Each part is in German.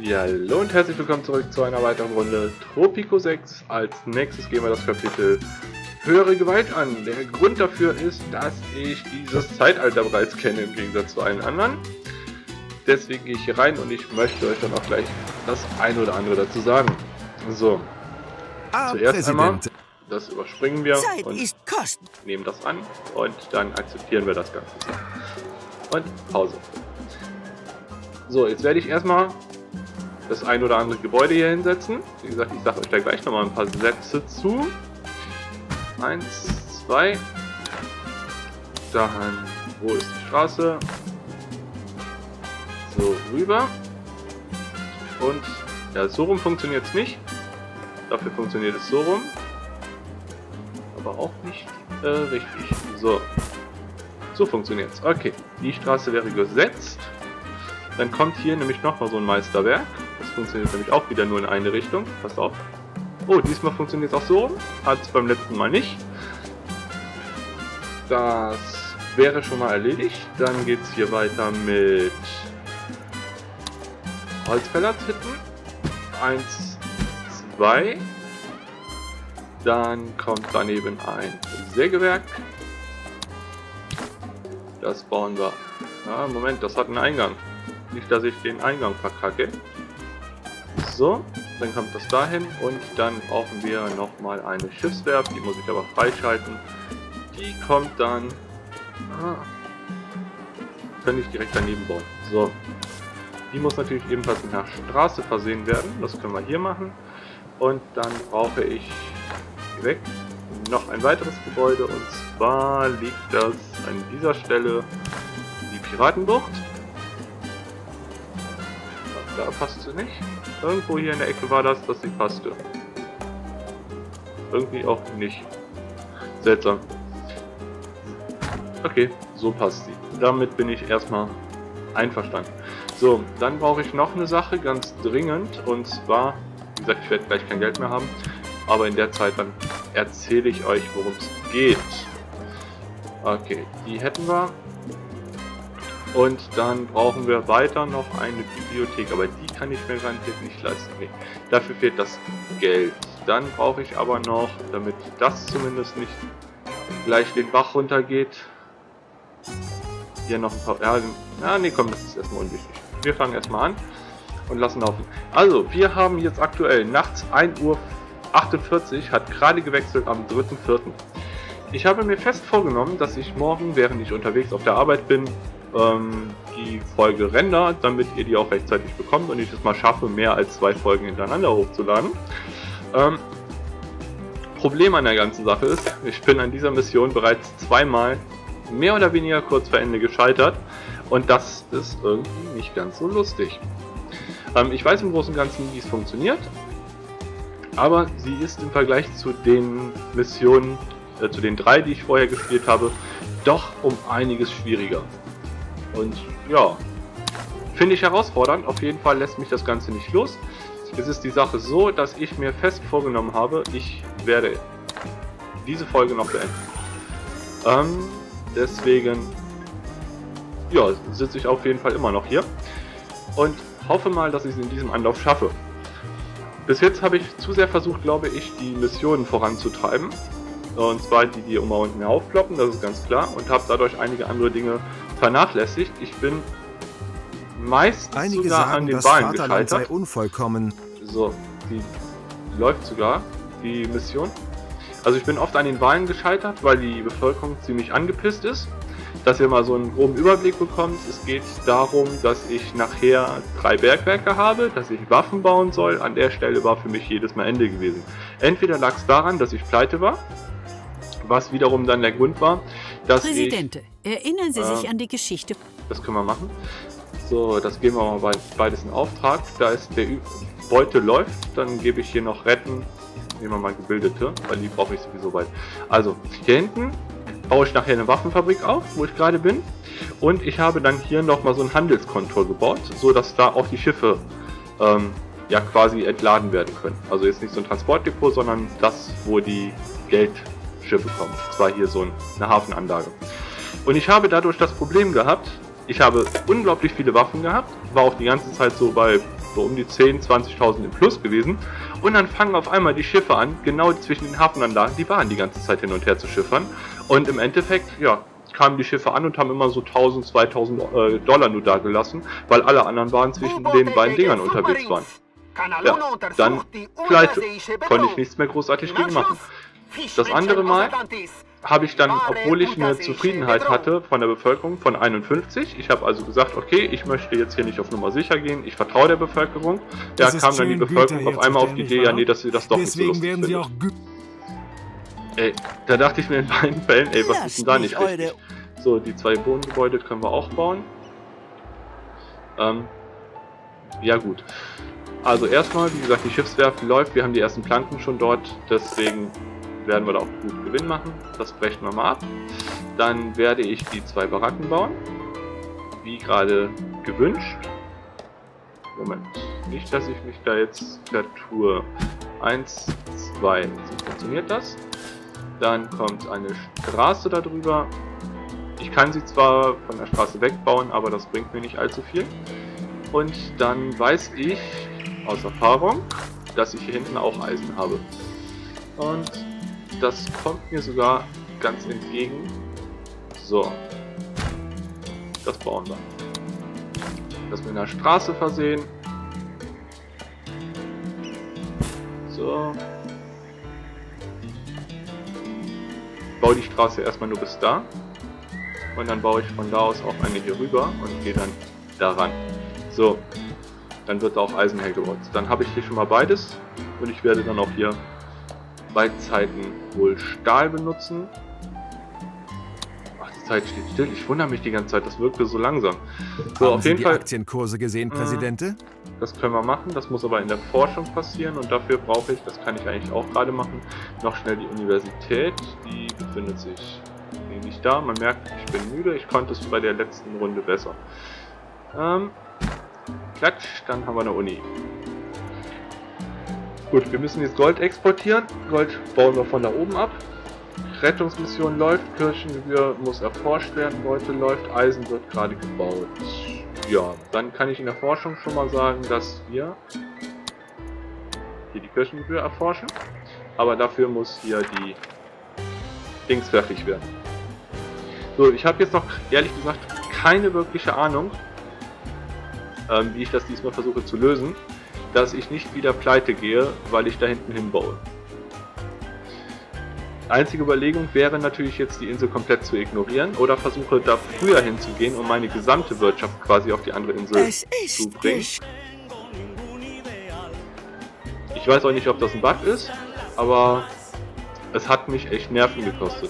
Ja, hallo und herzlich willkommen zurück zu einer weiteren Runde Tropico 6. Als nächstes gehen wir das Kapitel Höhere Gewalt an. Der Grund dafür ist, dass ich dieses Zeitalter bereits kenne im Gegensatz zu allen anderen. Deswegen gehe ich hier rein und ich möchte euch dann auch gleich das ein oder andere dazu sagen. So, zuerst einmal, das überspringen wir und nehmen das an und dann akzeptieren wir das Ganze. Und Pause. So, jetzt werde ich erstmal das ein oder andere Gebäude hier hinsetzen. Wie gesagt, ich sage euch da gleich nochmal ein paar Sätze zu. 1, 2. Dann, wo ist die Straße? So, rüber. Und, ja, so rum funktioniert es nicht. Dafür funktioniert es so rum. Aber auch nicht richtig. So. So funktioniert es. Okay, die Straße wäre gesetzt. Dann kommt hier nämlich nochmal so ein Meisterwerk. Das funktioniert nämlich auch wieder nur in eine Richtung. Passt auf. Oh, diesmal funktioniert es auch so. Hat es beim letzten Mal nicht. Das wäre schon mal erledigt. Dann geht es hier weiter mit Holzfällerhütten. 1, 2. Dann kommt daneben ein Sägewerk. Das bauen wir. Ah, Moment, das hat einen Eingang. Nicht, dass ich den Eingang verkacke. So, dann kommt das dahin und dann brauchen wir nochmal eine Schiffswerft. Die muss ich aber freischalten. Die kommt dann... Könnte ich direkt daneben bauen. So. Die muss natürlich ebenfalls mit einer Straße versehen werden. Das können wir hier machen. Und dann brauche ich weg noch ein weiteres Gebäude. Und zwar liegt das an dieser Stelle die Piratenbucht. Da passt sie nicht. Irgendwo hier in der Ecke war das, dass sie passte. Irgendwie auch nicht. Seltsam. Okay, so passt sie. Damit bin ich erstmal einverstanden. So, dann brauche ich noch eine Sache ganz dringend. Und zwar, wie gesagt, ich werde gleich kein Geld mehr haben. Aber in der Zeit dann erzähle ich euch, worum es geht. Okay, die hätten wir. Und dann brauchen wir weiter noch eine Bibliothek, aber die kann ich mir garantiert nicht leisten. Nee, dafür fehlt das Geld. Dann brauche ich aber noch, damit das zumindest nicht gleich den Bach runtergeht, hier noch ein paar... Ja, nee, komm, das ist erstmal unwichtig. Wir fangen erstmal an und lassen laufen. Also, wir haben jetzt aktuell nachts 1:48 Uhr, hat gerade gewechselt am 3.4. Ich habe mir fest vorgenommen, dass ich morgen, während ich unterwegs auf der Arbeit bin, die Folge render, damit ihr die auch rechtzeitig bekommt und ich es mal schaffe, mehr als 2 Folgen hintereinander hochzuladen. Problem an der ganzen Sache ist, ich bin an dieser Mission bereits 2-mal mehr oder weniger kurz vor Ende gescheitert und das ist irgendwie nicht ganz so lustig. Ich weiß im Großen und Ganzen, wie es funktioniert, aber sie ist im Vergleich zu den Missionen, zu den 3, die ich vorher gespielt habe, doch um einiges schwieriger. Und ja, finde ich herausfordernd. Auf jeden Fall lässt mich das Ganze nicht los. Es ist die Sache so, dass ich mir fest vorgenommen habe, ich werde diese Folge noch beenden. Deswegen, ja, sitze ich auf jeden Fall immer noch hier und hoffe mal, dass ich es in diesem Anlauf schaffe. Bis jetzt habe ich zu sehr versucht, glaube ich, die Missionen voranzutreiben. Und zwar die, die immer unten aufploppen, das ist ganz klar. Und habe dadurch einige andere Dinge vernachlässigt. Ich bin meist Einige sogar sagen, an den das Wahlen Vaterland gescheitert. sei unvollkommen. So, die läuft sogar, die Mission. Also ich bin oft an den Wahlen gescheitert, weil die Bevölkerung ziemlich angepisst ist. Dass ihr mal so einen groben Überblick bekommt. Es geht darum, dass ich nachher 3 Bergwerke habe, dass ich Waffen bauen soll. An der Stelle war für mich jedes Mal Ende gewesen. Entweder lag es daran, dass ich pleite war, was wiederum dann der Grund war, dass Präsidente, erinnern Sie sich an die Geschichte. Das können wir machen. So, das geben wir mal beides in Auftrag. Da ist der Beute läuft, dann gebe ich hier noch Retten. Nehmen wir mal Gebildete, weil die brauche ich sowieso bald. Also, hier hinten baue ich nachher eine Waffenfabrik auf, wo ich gerade bin. Und ich habe dann hier nochmal so ein Handelskontor gebaut, so dass da auch die Schiffe ja quasi entladen werden können. Also jetzt nicht so ein Transportdepot, sondern das, wo die Geldschiffe kommen. Und zwar hier so eine Hafenanlage. Und ich habe dadurch das Problem gehabt, ich habe unglaublich viele Waffen gehabt, war auch die ganze Zeit so bei so um die 10.000, 20.000 im Plus gewesen. Und dann fangen auf einmal die Schiffe an, genau zwischen den Hafenanlagen die Waren die ganze Zeit hin und her zu schiffern. Und im Endeffekt, ja, kamen die Schiffe an und haben immer so 1.000, 2.000 Dollar nur da gelassen, weil alle anderen Waren zwischen den beiden Dingern unterwegs waren. Ja, dann pleite, konnte ich nichts mehr großartig gegen machen. Das andere Mal habe ich dann, obwohl ich eine Zufriedenheit hatte von der Bevölkerung von 51, ich habe also gesagt, okay, ich möchte jetzt hier nicht auf Nummer sicher gehen, ich vertraue der Bevölkerung. Da kam dann die Bevölkerung auf einmal auf die Idee, ja nee, dass sie das doch nicht so lustig findet. Ey, da dachte ich mir in beiden Fällen, ey, was ist denn da nicht richtig? So, die 2 Wohngebäude können wir auch bauen. Ja gut. Also erstmal, wie gesagt, die Schiffswerft läuft, wir haben die ersten Planken schon dort, deswegen werden wir da auch gut Gewinn machen. Das brechen wir mal ab. Dann werde ich die 2 Baracken bauen, wie gerade gewünscht. Moment, nicht, dass ich mich da jetzt vertue. 1, 2, so funktioniert das. Dann kommt eine Straße darüber. Ich kann sie zwar von der Straße wegbauen, aber das bringt mir nicht allzu viel. Und dann weiß ich aus Erfahrung, dass ich hier hinten auch Eisen habe. Und das kommt mir sogar ganz entgegen. So. Das bauen wir. Das mit einer Straße versehen. So. Baue die Straße erstmal nur bis da. Und dann baue ich von da aus auch eine hier rüber und gehe dann daran. So. Dann wird da auch Eisen hergebaut. Dann habe ich hier schon mal beides. Und ich werde dann auch hier bei Zeiten wohl Stahl benutzen. Ach, die Zeit steht still. Ich wundere mich die ganze Zeit. Das wirkte so langsam. So, Haben auf Sie jeden die Fall. Aktienkurse gesehen, Präsidente? Das können wir machen. Das muss aber in der Forschung passieren. Und dafür brauche ich, das kann ich eigentlich auch gerade machen, noch schnell die Universität. Die befindet sich nicht da. Man merkt, ich bin müde. Ich konnte es bei der letzten Runde besser. Klatsch, dann haben wir eine Uni. Gut, wir müssen jetzt Gold exportieren. Gold bauen wir von da oben ab. Rettungsmission läuft, Kirchengebühr muss erforscht werden, Beute läuft, Eisen wird gerade gebaut. Ja, dann kann ich in der Forschung schon mal sagen, dass wir hier die Kirchengebühr erforschen. Aber dafür muss hier die Dings fertig werden. So, ich habe jetzt noch, ehrlich gesagt, keine wirkliche Ahnung, wie ich das diesmal versuche zu lösen, dass ich nicht wieder pleite gehe, weil ich da hinten hinbaue. Einzige Überlegung wäre natürlich jetzt die Insel komplett zu ignorieren oder versuche da früher hinzugehen, um meine gesamte Wirtschaft quasi auf die andere Insel zu bringen. Ich weiß auch nicht, ob das ein Bug ist, aber es hat mich echt Nerven gekostet.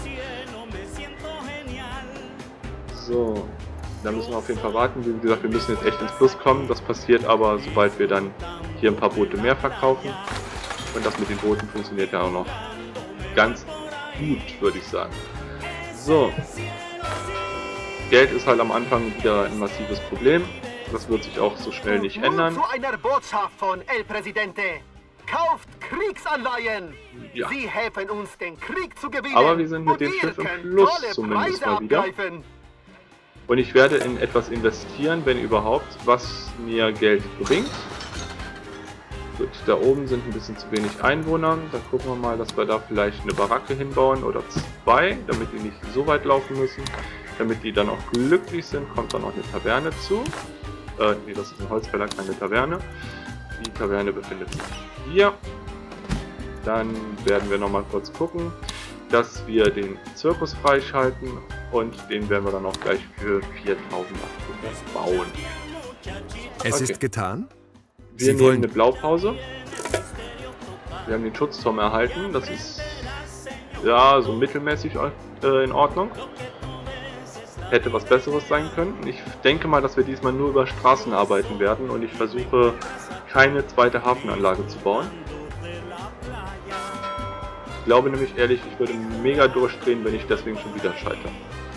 So, da müssen wir auf jeden Fall warten. Wie gesagt, wir müssen jetzt echt ins Plus kommen. Das passiert aber, sobald wir dann hier ein paar Boote mehr verkaufen. Und das mit den Booten funktioniert ja auch noch ganz gut, würde ich sagen. So. Geld ist halt am Anfang wieder ein massives Problem. Das wird sich auch so schnell nicht ändern. Zu einer Botschaft von El Presidente. Kauft Kriegsanleihen. Ja. Sie helfen uns, den Krieg zu gewinnen. Aber wir sind mit Und dem ihr Schiff im könnt Plus tolle zumindest Preise mal wieder. abgreifen. Und ich werde in etwas investieren, wenn überhaupt, was mir Geld bringt. Gut, da oben sind ein bisschen zu wenig Einwohner. Dann gucken wir mal, dass wir da vielleicht eine Baracke hinbauen oder 2, damit die nicht so weit laufen müssen. Damit die dann auch glücklich sind, kommt dann noch eine Taverne zu. Nee, das ist ein Holzfäller, keine Taverne. Die Taverne befindet sich hier. Dann werden wir nochmal kurz gucken, dass wir den Zirkus freischalten und den werden wir dann auch gleich für 4.800 bauen. Es ist getan. Wir nehmen eine Blaupause. Wir haben den Schutzturm erhalten. Das ist ja so mittelmäßig in Ordnung. Hätte was Besseres sein können. Ich denke mal, dass wir diesmal nur über Straßen arbeiten werden und ich versuche keine zweite Hafenanlage zu bauen. Ich glaube nämlich ehrlich, ich würde mega durchdrehen, wenn ich deswegen schon wieder scheitere.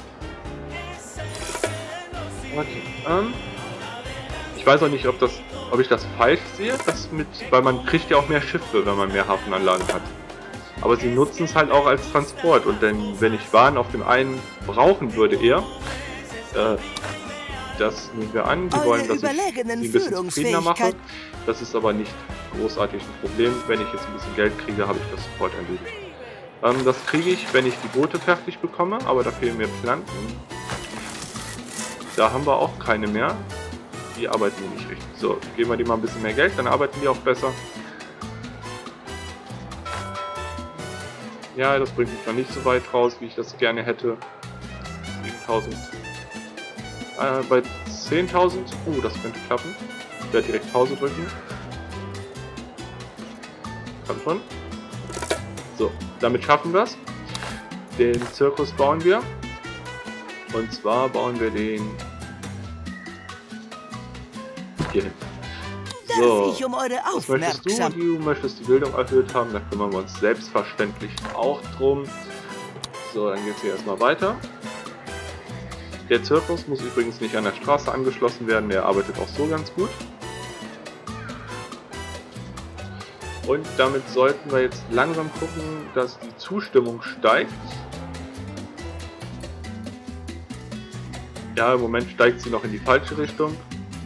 Okay, ich weiß auch nicht, ob ich das falsch sehe, weil man kriegt ja auch mehr Schiffe, wenn man mehr Hafenanlagen hat. Aber sie nutzen es halt auch als Transport und denn wenn ich Waren auf dem einen brauchen würde eher, Das nehmen wir an. Die wollen, dass ich sie ein bisschen zufriedener mache. Das ist aber nicht großartig ein Problem. Wenn ich jetzt ein bisschen Geld kriege, habe ich das sofort erledigt. Das kriege ich, wenn ich die Boote fertig bekomme, aber da fehlen mir Planken. Da haben wir auch keine mehr. Die arbeiten nicht richtig. So, geben wir denen mal ein bisschen mehr Geld, dann arbeiten die auch besser. Ja, das bringt mich noch nicht so weit raus, wie ich das gerne hätte. 7000. Bei 10.000. Das könnte klappen. Ich werde direkt Pause drücken. Komm schon. So, damit schaffen wir es. Den Zirkus bauen wir. Und zwar bauen wir den hier hin. So, was möchtest du? Du möchtest die Bildung erhöht haben, da kümmern wir uns selbstverständlich auch drum. So, dann geht es hier erstmal weiter. Der Zirkus muss übrigens nicht an der Straße angeschlossen werden, der arbeitet auch so ganz gut. Und damit sollten wir jetzt langsam gucken, dass die Zustimmung steigt. Ja, im Moment steigt sie noch in die falsche Richtung.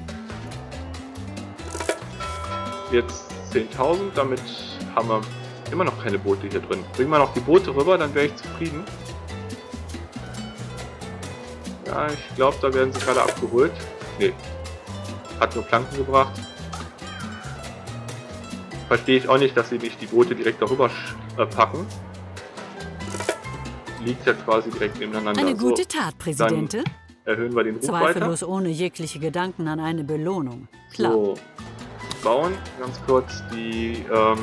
Jetzt 10.000, damit haben wir immer noch keine Boote hier drin. Bringen wir noch die Boote rüber, dann wäre ich zufrieden. Ja, ich glaube, da werden sie gerade abgeholt. Nee, hat nur Planken gebracht. Verstehe ich auch nicht, dass sie nicht die Boote direkt darüber packen. Liegt ja quasi direkt nebeneinander. Eine gute Tat, Präsidente. Dann erhöhen wir den Ruf Zweifellos weiter. ohne jegliche Gedanken an eine Belohnung. Klar. So, bauen ganz kurz die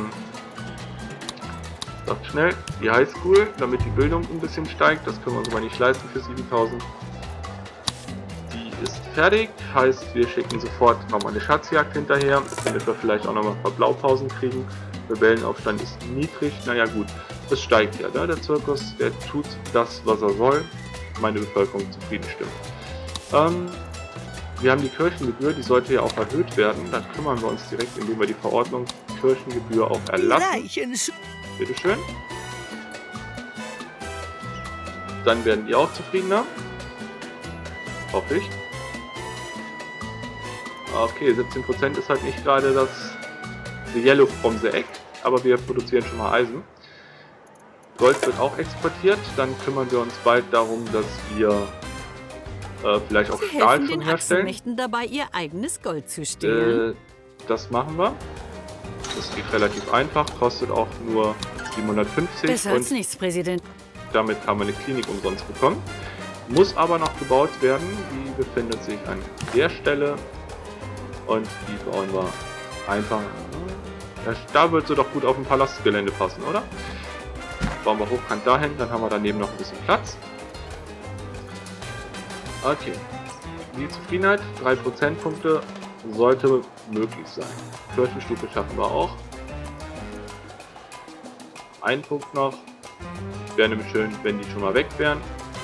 sagt schnell, die Highschool, damit die Bildung ein bisschen steigt. Das können wir uns aber nicht leisten für 7000. Die ist fertig, heißt wir schicken sofort nochmal eine Schatzjagd hinterher, damit wir vielleicht auch nochmal ein paar Blaupausen kriegen. Rebellenaufstand ist niedrig, naja gut, es steigt ja, ne? Der Zirkus, der tut das, was er soll, meine Bevölkerung zufrieden stimmt. Wir haben die Kirchengebühr, die sollte ja auch erhöht werden. Da kümmern wir uns direkt, indem wir die Verordnung Kirchengebühr auch erlassen. Bitteschön. Dann werden die auch zufriedener. Hoffe ich. Okay, 17% ist halt nicht gerade das The Yellow from the Egg, aber wir produzieren schon mal Eisen. Gold wird auch exportiert, dann kümmern wir uns bald darum, dass wir vielleicht auch Stahl schon herstellen. Mächten dabei, ihr eigenes Gold zu stehlen. Das machen wir. Das geht relativ einfach, kostet auch nur 750. Besser als nichts, Präsident. Damit haben wir eine Klinik umsonst bekommen. Muss aber noch gebaut werden. Die befindet sich an der Stelle. Und die bauen wir einfach. Da wird sie doch gut auf dem Palastgelände passen, oder? Bauen wir hochkant dahin, dann haben wir daneben noch ein bisschen Platz. Okay. Die Zufriedenheit, 3 Prozentpunkte, sollte möglich sein. Kirchenstufe schaffen wir auch. Ein Punkt noch. Wäre nämlich schön, wenn die schon mal weg wären.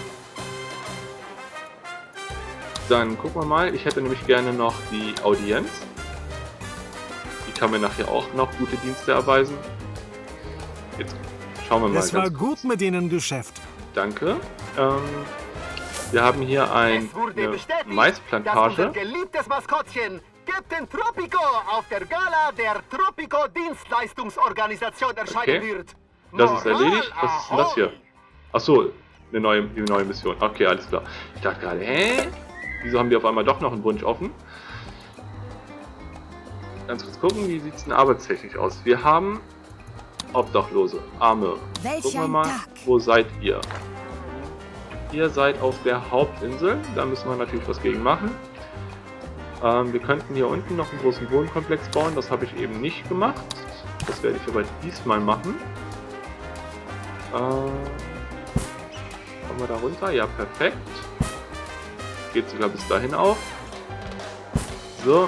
Dann gucken wir mal. Ich hätte nämlich gerne noch die Audienz. Die kann mir nachher auch noch gute Dienste erweisen. Jetzt schauen wir mal. Es war gut mit Ihnen, Geschäft. Danke. Wir haben hier eine Maisplantage. Unser geliebtes Maskottchen, Captain Tropico, auf der Gala der Tropico Dienstleistungsorganisation erscheinen wird. Das ist erledigt. Was ist denn das hier? Achso, die neue Mission. Okay, alles klar. Ich dachte gerade, hä? Wieso haben die auf einmal doch noch einen Wunsch offen? Ganz kurz gucken, wie sieht es denn arbeitstechnisch aus? Wir haben Obdachlose, Arme. Gucken wir mal, wo seid ihr? Ihr seid auf der Hauptinsel, da müssen wir natürlich was gegen machen. Wir könnten hier unten noch einen großen Wohnkomplex bauen, das habe ich eben nicht gemacht. Das werde ich aber diesmal machen. Kommen wir da runter? Ja, perfekt. Geht sogar bis dahin auf. So.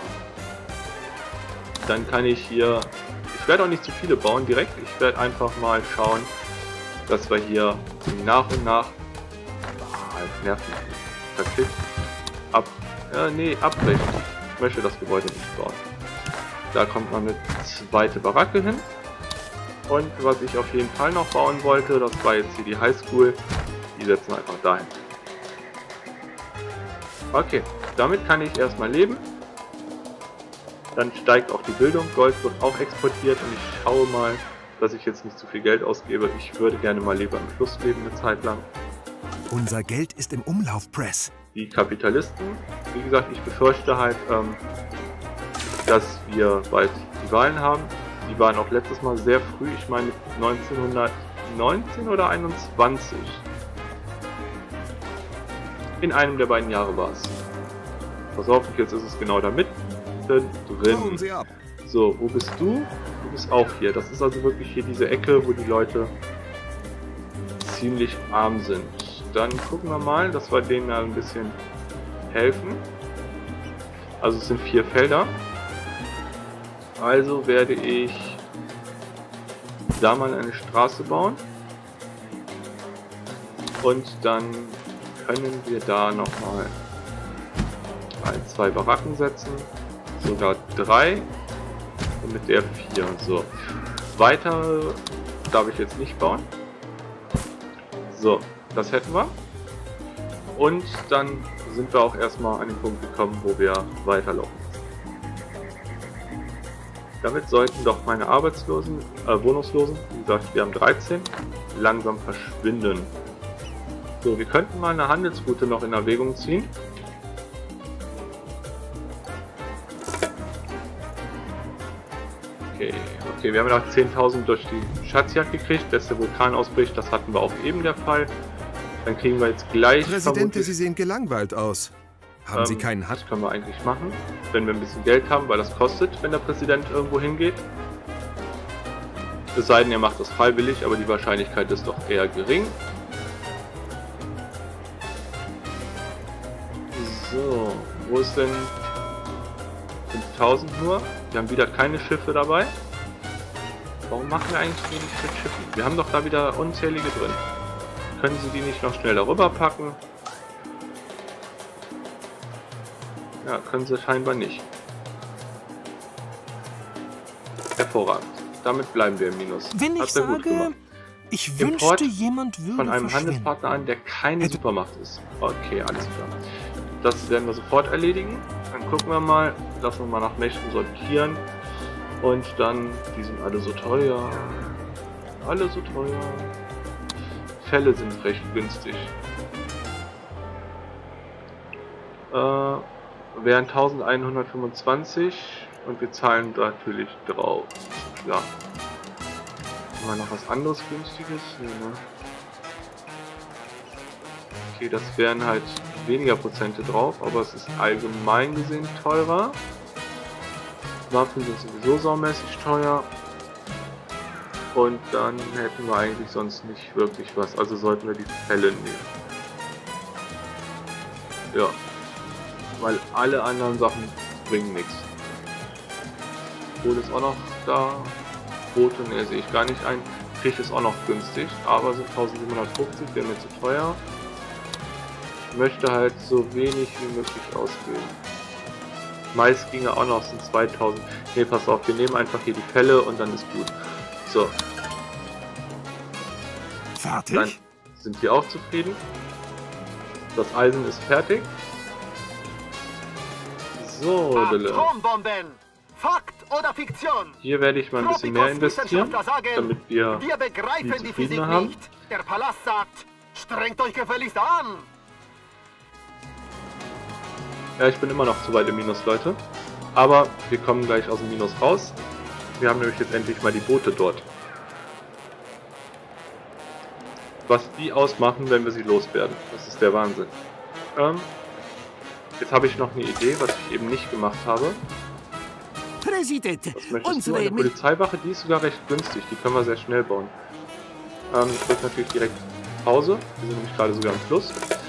Dann kann ich hier... Ich werde auch nicht zu viele bauen direkt. Ich werde einfach mal schauen, dass wir hier nach und nach... nervt mich. Verklickt. Abbrechen. Ich möchte das Gebäude nicht bauen. Da kommt man mit zweite Baracke hin. Und was ich auf jeden Fall noch bauen wollte, das war jetzt hier die Highschool. Die setzen wir einfach dahin. Okay, damit kann ich erstmal leben. Dann steigt auch die Bildung, Gold wird auch exportiert und ich schaue mal, dass ich jetzt nicht zu viel Geld ausgebe. Ich würde gerne mal lieber im Fluss leben eine Zeit lang. Unser Geld ist im Umlauf, Press. Die Kapitalisten, wie gesagt, ich befürchte halt, dass wir bald die Wahlen haben. Die waren auch letztes Mal sehr früh, ich meine 1919 oder 21. In einem der beiden Jahre war es. Pass auf, jetzt ist es genau da mitten drin. So, wo bist du? Du bist auch hier. Das ist also wirklich hier diese Ecke, wo die Leute ziemlich arm sind. Dann gucken wir mal, dass wir denen da ein bisschen helfen. Also es sind 4 Felder. Also werde ich da mal eine Straße bauen. Und dann können wir da nochmal 1, 2 Baracken setzen. Sogar 3. Und mit der 4. So. Weiter darf ich jetzt nicht bauen. So, das hätten wir. Und dann sind wir auch erstmal an den Punkt gekommen, wo wir weiterlaufen. Damit sollten doch meine Wohnungslosen, wie gesagt, wir haben 13, langsam verschwinden. So, wir könnten mal eine Handelsroute noch in Erwägung ziehen. Okay, wir haben noch 10.000 durch die Schatzjagd gekriegt, dass der Vulkan ausbricht, das hatten wir auch eben der Fall. Dann kriegen wir jetzt gleich... Präsidente, Sie sehen gelangweilt aus. Haben Sie keinen Das können wir eigentlich machen, wenn wir ein bisschen Geld haben, weil das kostet, wenn der Präsident irgendwo hingeht. Es sei denn, er macht das freiwillig, aber die Wahrscheinlichkeit ist doch eher gering. So, wo ist denn 5.000 nur? Wir haben wieder keine Schiffe dabei. Warum machen wir eigentlich wenig mit Schiffen? Wir haben doch da wieder unzählige drin. Können Sie die nicht noch schnell darüber packen? Ja, können Sie scheinbar nicht. Hervorragend. Damit bleiben wir im Minus. Wenn ich sage, ich wünschte, jemand würde von einem Handelspartner an, der keine Supermacht ist. Okay, alles klar. Das werden wir sofort erledigen. Dann gucken wir mal, lassen wir mal nach Mächten sortieren. Und dann, die sind alle so teuer. Alle so teuer. Fälle sind recht günstig. Wären 1125 und wir zahlen natürlich drauf. Klar. Haben wir noch was anderes günstiges? Nee, ne? Okay, das wären halt weniger Prozente drauf, aber es ist allgemein gesehen teurer. Waffen sind sowieso saumäßig teuer. Und dann hätten wir eigentlich sonst nicht wirklich was. Also sollten wir die Fälle nehmen. Ja. Weil alle anderen Sachen bringen nichts. Kohle ist auch noch da. Boote, ne, sehe ich gar nicht ein. Krieg ist auch noch günstig, aber sind 1750, wäre mir zu teuer. Ich möchte halt so wenig wie möglich ausgeben. Mais ginge auch noch, sind 2000. Ne, pass auf, wir nehmen einfach hier die Fälle und dann ist gut. So. Fertig? Dann sind wir auch zufrieden. Das Eisen ist fertig. So, Atombomben! Fakt oder Fiktion? Hier werde ich mal ein bisschen mehr investieren, damit wir begreifen die Physik haben. nicht. Der Palast sagt, strengt euch gefälligst an. Ja, ich bin immer noch zu weit im Minus, Leute. Aber wir kommen gleich aus dem Minus raus. Wir haben nämlich jetzt endlich mal die Boote dort. Was die ausmachen, wenn wir sie loswerden. Das ist der Wahnsinn. Jetzt habe ich noch eine Idee, was ich eben nicht gemacht habe. Präsident, Was möchtest du? Eine Polizeiwache, die ist sogar recht günstig. Die können wir sehr schnell bauen. Ich drücke natürlich direkt Pause. Wir sind nämlich gerade sogar im Plus.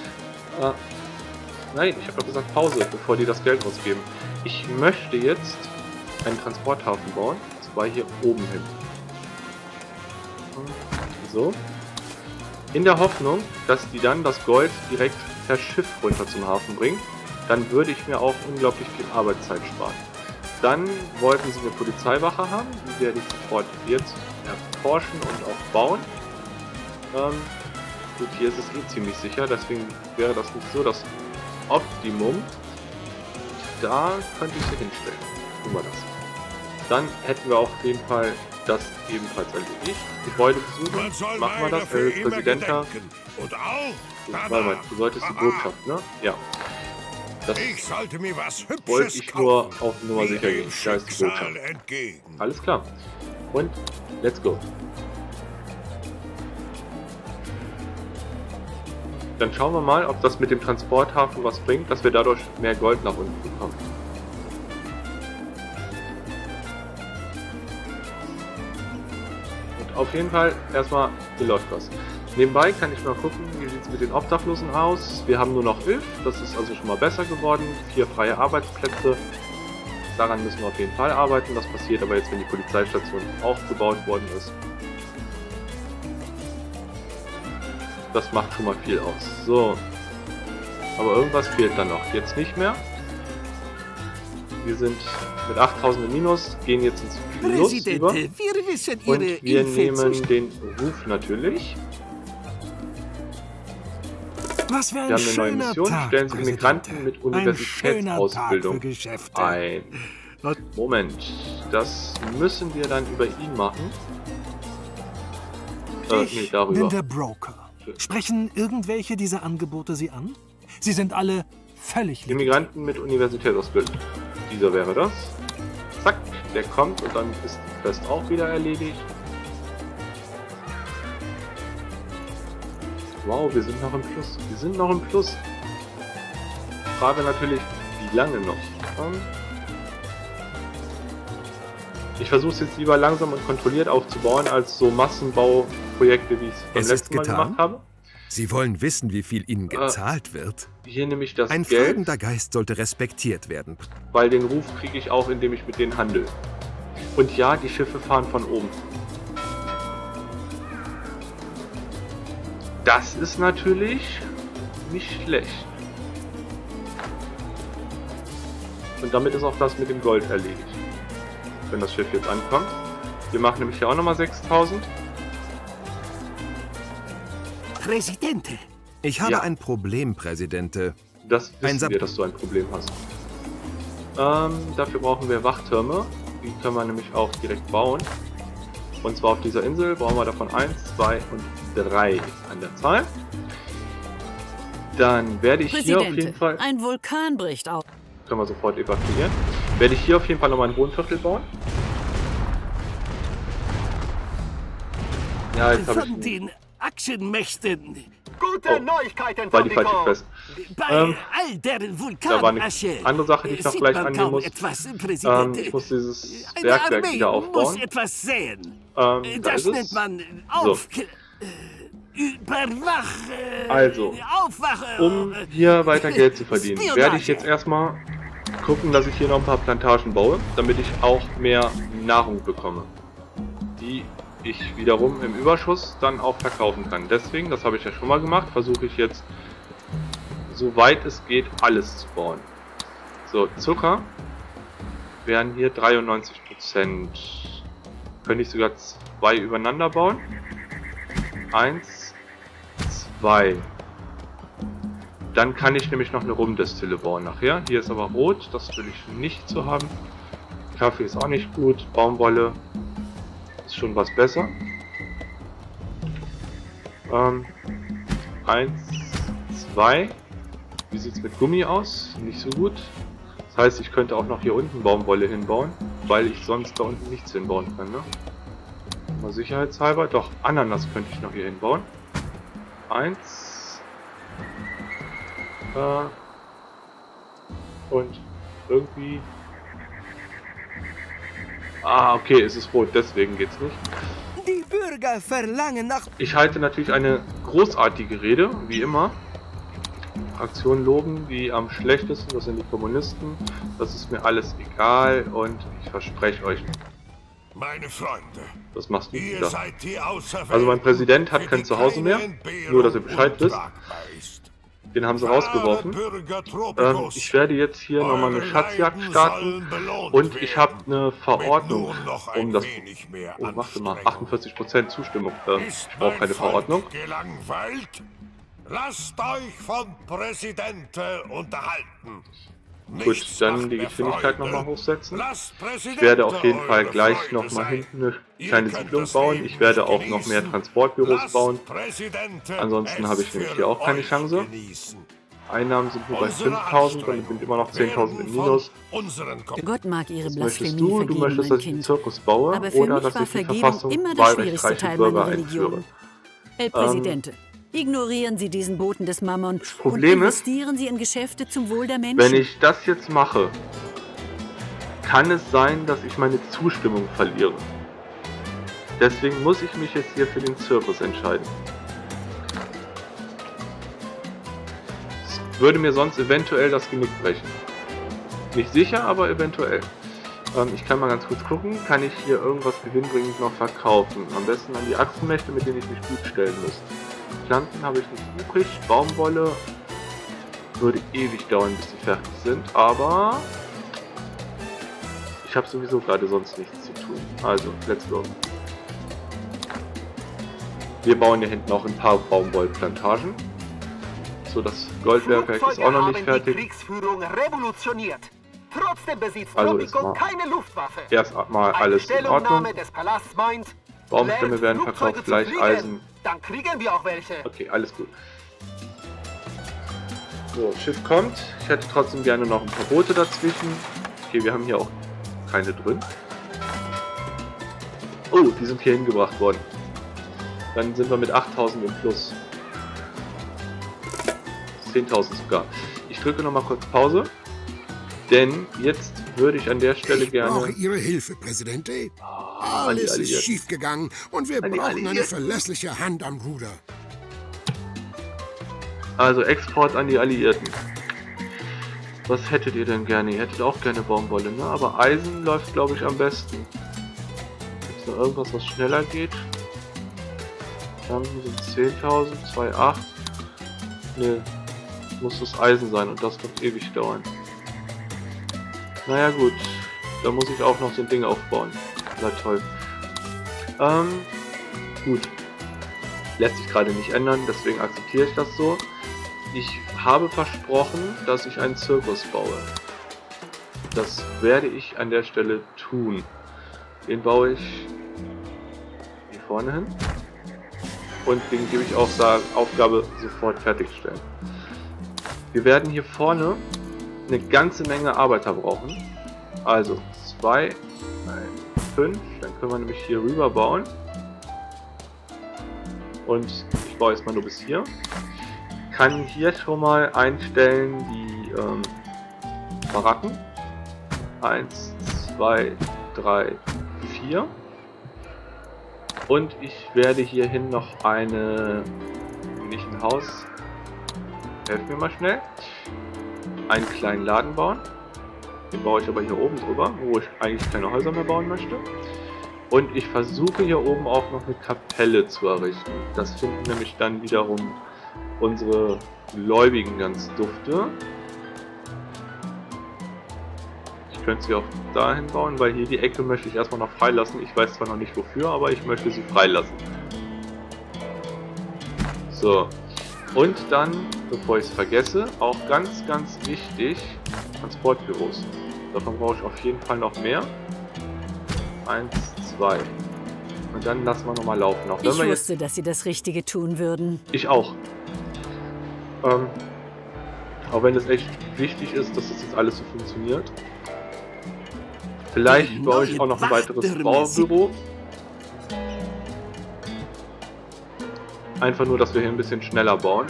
Nein, ich habe doch gesagt Pause, bevor die das Geld ausgeben. Ich möchte jetzt einen Transporthafen bauen. Und zwar hier oben hin. So. In der Hoffnung, dass die dann das Gold direkt per Schiff runter zum Hafen bringen. Dann würde ich mir auch unglaublich viel Arbeitszeit sparen. Dann wollten sie eine Polizeiwache haben, die werde ich sofort jetzt erforschen und auch bauen. Gut, hier ist es eh ziemlich sicher, deswegen wäre das nicht so das Optimum. da könnte ich sie hinstellen. Tun wir das. Dann hätten wir auf jeden Fall das ebenfalls erledigt. Gebäude besuchen. Machen wir das. Präsident. Und auch Du solltest die Botschaft, ne? Ja. Das ich sollte mir was Hübsches wollte ich nur kaufen. auf Nummer sicher gehen. Da ist die Botschaft. Entgegen. Alles klar. Und let's go. Dann schauen wir mal, ob das mit dem Transporthafen was bringt, dass wir dadurch mehr Gold nach unten bekommen. Und auf jeden Fall erstmal, wie läuft das? Nebenbei kann ich mal gucken, wie sieht es mit den Obdachlosen aus. Wir haben nur noch 11, das ist also schon mal besser geworden. 4 freie Arbeitsplätze. Daran müssen wir auf jeden Fall arbeiten. Das passiert aber jetzt, wenn die Polizeistation aufgebaut worden ist. Das macht schon mal viel aus. So. Aber irgendwas fehlt dann noch. Jetzt nicht mehr. Wir sind mit 8000 im Minus, gehen jetzt ins Plus über. Wir wissen Und Ihre wir Hilfe nehmen den Ruf natürlich. Was wäre Wir ein haben eine neue schöner Mission. Tag, Stellen Sie Präsident. Migranten mit Universitätsausbildung Ein schöner Tag für Geschäfte. ein. Moment, das müssen wir dann über ihn machen. Nee, Ich darüber. bin der Broker. Sprechen irgendwelche dieser Angebote Sie an? Sie sind alle völlig legitim. Immigranten mit Universitätsausbildung. Dieser wäre das. Zack, der kommt und dann ist die Quest auch wieder erledigt. Wow, wir sind noch im Plus. Wir sind noch im Plus. Frage natürlich, wie lange noch? Ich versuche es jetzt lieber langsam und kontrolliert aufzubauen, als so Massenbauprojekte, wie ich es beim Es ist letzten Mal getan? gemacht habe. Sie wollen wissen, wie viel Ihnen gezahlt wird? Hier nehme ich das Ein Geld, fragender Geist sollte respektiert werden. weil den Ruf kriege ich auch, indem ich mit denen handle. Und ja, die Schiffe fahren von oben. Das ist natürlich nicht schlecht. Und damit ist auch das mit dem Gold erledigt. Wenn das Schiff jetzt ankommt. Wir machen nämlich hier auch nochmal 6000. Präsidente. Ich habe Ja. ein Problem, Präsidente. Das Ein wissen wir, dass du ein Problem hast. Dafür brauchen wir Wachtürme. Die können wir nämlich auch direkt bauen. Und zwar auf dieser Insel brauchen wir davon 1, 2 und 3 an der Zahl. Dann werde ich hier auf jeden Präsidente, Fall... ein Vulkan bricht auf. Können wir sofort evakuieren. Werde ich hier auf jeden Fall nochmal ein Wohnviertel bauen. Ja, jetzt habe ich... Von den Aktienmächten. Gute Neuigkeiten, War die falsche Tropico. Quest. Bei Ähm, all der Da war eine Vulkanasche. andere Sache, die ich noch sieht gleich man angehen kaum muss. etwas, Präsident. Ich muss dieses Eine Bergwerk Armee wieder muss aufbauen. etwas säen. Da Das ist es. nennt man So. Also, Aufwache. Um hier weiter Geld zu verdienen, Spionage. werde ich jetzt erstmal gucken, dass ich hier noch ein paar Plantagen baue, damit ich auch mehr Nahrung bekomme, die ich wiederum im Überschuss dann auch verkaufen kann. Deswegen, das habe ich ja schon mal gemacht, versuche ich jetzt, soweit es geht, alles zu bauen. So, Zucker wären hier 93%. Könnte ich sogar 2 übereinander bauen. 1, 2. Dann kann ich nämlich noch eine Rumdestille bauen nachher. Hier ist aber rot, das will ich nicht so haben. Kaffee ist auch nicht gut. Baumwolle ist schon was besser. 1, 2. Wie sieht es mit Gummi aus? Nicht so gut. Das heißt, ich könnte auch noch hier unten Baumwolle hinbauen, weil ich sonst da unten nichts hinbauen kann. Ne? Mal sicherheitshalber. Doch, Ananas könnte ich noch hier hinbauen. 1. Und irgendwie... Ah, okay, es ist rot, deswegen geht's nicht. Die Bürger verlangen nach... Ich halte natürlich eine großartige Rede, wie immer. Fraktionen loben, die am schlechtesten, das sind die Kommunisten. Das ist mir alles egal und ich verspreche euch, Meine Freunde, das machst du ihr wieder. seid die Auserwählten. Also mein Präsident hat für kein die Zuhause mehr, keine Entbehrung nur dass ihr Bescheid wisst. untragbar ist. Den haben sie Wahre rausgeworfen. Bürger Tropicos, Ich werde jetzt hier nochmal eine eure Schatzjagd Leiden starten sollen belohnt und ich habe werden. eine Verordnung, Mit nur noch ein um das... wenig mehr Oh, warte mal, Anstrengung. 48% Zustimmung. Ist Ich brauche mein keine Volk Verordnung. gelangweilt? Lasst euch vom Präsidenten unterhalten. Gut, dann die Geschwindigkeit nochmal hochsetzen. Ich werde auf jeden Fall gleich nochmal hinten eine kleine Siedlung bauen. Ich werde auch noch mehr Transportbüros bauen. Ansonsten habe ich nämlich hier auch keine Chance. Einnahmen sind nur bei 5.000 und ich bin immer noch 10.000 im Minus. Gott mag Ihre Was Blasphemie möchtest du? Du vergeben, möchtest, mein dass ich einen Kind. Zirkus baue Aber für oder mich dass war ich die Vergebung Verfassung immer der schwierigste wahlrechtreiche Teil Bürger meiner einführe. Religion. El Präsidente, ignorieren Sie diesen Boten des Mammon und Problem ist, investieren Sie in Geschäfte zum Wohl der Menschen. Wenn ich das jetzt mache, kann es sein, dass ich meine Zustimmung verliere. Deswegen muss ich mich jetzt hier für den Zirkus entscheiden. Das würde mir sonst eventuell das Genick brechen. Nicht sicher, aber eventuell. Ich kann mal ganz kurz gucken, kann ich hier irgendwas gewinnbringend noch verkaufen? Am besten an die Achsenmächte, mit denen ich mich gut stellen muss. Pflanzen habe ich nicht übrig, Baumwolle würde ewig dauern, bis sie fertig sind, aber ich habe sowieso gerade sonst nichts zu tun. Also, let's go. Wir bauen hier hinten auch ein paar Baumwollplantagen. So, das Goldbergwerk ist auch noch nicht fertig. Die Kriegsführung revolutioniert. Trotzdem besitzt Also Tropico keine Luftwaffe. Erst mal alles in Ordnung. Des Palasts meint, Baumstämme werden verkauft, Fleisch, Eisen. Dann kriegen wir auch welche. Okay, alles gut. So, Schiff kommt. Ich hätte trotzdem gerne noch ein paar Boote dazwischen. Okay, wir haben hier auch keine drin. Oh, die sind hier hingebracht worden. Dann sind wir mit 8.000 im Plus. 10.000 sogar. Ich drücke noch mal kurz Pause. Denn jetzt würde ich an der Stelle gerne... Ich brauche Ihre Hilfe, Präsidente. Alles ist schiefgegangen und wir brauchen eine verlässliche Hand am Ruder. Also Export an die Alliierten. Was hättet ihr denn gerne? Ihr hättet auch gerne Baumwolle, ne? Aber Eisen läuft, glaube ich, am besten. Gibt es noch irgendwas, was schneller geht? Dann sind 10.000, 2,8. Ne, muss das Eisen sein und das wird ewig dauern. Naja gut, da muss ich auch noch so ein Ding aufbauen. Na toll. Gut. Lässt sich gerade nicht ändern, deswegen akzeptiere ich das so. Ich habe versprochen, dass ich einen Zirkus baue. Das werde ich an der Stelle tun. Den baue ich hier vorne hin. Und den gebe ich auch Aufgabe sofort fertigstellen. Wir werden hier vorne eine ganze Menge Arbeiter brauchen. Also 2, 5, dann können wir nämlich hier rüber bauen. Und ich baue jetzt mal nur bis hier. Kann hier schon mal einstellen die Baracken. 1, 2, 3, 4. Und ich werde hierhin noch nicht ein Haus, helft mir mal schnell, einen kleinen Laden bauen. Den baue ich aber hier oben drüber, wo ich eigentlich keine Häuser mehr bauen möchte. Und ich versuche hier oben auch noch eine Kapelle zu errichten. Das finden nämlich dann wiederum unsere Gläubigen ganz dufte. Ich könnte sie auch dahin bauen, weil hier die Ecke möchte ich erstmal noch freilassen. Ich weiß zwar noch nicht wofür, aber ich möchte sie freilassen. So. Und dann, bevor ich es vergesse, auch ganz, ganz wichtig, Transportbüros. Davon brauche ich auf jeden Fall noch mehr. 1, 2. Und dann lassen wir nochmal laufen. Auch ich wusste, dass Sie das Richtige tun würden. Ich auch. Auch wenn es echt wichtig ist, dass das jetzt alles so funktioniert. Vielleicht baue ich auch noch ein weiteres Baubüro. Einfach nur, dass wir hier ein bisschen schneller bauen.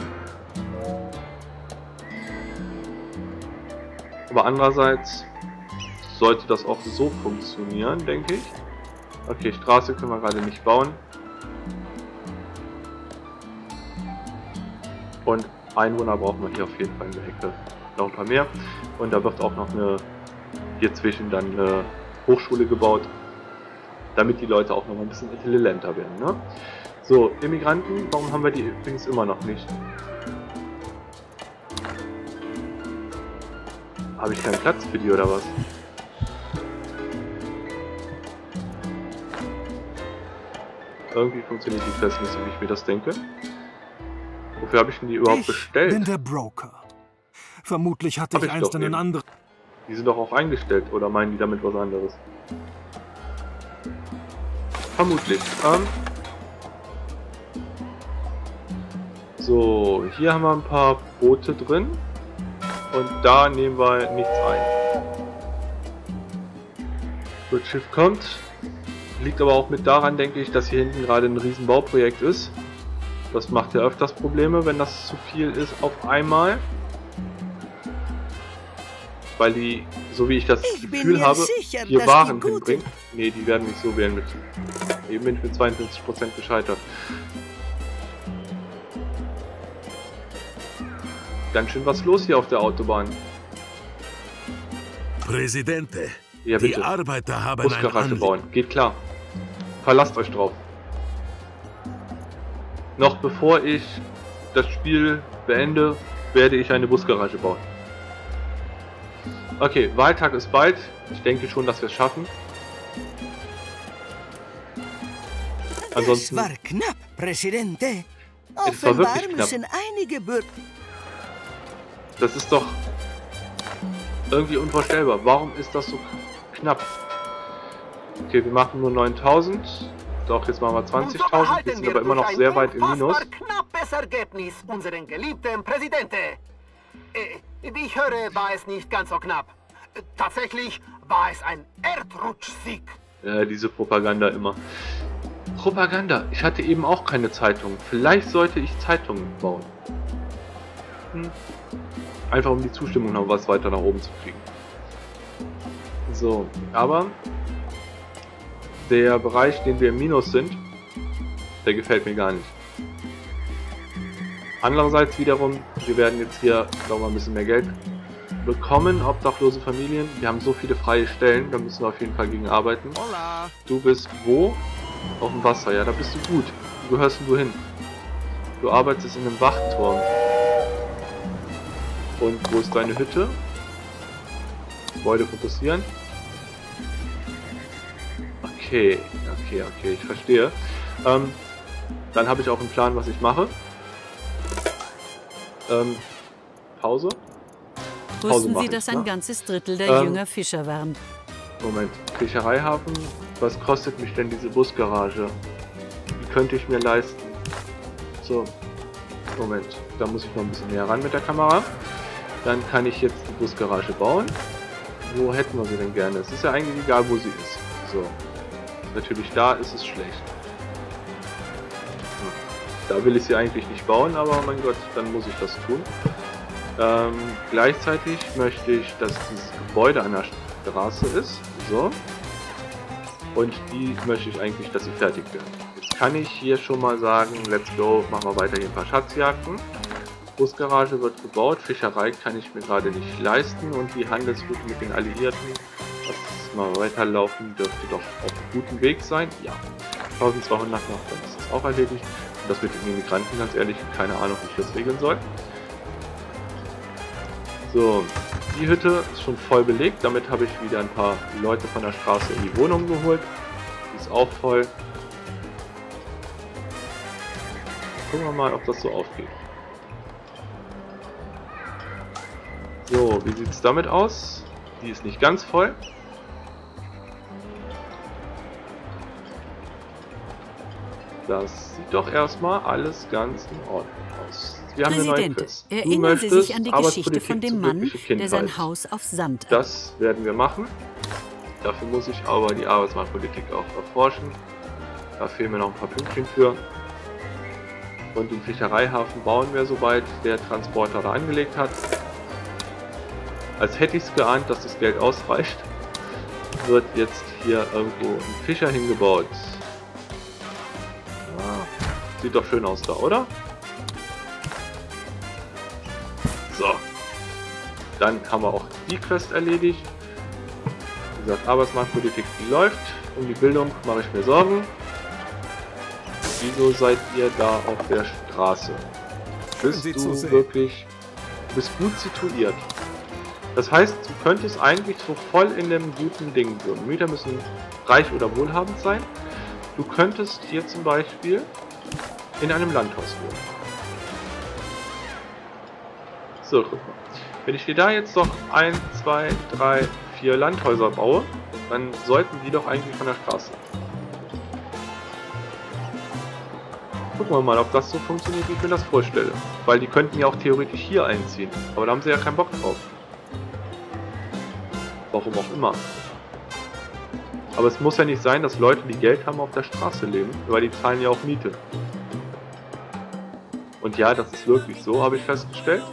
Aber andererseits sollte das auch so funktionieren, denke ich. Okay, Straße können wir gerade nicht bauen. Und Einwohner brauchen wir hier auf jeden Fall in der Ecke noch ein paar mehr. Und da wird auch noch hier zwischen dann eine Hochschule gebaut, damit die Leute auch noch mal ein bisschen intelligenter werden. Ne? So, Immigranten, warum haben wir die übrigens immer noch nicht? Habe ich keinen Platz für die oder was? Irgendwie funktioniert die Quest nicht so, wie ich mir das denke. Wofür habe ich denn die überhaupt bestellt? Ich bin der Broker. Vermutlich hatte ich einst einen anderen... Die sind doch auch eingestellt, oder meinen die damit was anderes? Vermutlich. So, hier haben wir ein paar Boote drin. Und da nehmen wir nichts ein. Das Schiff kommt. Liegt aber auch mit daran, denke ich, dass hier hinten gerade ein riesen Bauprojekt ist. Das macht ja öfters Probleme, wenn das zu viel ist auf einmal. Weil die, so wie ich das Gefühl habe, sicher, hier Waren hinbringen. Nee, die werden nicht so wählen mit. Eben bin ich mit 52% gescheitert. Ganz schön was los hier auf der Autobahn. Präsidente, Ja, die bitte. Arbeiter haben ein Busgarage Anliegen. bauen. Geht klar. Verlasst euch drauf. Noch bevor ich das Spiel beende, werde ich eine Busgarage bauen. Okay, Wahltag ist bald. Ich denke schon, dass wir es schaffen. Ansonsten, Das war knapp, Präsidente. Es war Offenbar wirklich knapp. müssen einige Bürger... das ist doch irgendwie unvorstellbar. Warum ist das so knapp? Okay, wir machen nur 9.000. Doch, jetzt machen wir 20.000. Wir sind aber immer noch sehr weit im Minus. Knappes Ergebnis, unseren geliebten Präsidente. Wie ich höre, war es nicht ganz so knapp. Tatsächlich war es ein Erdrutschsieg. Ja, diese Propaganda immer. Propaganda. Ich hatte eben auch keine Zeitung. Vielleicht sollte ich Zeitungen bauen. Einfach um die Zustimmung noch was weiter nach oben zu kriegen. So, aber der Bereich, den wir im Minus sind, der gefällt mir gar nicht. Andererseits wiederum, wir werden jetzt hier noch ein bisschen mehr Geld bekommen, obdachlose Familien. Wir haben so viele freie Stellen, da müssen wir auf jeden Fall gegen arbeiten. Hola. Du bist wo? Auf dem Wasser, ja, da bist du gut. Wo gehörst denn du hin? Du arbeitest in einem Wachturm. Und wo ist deine Hütte? Gebäude fokussieren. Okay, ich verstehe. Dann habe ich auch einen Plan, was ich mache. Pause. Wussten Sie, mache dass ich, ein ne? ganzes Drittel der Jünger Fischer waren? Moment, Fischereihafen. Was kostet mich denn diese Busgarage? Die könnte ich mir leisten. So, Moment, da muss ich noch ein bisschen näher ran mit der Kamera. Dann kann ich jetzt die Busgarage bauen. Wo hätten wir sie denn gerne? Es ist ja eigentlich egal, wo sie ist. So, natürlich da ist es schlecht. Da will ich sie eigentlich nicht bauen, aber mein Gott, dann muss ich das tun. Gleichzeitig möchte ich, dass dieses Gebäude an der Straße ist. So. Und die möchte ich eigentlich, dass sie fertig wird. Jetzt kann ich hier schon mal sagen, let's go, machen wir weiter hier ein paar Schatzjagden. Busgarage wird gebaut, Fischerei kann ich mir gerade nicht leisten und die Handelsroute mit den Alliierten, das mal weiterlaufen, dürfte doch auf einem guten Weg sein. Ja, 1200 noch, dann ist das auch erledigt. Und das mit den Immigranten, ganz ehrlich, keine Ahnung, wie ich das regeln soll. So, die Hütte ist schon voll belegt, damit habe ich wieder ein paar Leute von der Straße in die Wohnung geholt. Die ist auch voll. Gucken wir mal, ob das so aufgeht. So, wie sieht es damit aus? Die ist nicht ganz voll. Das sieht doch erstmal alles ganz in Ordnung aus. Wir haben eine neue Präsidente, Quest. Du erinnern Sie sich an die möchtest Geschichte von dem Mann, Arbeitspolitik zur der sein glücklichen Haus auf Sand Kindheit. Das werden wir machen. Dafür muss ich aber die Arbeitsmarktpolitik auch erforschen. Da fehlen mir noch ein paar Pünktchen für. Und den Fischereihafen bauen wir, sobald der Transporter da angelegt hat. Als hätte ich es geahnt, dass das Geld ausreicht, wird jetzt hier irgendwo ein Fischer hingebaut. Ja, sieht doch schön aus da, oder? So. Dann haben wir auch die Quest erledigt. Wie gesagt, Arbeitsmarktpolitik, die läuft. Um die Bildung mache ich mir Sorgen. Wieso seid ihr da auf der Straße? Bist du wirklich... Du bist gut situiert. Das heißt, du könntest eigentlich so voll in dem guten Ding wohnen. Mieter müssen reich oder wohlhabend sein. Du könntest hier zum Beispiel in einem Landhaus wohnen. So, guck mal. Wenn ich dir da jetzt doch 1, 2, 3, 4 Landhäuser baue, dann sollten die doch eigentlich von der Straße. Gucken wir mal, ob das so funktioniert, wie ich mir das vorstelle. Weil die könnten ja auch theoretisch hier einziehen. Aber da haben sie ja keinen Bock drauf. Warum auch immer. Aber es muss ja nicht sein, dass Leute, die Geld haben, auf der Straße leben. Weil die zahlen ja auch Miete. Und ja, das ist wirklich so, habe ich festgestellt.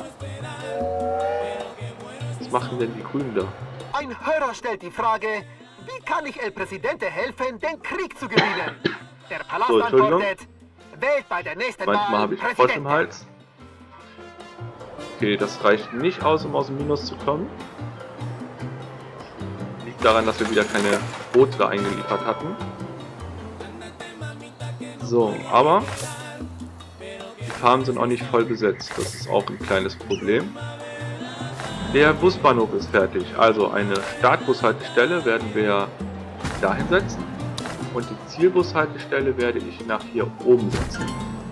Was machen denn die Grünen da? Ein Hörer stellt die Frage, wie kann ich El Presidente helfen, den Krieg zu gewinnen? Der Palast So, Entschuldigung. antwortet, wählt bei der nächsten Manchmal Wahl habe ich Frosch im Hals. Okay, das reicht nicht aus, um aus dem Minus zu kommen. Liegt daran, dass wir wieder keine Boote eingeliefert hatten. So, aber die Farmen sind auch nicht voll besetzt. Das ist auch ein kleines Problem. Der Busbahnhof ist fertig. Also eine Startbushaltestelle werden wir dahin setzen. Und die Zielbushaltestelle werde ich nach hier oben setzen.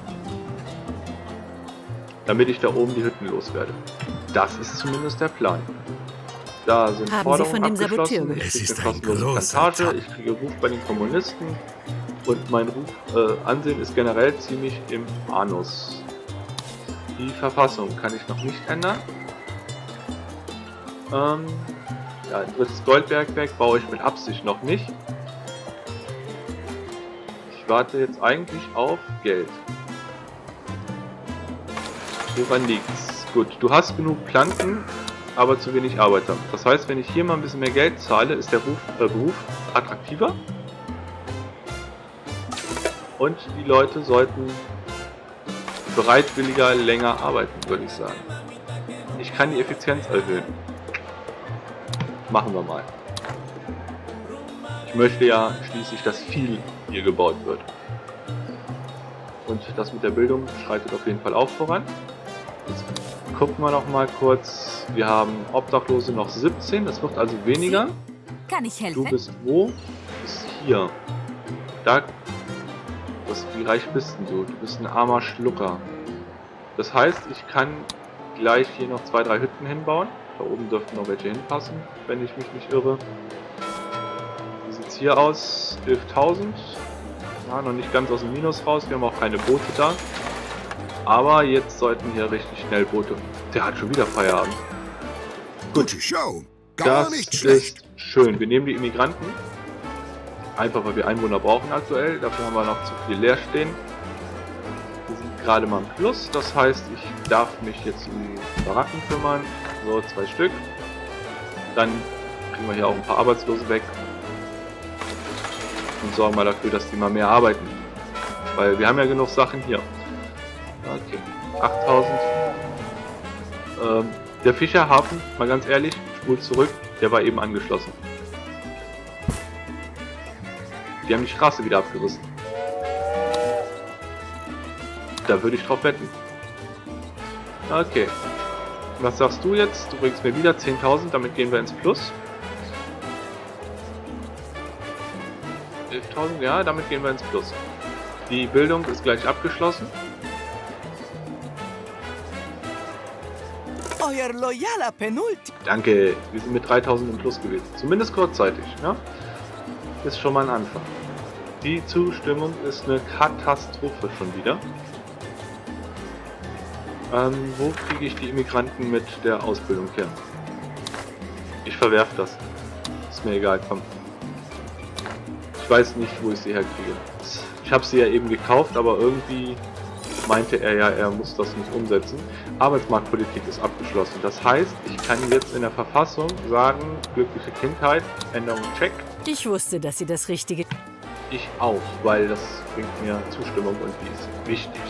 Damit ich da oben die Hütten loswerde. Das ist zumindest der Plan. Da sind Haben Forderungen Sie von dem Saboteur abgeschlossen. gehört? Ich Es ist kriege eine ein kostenlose großer Plantage. Ich kriege Ruf bei den Kommunisten. Und mein Ansehen ist generell ziemlich im Anus. Die Verfassung kann ich noch nicht ändern. Ja, ein drittes Goldbergwerk baue ich mit Absicht noch nicht. Ich warte jetzt eigentlich auf Geld. Woran liegt's? Gut, du hast genug Planten, aber zu wenig Arbeiter. Das heißt, wenn ich hier mal ein bisschen mehr Geld zahle, ist der Beruf attraktiver. Und die Leute sollten bereitwilliger länger arbeiten, würde ich sagen. Ich kann die Effizienz erhöhen. Machen wir mal. Ich möchte ja schließlich, dass viel hier gebaut wird. Und das mit der Bildung schreitet auf jeden Fall auch voran. Jetzt gucken wir noch mal kurz. Wir haben Obdachlose noch 17, das wird also weniger. Kann ich helfen? Du bist wo? Du bist hier. Da. Wie reich bist denn du? Du bist ein armer Schlucker. Das heißt, ich kann gleich hier noch 2, 3 Hütten hinbauen. Da oben dürften noch welche hinpassen, wenn ich mich nicht irre. Wie sieht es hier aus? 11.000. Ja, noch nicht ganz aus dem Minus raus. Wir haben auch keine Boote da. Aber jetzt sollten hier richtig schnell Boote. Der hat schon wieder Feierabend. Gute Show. Gar Das nicht schlecht. ist schön. Wir nehmen die Immigranten. Einfach weil wir Einwohner brauchen aktuell. Dafür haben wir noch zu viel leer stehen. Wir sind gerade mal im Plus. Das heißt, ich darf mich jetzt um die Baracken kümmern. So, 2 Stück. Dann kriegen wir hier auch ein paar Arbeitslose weg. Und sorgen mal dafür, dass die mal mehr arbeiten. Weil wir haben ja genug Sachen hier. Okay. 8.000. Der Fischerhafen, mal ganz ehrlich, spult zurück. Der war eben angeschlossen. Die haben die Straße wieder abgerissen. Da würde ich drauf wetten. Okay. Was sagst du jetzt? Du bringst mir wieder 10.000, damit gehen wir ins Plus. 11.000, ja, damit gehen wir ins Plus. Die Bildung ist gleich abgeschlossen. Euer loyaler Penulti. Danke, wir sind mit 3.000 im Plus gewesen. Zumindest kurzzeitig, ne? Ist schon mal ein Anfang. Die Zustimmung ist eine Katastrophe schon wieder. Wo kriege ich die Immigranten mit der Ausbildung her? Ich verwerfe das. Ist mir egal, komm. Ich weiß nicht, wo ich sie herkriege. Ich habe sie ja eben gekauft, aber irgendwie meinte er ja, er muss das nicht umsetzen. Arbeitsmarktpolitik ist abgeschlossen. Das heißt, ich kann jetzt in der Verfassung sagen, glückliche Kindheit, Änderung check. Ich wusste, dass Sie das Richtige... Ich auch, weil das bringt mir Zustimmung und die ist wichtig.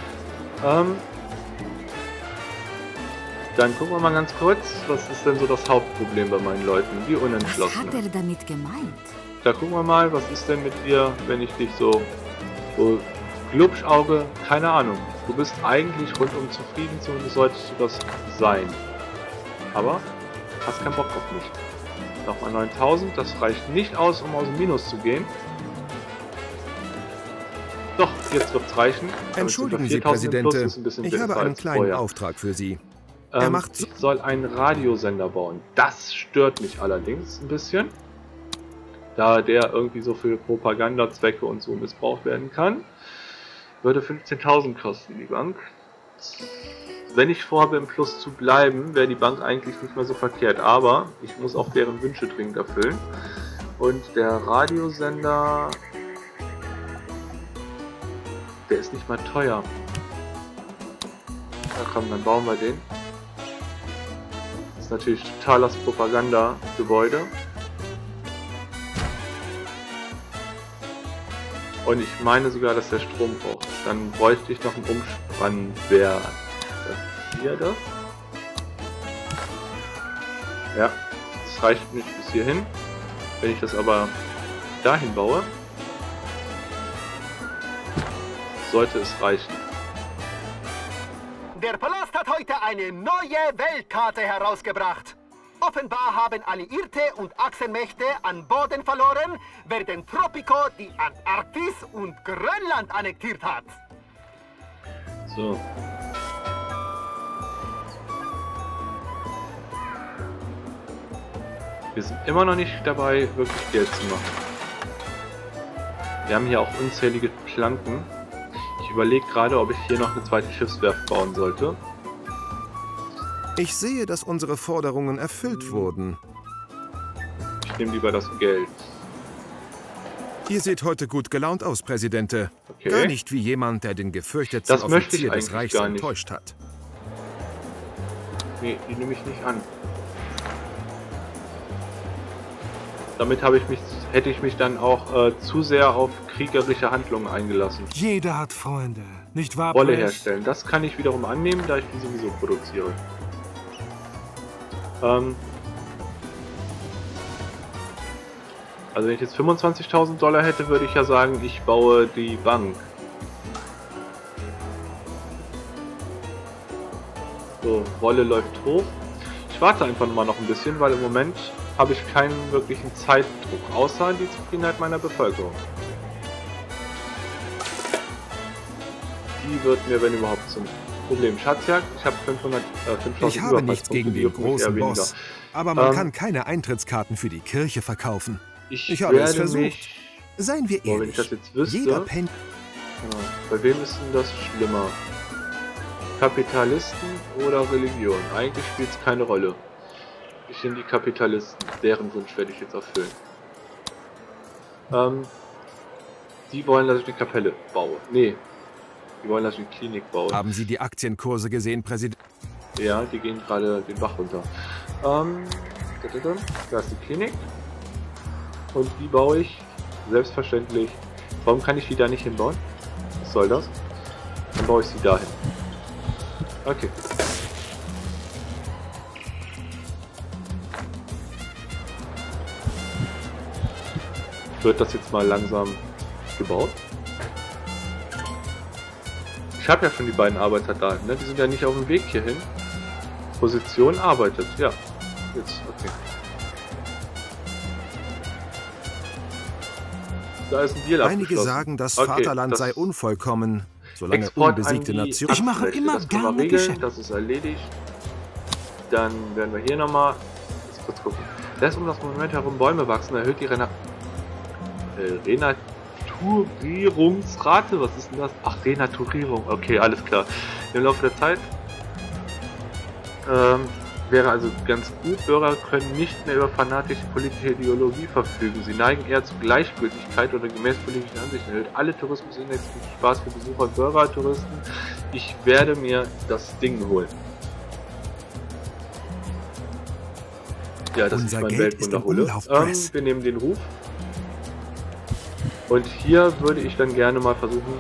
Dann gucken wir mal ganz kurz, was ist denn so das Hauptproblem bei meinen Leuten, die Was Unentschlossenen. hat er damit gemeint? Da gucken wir mal, was ist denn mit dir, wenn ich dich so Glubschauge, keine Ahnung. Du bist eigentlich rundum zufrieden, zumindest solltest du das sein. Aber hast keinen Bock auf mich. Nochmal 9.000, das reicht nicht aus, um aus dem Minus zu gehen. Doch, jetzt wird's reichen. Damit sind wir Entschuldigen Sie, 4.000 im Plus, Präsidente. ist ein bisschen Ich besser habe einen als kleinen vorher. Auftrag für Sie. Ich soll einen Radiosender bauen. Das stört mich allerdings ein bisschen, da der irgendwie so für Propagandazwecke und so missbraucht werden kann. Würde 15.000 kosten, die Bank. Wenn ich vorhabe, im Plus zu bleiben, wäre die Bank eigentlich nicht mehr so verkehrt. Aber ich muss auch deren Wünsche dringend erfüllen. Und der Radiosender, der ist nicht mal teuer. Na komm, dann bauen wir den. Das ist natürlich total das Propaganda-Gebäude. Und ich meine sogar, dass der Strom braucht. Dann bräuchte ich noch einen Umspannwerk. Das hier, das. Ja, das reicht nicht bis hierhin. Wenn ich das aber dahin baue, sollte es reichen. Der Palast hat heute eine neue Weltkarte herausgebracht. Offenbar haben Alliierte und Achsenmächte an Boden verloren, während Tropico die Antarktis und Grönland annektiert hat. So. Wir sind immer noch nicht dabei, wirklich Geld zu machen. Wir haben hier auch unzählige Planken. Ich überlege gerade, ob ich hier noch eine zweite Schiffswerft bauen sollte. Ich sehe, dass unsere Forderungen erfüllt wurden. Ich nehme lieber das Geld. Ihr seht heute gut gelaunt aus, Präsidente. Okay. Gar nicht wie jemand, der den gefürchteten Das möchte ich Offizier des eigentlich Reichs gar nicht. enttäuscht hat. Nee, die nehme ich nicht an. Damit hätte ich mich dann auch zu sehr auf kriegerische Handlungen eingelassen. Jeder hat Freunde, nicht wahr? Wolle Press? herstellen, das kann ich wiederum annehmen, da ich die sowieso produziere. Also wenn ich jetzt 25.000 Dollar hätte, würde ich ja sagen, ich baue die Bank. So, Wolle läuft hoch. Ich warte einfach mal noch ein bisschen, weil im Moment habe ich keinen wirklichen Zeitdruck, außer die Zufriedenheit meiner Bevölkerung. Die wird mir, wenn überhaupt, zum Problem. Schatzjagd, ich habe 5.000 Ich habe nichts gegen den großen Boss, aber man kann keine Eintrittskarten für die Kirche verkaufen. Ich habe es versucht. Seien wir ehrlich, wenn ich das jetzt wüsste, jeder Pen... bei wem ist denn das schlimmer? Kapitalisten oder Religion? Eigentlich spielt es keine Rolle. Ich nehme die Kapitalisten, deren Wunsch werde ich jetzt erfüllen. Die wollen, dass ich eine Kapelle baue. Nee, die wollen, dass ich eine Klinik baue. Haben Sie die Aktienkurse gesehen, Präsident? Ja, die gehen gerade den Bach runter. Da ist die Klinik. Und die baue ich selbstverständlich. Warum kann ich die da nicht hinbauen? Was soll das? Dann baue ich sie dahin. Okay. Wird das jetzt mal langsam gebaut? Ich habe ja schon die beiden Arbeiter da, ne? Die sind ja nicht auf dem Weg hierhin. Position arbeitet, ja. Jetzt, okay. Da ist ein Deal abgeschlossen. Einige sagen, das okay, Vaterland sei unvollkommen, solange Export unbesiegte Nation... Ich mache immer gerne Geschäfte. Das ist erledigt. Dann werden wir hier nochmal kurz gucken. Lässt um das Moment herum Bäume wachsen, erhöht die Renaturierungsrate. Was ist denn das? Ach, Renaturierung. Okay, alles klar. Im Laufe der Zeit wäre also ganz gut. Bürger können nicht mehr über fanatische politische Ideologie verfügen. Sie neigen eher zu Gleichgültigkeit oder gemäß politischen Ansichten. Erhöht alle Tourismusindex mit Spaß für Besucher und Bürger, Touristen. Ich werde mir das Ding holen. Ja, das ist mein Weltwunder hole. Wir nehmen den Ruf. Und hier würde ich dann gerne mal versuchen,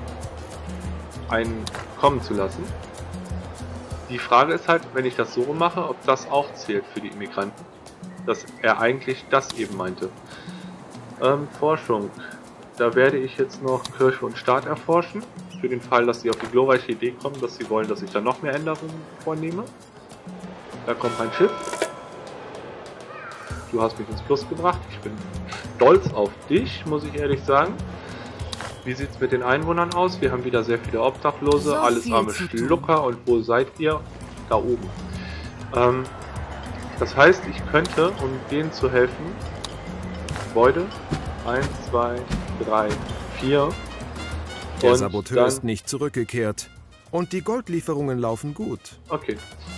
einen kommen zu lassen. Die Frage ist halt, wenn ich das so mache, ob das auch zählt für die Immigranten. Dass er eigentlich das eben meinte. Forschung. Da werde ich jetzt noch Kirche und Staat erforschen. Für den Fall, dass sie auf die glorreiche Idee kommen, dass sie wollen, dass ich da noch mehr Änderungen vornehme. Da kommt mein Schiff. Du hast mich ins Plus gebracht. Ich bin stolz auf dich, muss ich ehrlich sagen. Wie sieht es mit den Einwohnern aus? Wir haben wieder sehr viele Obdachlose, alles arme Schlucker. Und wo seid ihr? da oben. Das heißt, ich könnte, um denen zu helfen, Gebäude 1, 2, 3, 4. Der Saboteur ist nicht zurückgekehrt. Und die Goldlieferungen laufen gut. Okay.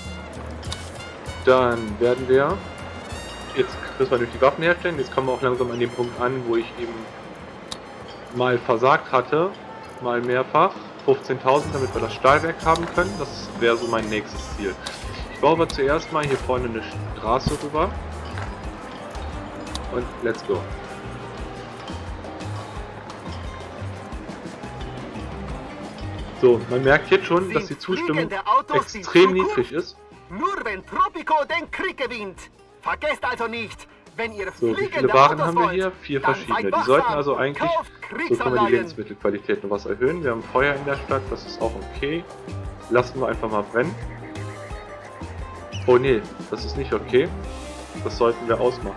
Dann werden wir... Jetzt müssen wir durch die Waffen herstellen. Jetzt kommen wir auch langsam an den Punkt an, wo ich eben mal versagt hatte. Mal mehrfach. 15.000, damit wir das Stahlwerk haben können. Das wäre so mein nächstes Ziel. Ich baue aber zuerst mal hier vorne eine Straße rüber. Und let's go. So, man merkt jetzt schon, dass die Zustimmung extrem niedrig ist. Nur wenn Tropico den Krieg gewinnt. Vergesst also nicht, wenn ihr so, wie viele Waren haben wir hier? 4 verschiedene. Die sollten also eigentlich, so können wir die Lebensmittelqualität noch was erhöhen. Wir haben Feuer in der Stadt, das ist auch okay. Lassen wir einfach mal brennen. Oh nee, das ist nicht okay. Das sollten wir ausmachen.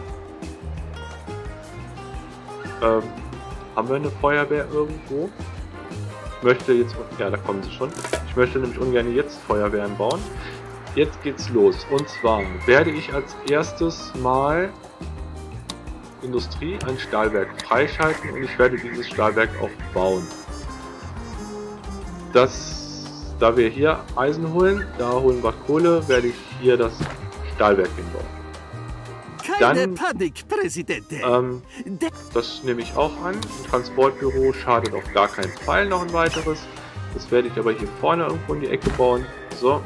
Haben wir eine Feuerwehr irgendwo? Ich möchte jetzt... Ja, da kommen sie schon. Ich möchte nämlich ungern jetzt Feuerwehren bauen. Jetzt geht's los. Und zwar werde ich als erstes mal Industrie, ein Stahlwerk freischalten und ich werde dieses Stahlwerk auch bauen. Da wir hier Eisen holen, da holen wir Kohle, werde ich hier das Stahlwerk hinbauen. Keine Panik, Präsident. Das nehme ich auch an. Ein Transportbüro schadet auf gar keinen Fall noch ein weiteres. Das werde ich aber hier vorne irgendwo in die Ecke bauen. So.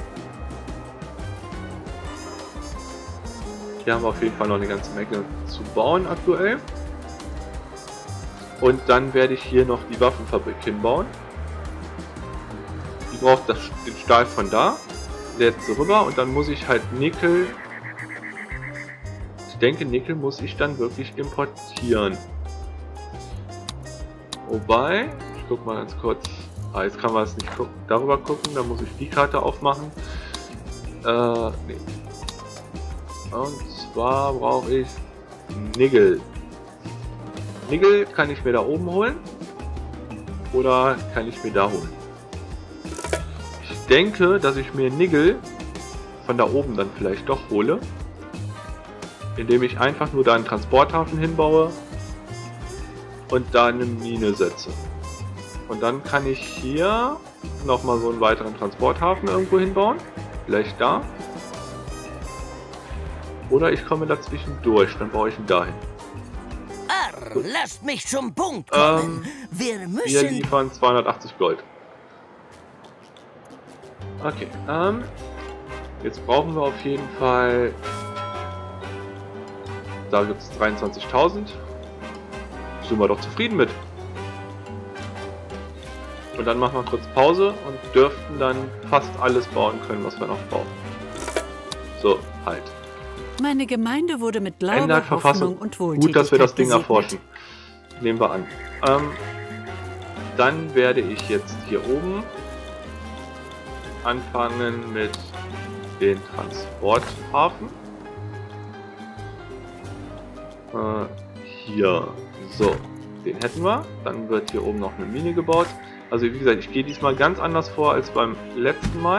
Hier haben wir auf jeden Fall noch eine ganze Menge zu bauen aktuell. Und dann werde ich hier noch die Waffenfabrik hinbauen. Die braucht den Stahl von da. Lädt sie rüber und dann muss ich halt Nickel... Ich denke, Nickel muss ich dann wirklich importieren. Wobei, ich guck mal ganz kurz. Jetzt kann man es nicht darüber gucken, da muss ich die Karte aufmachen. Nee. Und zwar brauche ich Nickel. Nickel kann ich mir da oben holen. Oder kann ich mir da holen. Ich denke, dass ich mir Nickel von da oben dann vielleicht doch hole. Indem ich einfach nur da einen Transporthafen hinbaue und da eine Mine setze. Und dann kann ich hier nochmal so einen weiteren Transporthafen irgendwo hinbauen. Vielleicht da. Oder ich komme dazwischen durch, dann baue ich ihn dahin. Lasst mich zum Punkt kommen. Wir liefern 280 Gold. Okay, jetzt brauchen wir auf jeden Fall... Da gibt es 23.000. Sind wir doch zufrieden mit. Und dann machen wir kurz Pause und dürften dann fast alles bauen können, was wir noch brauchen. So, halt. Meine Gemeinde wurde mit Glaube, Hoffnung und Wohltätigkeit Gut, dass wir das Ding gesegnet. erforschen. Nehmen wir an. Dann werde ich jetzt hier oben anfangen mit dem Transporthafen. Hier. So, den hätten wir. Dann wird hier oben noch eine Mine gebaut. Also wie gesagt, ich gehe diesmal ganz anders vor als beim letzten Mal.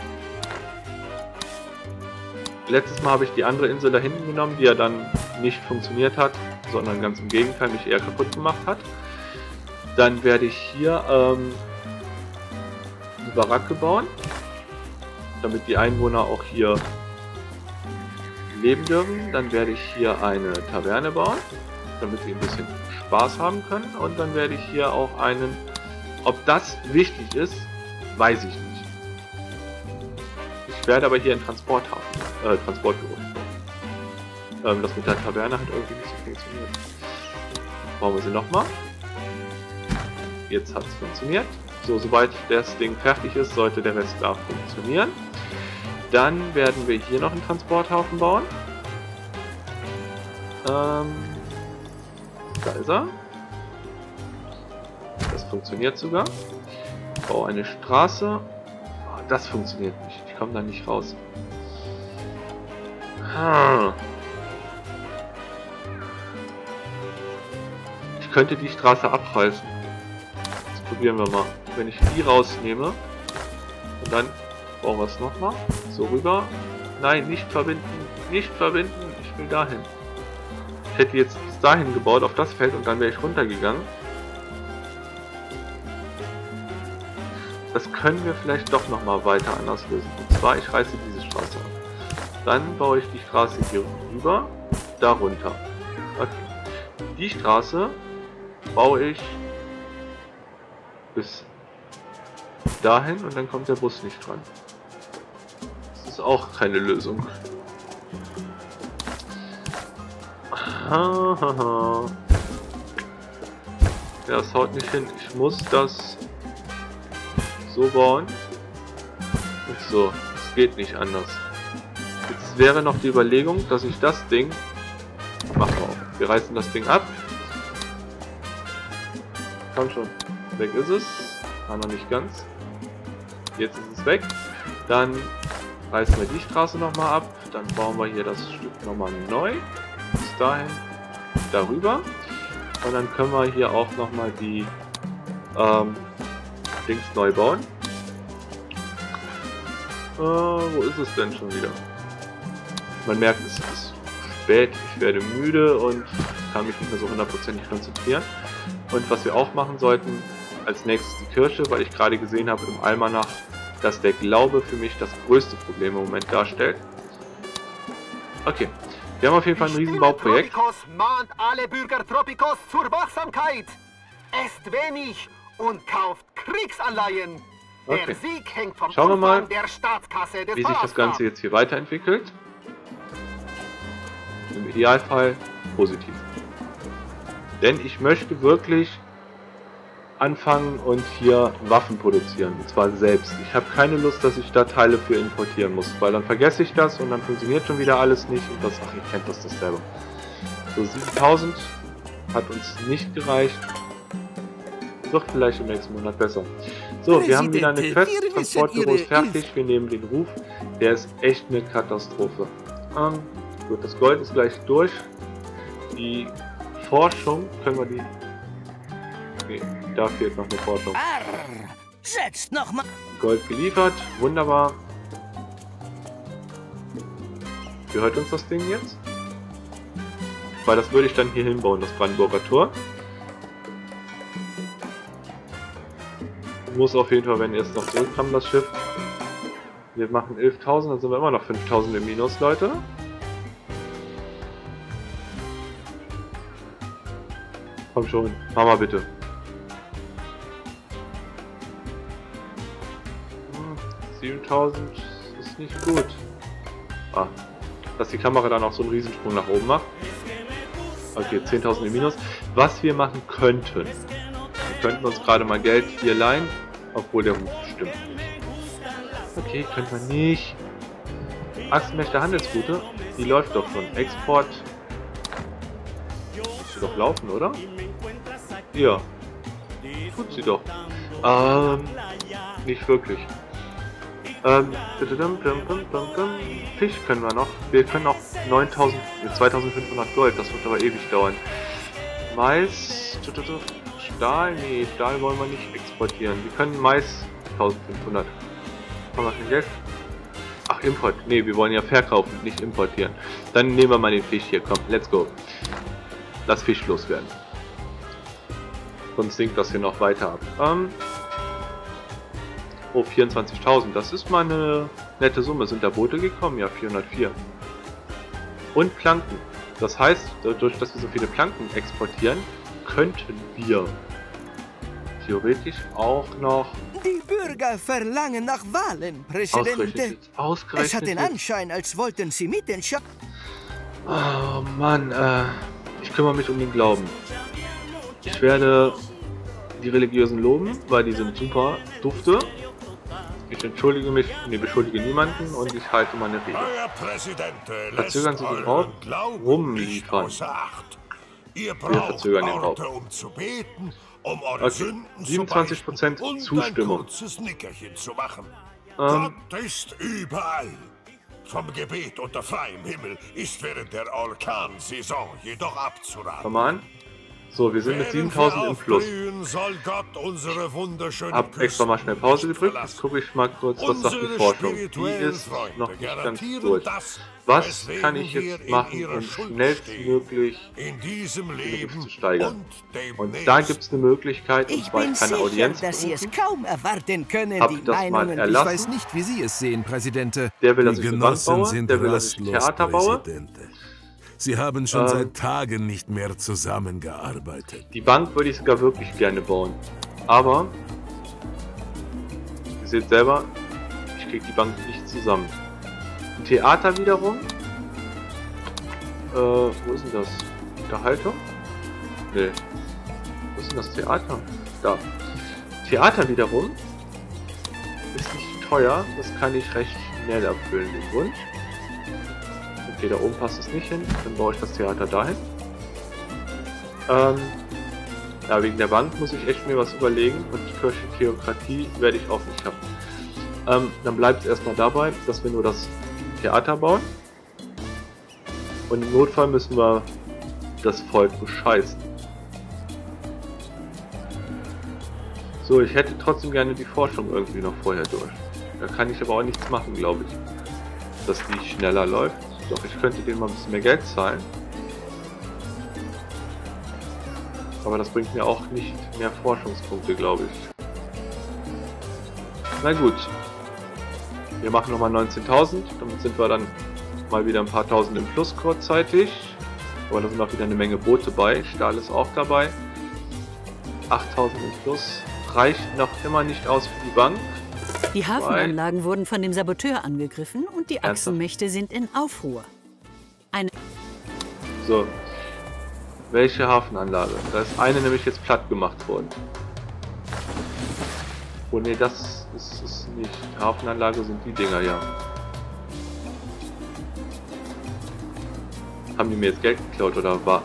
Letztes Mal habe ich die andere Insel da hinten genommen, die ja dann nicht funktioniert hat, sondern ganz im Gegenteil mich eher kaputt gemacht hat. Dann werde ich hier eine Baracke bauen, damit die Einwohner auch hier leben dürfen. Dann werde ich hier eine Taverne bauen, damit sie ein bisschen Spaß haben können. Und dann werde ich hier auch einen... Ob das wichtig ist, weiß ich nicht. Ich werde aber hier einen Transportbüro bauen. Das mit der Taverne hat irgendwie nicht so funktioniert. Bauen wir sie nochmal. Jetzt hat es funktioniert. So, sobald das Ding fertig ist, sollte der Rest da funktionieren. Dann werden wir hier noch einen Transporthafen bauen. Da ist er. Das funktioniert sogar. Ich baue eine Straße. Oh, das funktioniert nicht. Ich komme da nicht raus. Ich könnte die Straße abreißen. Das probieren wir mal. Wenn ich die rausnehme und dann Brauchen wir es nochmal. So rüber. Nein, nicht verbinden. Nicht verbinden. Ich will dahin. Ich hätte jetzt bis dahin gebaut, auf das Feld, und dann wäre ich runtergegangen. Das können wir vielleicht doch nochmal weiter anders lösen. Und zwar, ich reiße diese Straße ab. Dann baue ich die Straße hier rüber, da runter. Okay. Die Straße baue ich bis dahin und dann kommt der Bus nicht dran. Das ist auch keine Lösung. Ja, das haut nicht hin. Ich muss das so bauen. So, es geht nicht anders. Jetzt wäre noch die Überlegung, dass ich das Ding... Machen wir auch. Wir reißen das Ding ab. Komm schon. Weg ist es. War noch nicht ganz. Jetzt ist es weg. Dann reißen wir die Straße nochmal ab. Dann bauen wir hier das Stück nochmal neu. Bis dahin. Darüber. Und dann können wir hier auch nochmal die Dings neu bauen. Wo ist es denn schon wieder? Man merkt, es ist spät, ich werde müde und kann mich nicht mehr so hundertprozentig konzentrieren. Und was wir auch machen sollten, als nächstes die Kirche, weil ich gerade gesehen habe im Almanach, dass der Glaube für mich das größte Problem im Moment darstellt. Okay, wir haben auf jeden Fall ein Riesenbauprojekt. Tropikos mahnt alle Bürger Tropikos zur Wachsamkeit. Esst wenig und kauft Kriegsanleihen. Okay. Der Sieg hängt vom Schauen wir mal, der Staatskasse des wie sich das Ganze jetzt hier weiterentwickelt. Im Idealfall positiv. Denn ich möchte wirklich anfangen und hier Waffen produzieren. Und zwar selbst. Ich habe keine Lust, dass ich da Teile für importieren muss, weil dann vergesse ich das und dann funktioniert schon wieder alles nicht. Und das, ach, ihr kennt das selber. So, 7000 hat uns nicht gereicht. Wird vielleicht im nächsten Monat besser. So, wir haben wieder eine Quest. Transportbüro ist fertig. Wir nehmen den Ruf. Der ist echt eine Katastrophe. Gut, das Gold ist gleich durch. Die Forschung können wir die... Nee, da fehlt noch eine Forschung. Setzt noch mal. Gold geliefert. Wunderbar. Gehört uns das Ding jetzt? Weil das würde ich dann hier hinbauen, das Brandenburger Tor. Muss auf jeden Fall, wenn erst noch zurückkommen, das Schiff. Wir machen 11.000, dann sind wir immer noch 5.000 im Minus, Leute. Komm schon, mach mal bitte. 7.000 ist nicht gut. Ah, dass die Kamera dann auch so einen Riesensprung nach oben macht. Okay, 10.000 im Minus. Was wir machen könnten. Wir könnten uns gerade mal Geld hier leihen. Obwohl der Ruf stimmt nicht. Okay, können wir nicht. Achsenmächte Handelsroute, die läuft doch schon. Export. Muss sie doch laufen, oder? Ja. Tut sie doch. Nicht wirklich. Fisch können wir noch. Wir können auch 2500 Gold, das wird aber ewig dauern. Mais. Stahl? Nee, Stahl wollen wir nicht exportieren. Wir können Mais 1500. Haben wir kein Geld? Ach, Import. Nee, wir wollen ja verkaufen, nicht importieren. Dann nehmen wir mal den Fisch hier. Komm, let's go. Lass Fisch loswerden. Sonst sinkt das hier noch weiter ab. Oh, 24.000. Das ist mal eine nette Summe. Sind da Boote gekommen? Ja, 404. Und Planken. Das heißt, dadurch, dass wir so viele Planken exportieren, könnten wir theoretisch auch noch... Die Bürger verlangen nach Wahlen, Präsident. Ausgerechnet es hat den Anschein, als wollten sie mit den Schach... Oh Mann, ich kümmere mich um den Glauben. Ich werde die Religiösen loben, weil die sind super dufte. Ich entschuldige mich, beschuldige niemanden und ich halte meine Rede. Verzögern Sie den Raub, rumliefern. Wir verzögern den Raub. Okay, 27% Zustimmung. Gott ist überall. Vom Gebet unter freiem Himmel ist während der Orkansaison jedoch abzuraten. Komm mal an. So, wir sind mit 7000 im Plus. Hab extra mal schnell Pause gedrückt. Jetzt gucke ich mal kurz, was sagt die Forschung. Die ist noch nicht ganz durch. Was kann ich jetzt machen, um schnellstmöglich die Luft zu steigern? Und da gibt es eine Möglichkeit, und zwar keine Audienz. Dass Sie es kaum erwarten können, Hab das mal erlassen. Ich weiß nicht, wie Sie es sehen, Präsidente. Der will, dass ich eine Bank baue, der will, dass ich ein Theater baue. Sie haben schon seit Tagen nicht mehr zusammengearbeitet. Die Bank würde ich sogar wirklich gerne bauen. Aber, ihr seht selber, ich kriege die Bank nicht zusammen. Ein Theater wiederum. Wo ist denn das? Unterhaltung? Nee. Wo ist denn das Theater? Da. Theater wiederum ist nicht teuer. Das kann ich recht schnell erfüllen, den Wunsch. Okay, da oben passt es nicht hin, dann baue ich das Theater dahin. Ja, wegen der Bank muss ich echt mir was überlegen und die Kirchentheokratie werde ich auch nicht haben. Dann bleibt es erstmal dabei, dass wir nur das Theater bauen. Und im Notfall müssen wir das Volk bescheißen. So, ich hätte trotzdem gerne die Forschung irgendwie noch vorher durch. Da kann ich aber auch nichts machen, glaube ich. Dass die schneller läuft. Doch, ich könnte denen mal ein bisschen mehr Geld zahlen. Aber das bringt mir auch nicht mehr Forschungspunkte, glaube ich. Na gut. Wir machen nochmal 19.000. Damit sind wir dann mal wieder ein paar Tausend im Plus kurzzeitig. Aber da sind auch wieder eine Menge Boote bei. Stahl ist auch dabei. 8.000 im Plus. Reicht noch immer nicht aus für die Bank. Die Hafenanlagen wurden von dem Saboteur angegriffen und die Achsenmächte sind in Aufruhr. So. Welche Hafenanlage? Da ist eine nämlich jetzt platt gemacht worden. Oh ne, das ist es nicht. Hafenanlage sind die Dinger, ja. Haben die mir jetzt Geld geklaut oder war?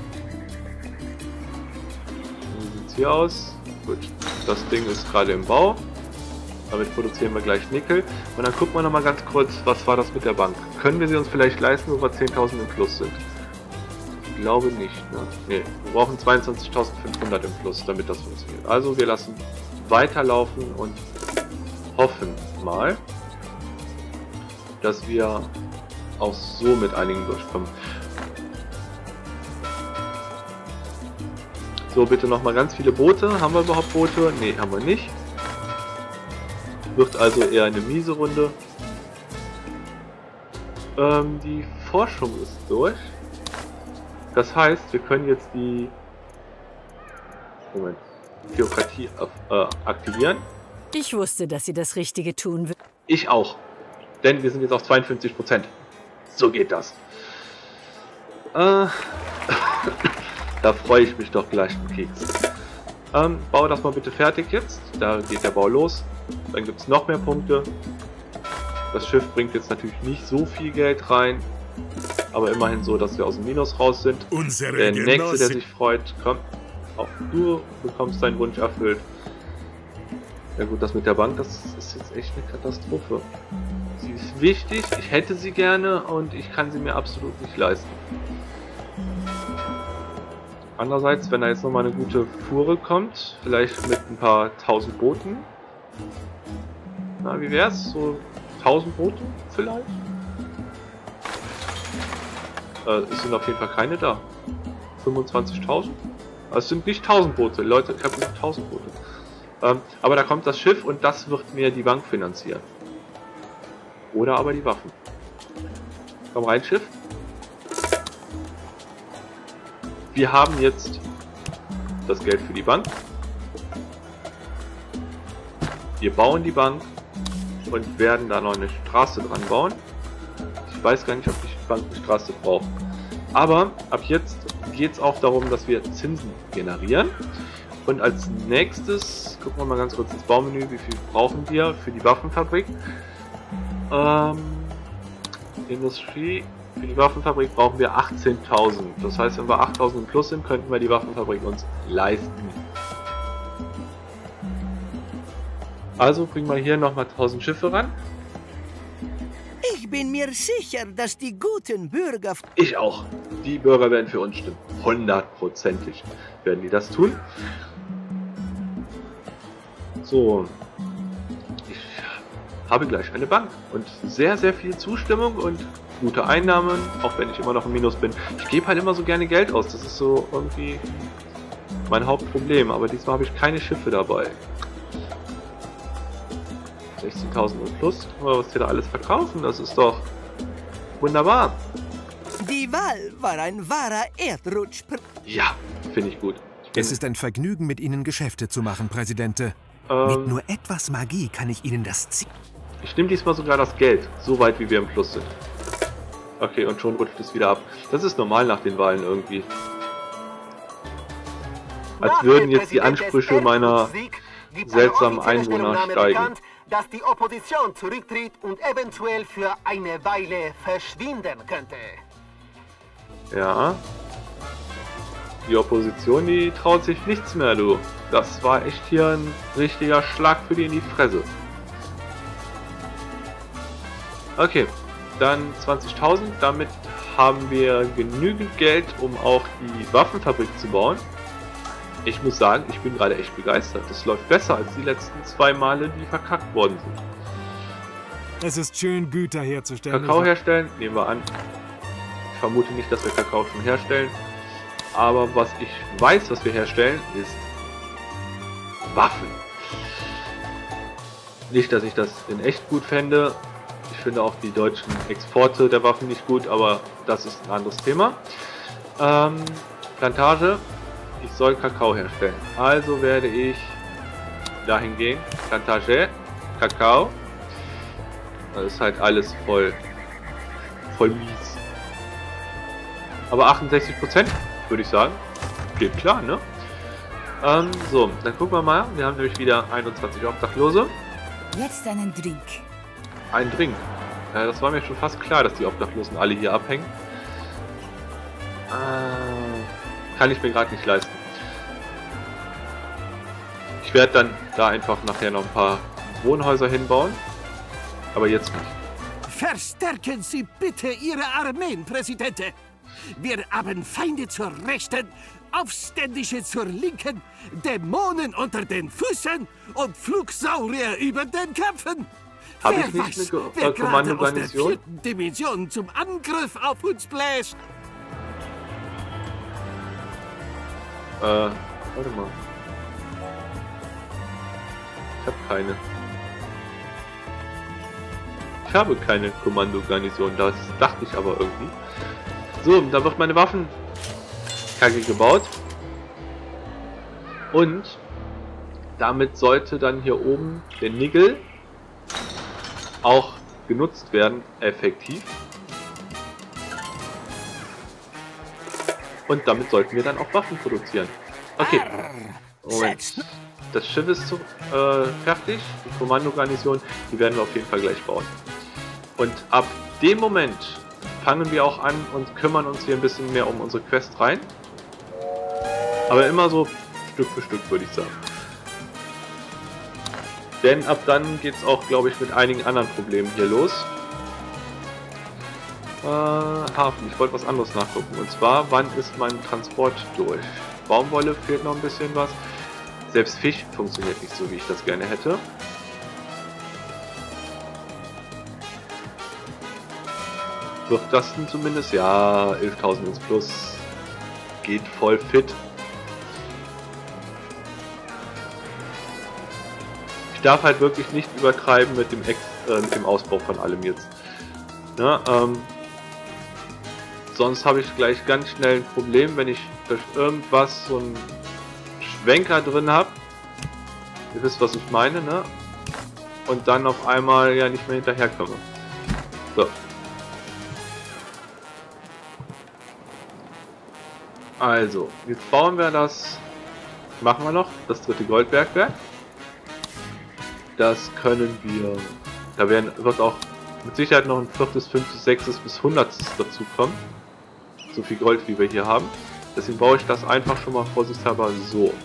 Wie sieht es hier aus? Gut. Das Ding ist gerade im Bau. Damit produzieren wir gleich Nickel. Und dann gucken wir nochmal ganz kurz, was war das mit der Bank? Können wir sie uns vielleicht leisten, wo wir 10.000 im Plus sind? Ich glaube nicht, ne? Ne, wir brauchen 22.500 im Plus, damit das funktioniert. Also wir lassen weiterlaufen und hoffen mal, dass wir auch so mit einigen durchkommen. So, bitte nochmal ganz viele Boote. Haben wir überhaupt Boote? Ne, haben wir nicht. Wird also eher eine miese Runde. Die Forschung ist durch. Das heißt, wir können jetzt die Theokratie aktivieren. Ich wusste, dass sie das Richtige tun wird. Ich auch. Denn wir sind jetzt auf 52%. So geht das. Da freue ich mich doch gleich einen Keks. Baue das mal bitte fertig jetzt. Da geht der Bau los. Dann gibt es noch mehr Punkte. Das Schiff bringt jetzt natürlich nicht so viel Geld rein. Aber immerhin so, dass wir aus dem Minus raus sind. Der Nächste, der sich freut, komm. Auch du bekommst deinen Wunsch erfüllt. Ja gut, das mit der Bank, das ist jetzt echt eine Katastrophe. Sie ist wichtig, ich hätte sie gerne und ich kann sie mir absolut nicht leisten. Andererseits, wenn da jetzt nochmal eine gute Fuhre kommt, vielleicht mit ein paar 1000 Booten. Na, wie wär's? So 1000 Boote vielleicht? Es sind auf jeden Fall keine da. 25.000? Es sind nicht 1000 Boote, Leute, ich habe nicht 1000 Boote. Aber da kommt das Schiff und das wird mir die Bank finanzieren. Oder aber die Waffen. Komm rein, Schiff. Wir haben jetzt das Geld für die Bank. Wir bauen die Bank und werden da noch eine Straße dran bauen. Ich weiß gar nicht, ob die Bank eine Straße braucht. Aber ab jetzt geht es auch darum, dass wir Zinsen generieren. Und als nächstes, gucken wir mal ganz kurz ins Baumenü, wie viel brauchen wir für die Waffenfabrik. Industrie, für die Waffenfabrik brauchen wir 18.000. Das heißt, wenn wir 8.000 im Plus sind, könnten wir die Waffenfabrik uns leisten. Also bringen wir hier nochmal 1000 Schiffe ran. Ich bin mir sicher, dass die guten Bürger... Ich auch. Die Bürger werden für uns stimmen. 100%ig werden die das tun. So. Ich habe gleich eine Bank und sehr, sehr viel Zustimmung und gute Einnahmen, auch wenn ich immer noch im Minus bin. Ich gebe halt immer so gerne Geld aus, das ist so irgendwie mein Hauptproblem, aber diesmal habe ich keine Schiffe dabei. 16.000 und plus, was wir da alles verkaufen, das ist doch wunderbar. Die Wahl war ein wahrer Erdrutsch. Ja, finde ich gut. Es ist ein Vergnügen, mit Ihnen Geschäfte zu machen, Präsidente. Mit nur etwas Magie kann ich Ihnen das Ziel... Ich nehme diesmal sogar das Geld, so weit wie wir im Plus sind. Okay, und schon rutscht es wieder ab. Das ist normal nach den Wahlen irgendwie. Als würden jetzt die Ansprüche meiner seltsamen Einwohner steigen. Dass die Opposition zurücktritt und eventuell für eine Weile verschwinden könnte. Ja. Die Opposition, die traut sich nichts mehr, du. Das war echt hier ein richtiger Schlag für die in die Fresse. Okay, dann 20.000. Damit haben wir genügend Geld, um auch die Waffenfabrik zu bauen. Ich muss sagen, ich bin gerade echt begeistert. Das läuft besser als die letzten 2 Male, die verkackt worden sind. Es ist schön, Güter herzustellen. Kakao herstellen, nehmen wir an. Ich vermute nicht, dass wir Kakao schon herstellen. Aber was ich weiß, was wir herstellen, ist Waffen. Nicht, dass ich das in echt gut fände. Ich finde auch die deutschen Exporte der Waffen nicht gut, aber das ist ein anderes Thema. Plantage. Ich soll Kakao herstellen. Also werde ich dahin gehen. Plantage, Kakao. Das ist halt alles voll mies. Aber 68%, würde ich sagen. Geht klar, ne? So, dann gucken wir mal. Wir haben nämlich wieder 21 Obdachlose. Jetzt einen Drink. Ein Drink. Das war mir schon fast klar, dass die Obdachlosen alle hier abhängen. Kann ich mir gerade nicht leisten. Ich werde dann da einfach nachher noch ein paar Wohnhäuser hinbauen. Aber jetzt nicht. Verstärken Sie bitte Ihre Armeen, Präsidente. Wir haben Feinde zur Rechten, Aufständische zur Linken, Dämonen unter den Füßen und Flugsaurier über den Köpfen. Habe ich nicht eine Kommandogarnison? Aus der 4. Dimension zum Angriff auf uns bläst. Warte mal. Ich habe keine. Ich habe keine Kommandogarnison, das dachte ich aber irgendwie. So, da wird meine Waffenkacke gebaut. Und damit sollte dann hier oben der Nickel auch genutzt werden, effektiv. Und damit sollten wir dann auch Waffen produzieren. Okay. Moment. Das Schiff ist fertig. Die Kommandogarnison, die werden wir auf jeden Fall gleich bauen. Und ab dem Moment fangen wir auch an und kümmern uns hier ein bisschen mehr um unsere Quest rein. Aber immer so Stück für Stück, würde ich sagen. Denn ab dann geht es auch, glaube ich, mit einigen anderen Problemen hier los. Hafen, ich wollte was anderes nachgucken. Und zwar, wann ist mein Transport durch? Baumwolle fehlt noch ein bisschen was. Selbst Fisch funktioniert nicht so, wie ich das gerne hätte. Wird das denn zumindest? Ja, 11.000 ins Plus. Geht voll fit. Ich darf halt wirklich nicht übertreiben mit dem Ausbau von allem jetzt. Ja, sonst habe ich gleich ganz schnell ein Problem, wenn ich durch irgendwas so einen Schwenker drin habe. Ihr wisst, was ich meine, ne? Und dann auf einmal ja nicht mehr hinterherkomme. So. Also, jetzt bauen wir das. Machen wir noch das 3. Goldbergwerk. Das können wir. Da wird auch mit Sicherheit noch ein 4., 5., 6. bis 100. dazu kommen. So viel Gold, wie wir hier haben. Deswegen baue ich das einfach schon mal vorsichtshalber so.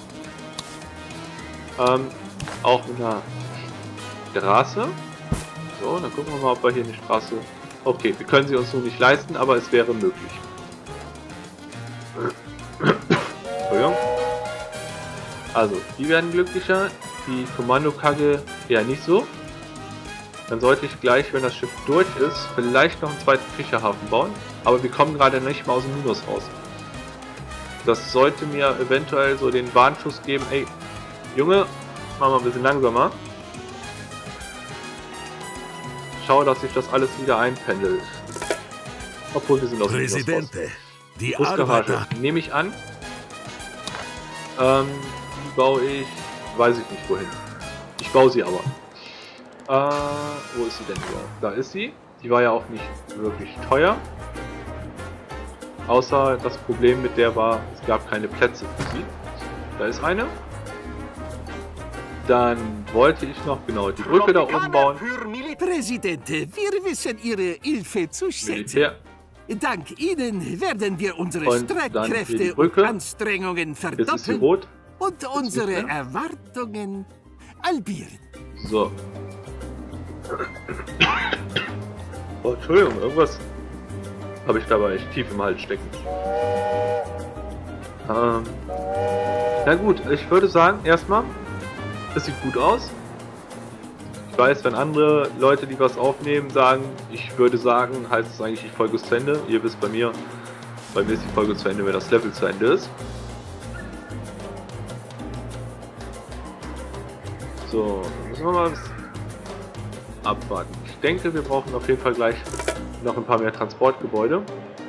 Auch mit einer Straße. So, dann gucken wir mal, ob wir hier eine Straße... Okay, wir können sie uns nun nicht leisten, aber es wäre möglich. Entschuldigung. Also, die werden glücklicher, die Kommandokacke eher nicht so. Dann sollte ich gleich, wenn das Schiff durch ist, vielleicht noch einen zweiten Fischerhafen bauen. Aber wir kommen gerade nicht mal aus dem Minus raus. Das sollte mir eventuell so den Warnschuss geben. Ey, Junge, mach mal ein bisschen langsamer. Schau, dass sich das alles wieder einpendelt. Obwohl wir sind aus dem Minus raus. Die Busgarage nehme ich an. Die baue ich, weiß ich nicht wohin. Ich baue sie aber. Wo ist sie denn hier? Da ist sie. Die war ja auch nicht wirklich teuer. Außer das Problem mit der war, es gab keine Plätze für sie. Da ist eine. Dann wollte ich noch genau die Brücke da oben bauen. Präsidente, wir wissen Ihre Hilfe zu schätzen. Dank Ihnen werden wir unsere Streitkräfte und Anstrengungen verdoppeln und unsere Erwartungen halbieren. So. Oh, Entschuldigung, irgendwas habe ich dabei echt tief im Hals stecken. Na gut, ich würde sagen, erstmal, es sieht gut aus. Ich weiß, wenn andere Leute, die was aufnehmen, sagen, ich würde sagen, heißt es eigentlich, die Folge ist zu Ende. Ihr wisst bei mir ist die Folge zu Ende, wenn das Level zu Ende ist. So, müssen wir mal abwarten. Ich denke, wir brauchen auf jeden Fall gleich noch ein paar mehr Transportgebäude.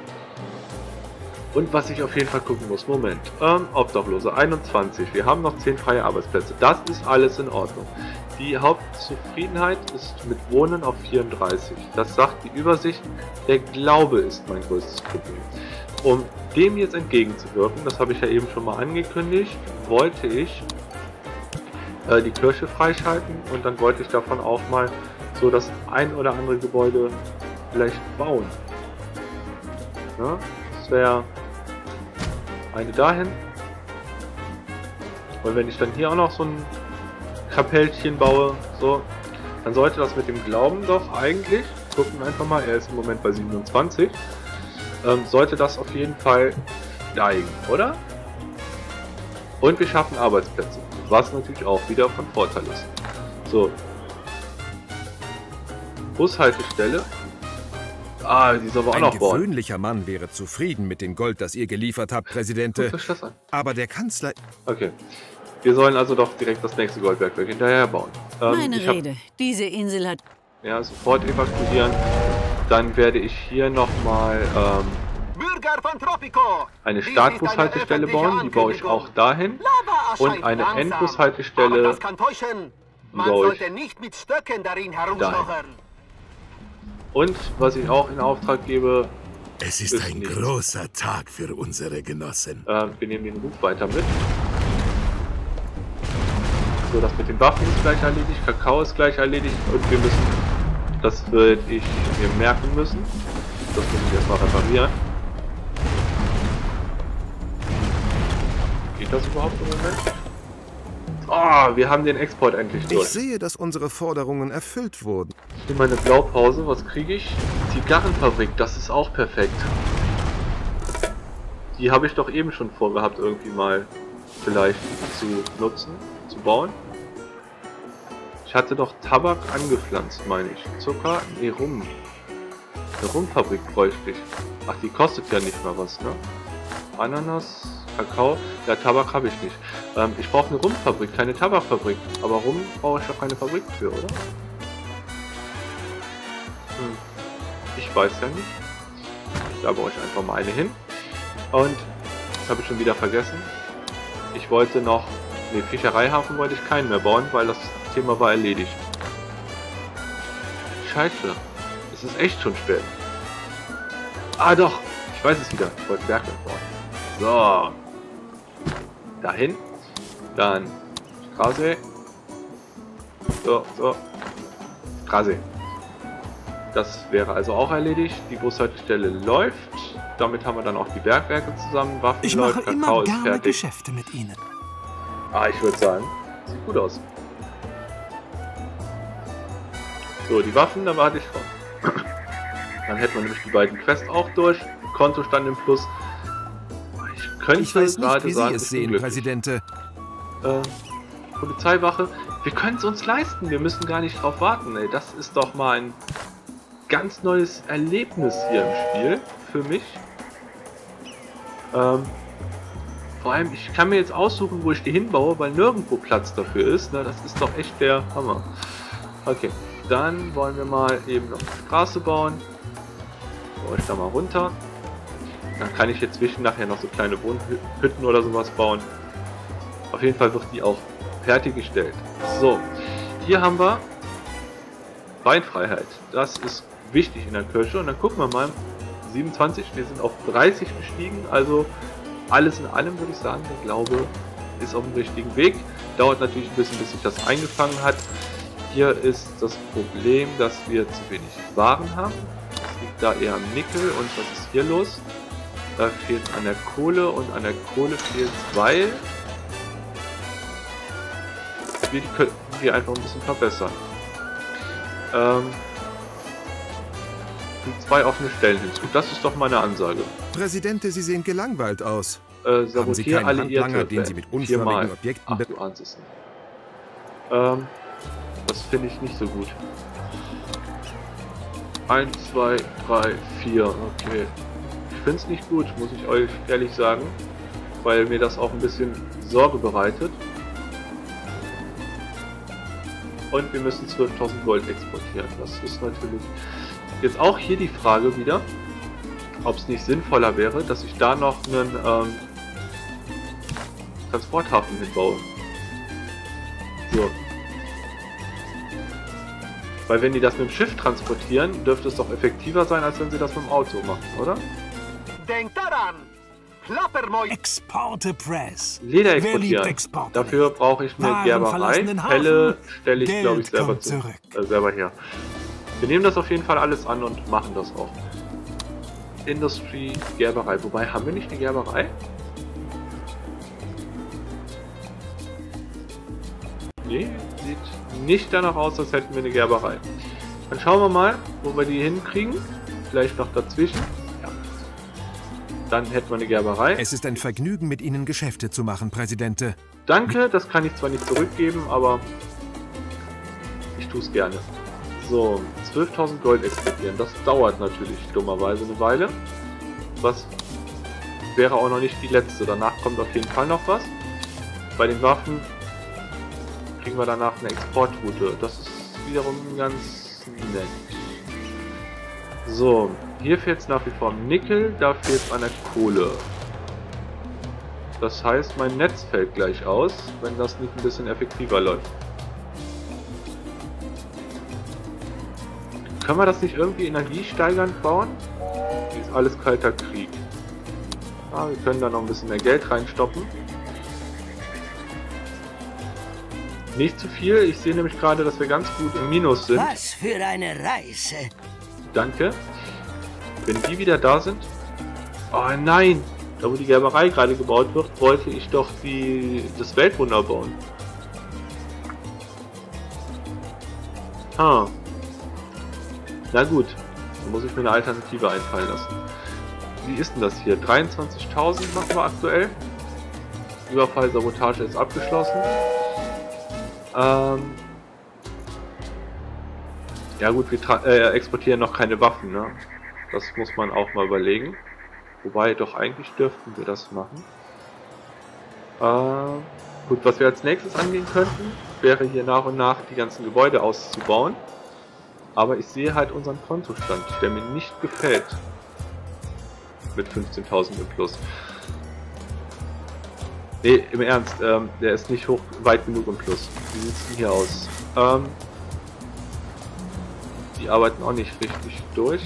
Und was ich auf jeden Fall gucken muss, Moment, Obdachlose 21, wir haben noch 10 freie Arbeitsplätze, das ist alles in Ordnung. Die Hauptzufriedenheit ist mit Wohnen auf 34, das sagt die Übersicht, der Glaube ist mein größtes Problem. Um dem jetzt entgegenzuwirken, das habe ich ja eben schon mal angekündigt, wollte ich die Kirche freischalten und dann wollte ich davon auch mal so das ein oder andere Gebäude vielleicht bauen. Ja, das wäre eine dahin. Und wenn ich dann hier auch noch so ein Kapellchen baue, so, dann sollte das mit dem Glauben doch eigentlich, gucken einfach mal, er ist im Moment bei 27, sollte das auf jeden Fall steigen, oder? Und wir schaffen Arbeitsplätze, was natürlich auch wieder von Vorteil ist. So. Bushaltestelle. Ah, die soll aber auch noch bauen. Ein gewöhnlicher Mann wäre zufrieden mit dem Gold, das ihr geliefert habt, Präsidente. Aber der Kanzler... Okay. Wir sollen also doch direkt das nächste Goldbergwerk hinterher bauen. Meine Rede. Diese Insel hat... Ja, sofort evakuieren. Dann werde ich hier nochmal eine Startbushaltestelle bauen. Die baue ich auch dahin. Und eine Endbushaltestelle baue ich dahin. Und was ich auch in Auftrag gebe... Es ist ein großer Tag für unsere Genossen. Wir nehmen den Ruf weiter mit. So, das mit den Waffen ist gleich erledigt, Kakao ist gleich erledigt und wir müssen, das würde ich mir merken müssen, das muss ich erstmal reparieren. Geht das überhaupt im Moment? Oh, wir haben den Export endlich durch. Ich sehe, dass unsere Forderungen erfüllt wurden. Hier meine Blaupause, was kriege ich? Zigarrenfabrik, das ist auch perfekt. Die habe ich doch eben schon vorgehabt, irgendwie mal vielleicht zu nutzen, zu bauen. Ich hatte doch Tabak angepflanzt, meine ich. Zucker? Nee, Rum. Eine Rumfabrik bräuchte ich. Ach, die kostet ja nicht mal was, ne? Ananas, Kakao. Ja, Tabak habe ich nicht. Ich brauche eine Rumfabrik, keine Tabakfabrik. Aber Rum brauche ich doch keine Fabrik für, oder? Ich weiß ja nicht. Da baue ich einfach mal eine hin. Und das habe ich schon wieder vergessen. Ich wollte noch... Ne, Fischereihafen wollte ich keinen mehr bauen, weil das Thema war erledigt. Scheiße. Es ist echt schon spät. Ah doch, ich weiß es wieder. Ich wollte Bergwerk bauen. So. Dahin. Dann Straße. So. Straße. Das wäre also auch erledigt. Die Bushaltestelle läuft. Damit haben wir dann auch die Bergwerke zusammen. Waffen ich mache immer gerne Geschäfte mit Ihnen. Ah, ich würde sagen, sieht gut aus. So, die Waffen, da warte ich drauf. Dann hätten wir nämlich die beiden Quests auch durch. Kontostand im Plus. Ich könnte ich weiß nicht, wie sagen, Sie es sehen, Präsidente. Polizeiwache, wir können es uns leisten, wir müssen gar nicht drauf warten, ey. Das ist doch mal ein ganz neues Erlebnis hier im Spiel für mich. Vor allem, ich kann mir jetzt aussuchen, wo ich die hinbaue, weil nirgendwo Platz dafür ist. Ne? Das ist doch echt der Hammer. Okay, dann wollen wir mal eben noch eine Straße bauen. Baue ich da mal runter. Dann kann ich jetzt zwischen nachher noch so kleine Wohnhütten oder sowas bauen. Auf jeden Fall wird die auch fertiggestellt. So, hier haben wir Beinfreiheit. Das ist wichtig in der Kirche. Und dann gucken wir mal, 27, wir sind auf 30 gestiegen, also alles in allem würde ich sagen, der Glaube ist auf dem richtigen Weg. Dauert natürlich ein bisschen, bis sich das eingefangen hat. Hier ist das Problem, dass wir zu wenig Waren haben. Es liegt da eher am Nickel. Und was ist hier los? Da fehlt an der Kohle und an der Kohle fehlt es, weil wir die könnten wir einfach ein bisschen verbessern. 2 offene Stellen hinzu. Das ist doch meine Ansage. Präsidente, Sie sehen gelangweilt aus. Haben Sie keinen Handlanger, den Sie mit unförmigen Objekten... Ach, du ahnst es nicht. Das finde ich nicht so gut. 1, 2, 3, 4. Okay. Ich finde es nicht gut, muss ich euch ehrlich sagen. Weil mir das auch ein bisschen Sorge bereitet. Und wir müssen 12.000 Gold exportieren. Das ist natürlich... Jetzt auch hier die Frage wieder, ob es nicht sinnvoller wäre, dass ich da noch einen Transporthafen hinbaue. So. Weil wenn die das mit dem Schiff transportieren, dürfte es doch effektiver sein, als wenn sie das mit dem Auto machen, oder? Denkt daran! Exporte Press. Leder exportieren. Dafür brauche ich eine Gerberei. Felle stelle ich, glaube ich, selber her. Wir nehmen das auf jeden Fall alles an und machen das auch. Industry, Gerberei. Wobei, haben wir nicht eine Gerberei? Nee, sieht nicht danach aus, als hätten wir eine Gerberei. Dann schauen wir mal, wo wir die hinkriegen. Vielleicht noch dazwischen. Ja. Dann hätten wir eine Gerberei. Es ist ein Vergnügen, mit Ihnen Geschäfte zu machen, Präsidente. Danke, das kann ich zwar nicht zurückgeben, aber ich tue es gerne. So, 12.000 Gold exportieren. Das dauert natürlich dummerweise eine Weile. Was wäre auch noch nicht die letzte. Danach kommt auf jeden Fall noch was. Bei den Waffen kriegen wir danach eine Exportroute. Das ist wiederum ganz nett. So, hier fehlt es nach wie vor am Nickel. Da fehlt es an der Kohle. Das heißt, mein Netz fällt gleich aus, wenn das nicht ein bisschen effektiver läuft. Können wir das nicht irgendwie energiesteigernd bauen? Ist alles kalter Krieg. Ah, wir können da noch ein bisschen mehr Geld reinstoppen. Nicht zu viel. Ich sehe nämlich gerade, dass wir ganz gut im Minus sind. Was für eine Reise. Danke. Wenn die wieder da sind... Oh nein! Da wo die Gerberei gerade gebaut wird, wollte ich doch das Weltwunder bauen. Ah. Na gut, dann muss ich mir eine Alternative einfallen lassen. Wie ist denn das hier? 23.000 machen wir aktuell. Überfall, Sabotage ist abgeschlossen. Ja gut, wir exportieren noch keine Waffen, ne? Das muss man auch mal überlegen. Wobei, doch eigentlich dürften wir das machen. Gut, was wir als nächstes angehen könnten, wäre hier nach und nach die ganzen Gebäude auszubauen. Aber ich sehe halt unseren Kontostand, der mir nicht gefällt. Mit 15.000 im Plus. Nee, im Ernst, der ist nicht weit genug im Plus. Wie sieht es denn hier aus? Die arbeiten auch nicht richtig durch.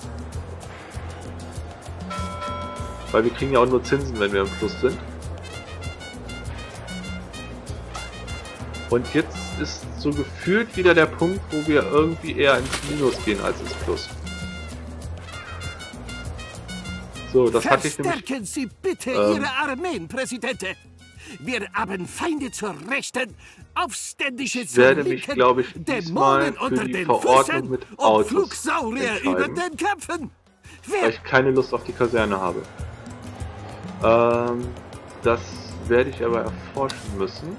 Weil wir kriegen ja auch nur Zinsen, wenn wir im Plus sind. Und jetzt ist so gefühlt wieder der Punkt, wo wir irgendwie eher ins Minus gehen als ins Plus. So, das hatte ich nämlich... Verstärken Sie bitte Ihre Armeen, Präsidente! Wir haben Feinde zur Rechten, Aufständische zur Linken, mich, glaube ich, Dämonen unter den Füßen und Flugsaurier über den Köpfen! Weil ich keine Lust auf die Kaserne habe. Das werde ich aber erforschen müssen.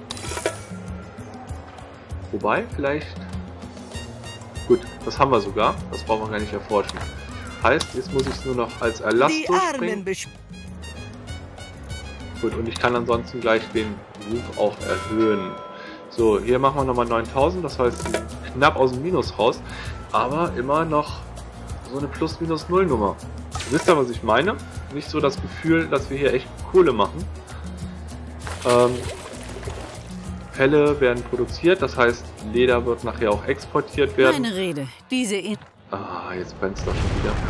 Wobei, vielleicht... Gut, das haben wir sogar. Das brauchen wir gar nicht erforschen. Heißt, jetzt muss ich es nur noch als Erlass durchbringen. Gut, und ich kann ansonsten gleich den Ruf auch erhöhen. So, hier machen wir nochmal 9000. Das heißt, knapp aus dem Minus raus. Aber immer noch so eine Plus-Minus-Null-Nummer. Wisst ihr, was ich meine? Nicht so das Gefühl, dass wir hier echt Kohle machen. Felle werden produziert, das heißt, Leder wird nachher auch exportiert werden. Meine Rede, diese... Jetzt brennt's doch schon wieder.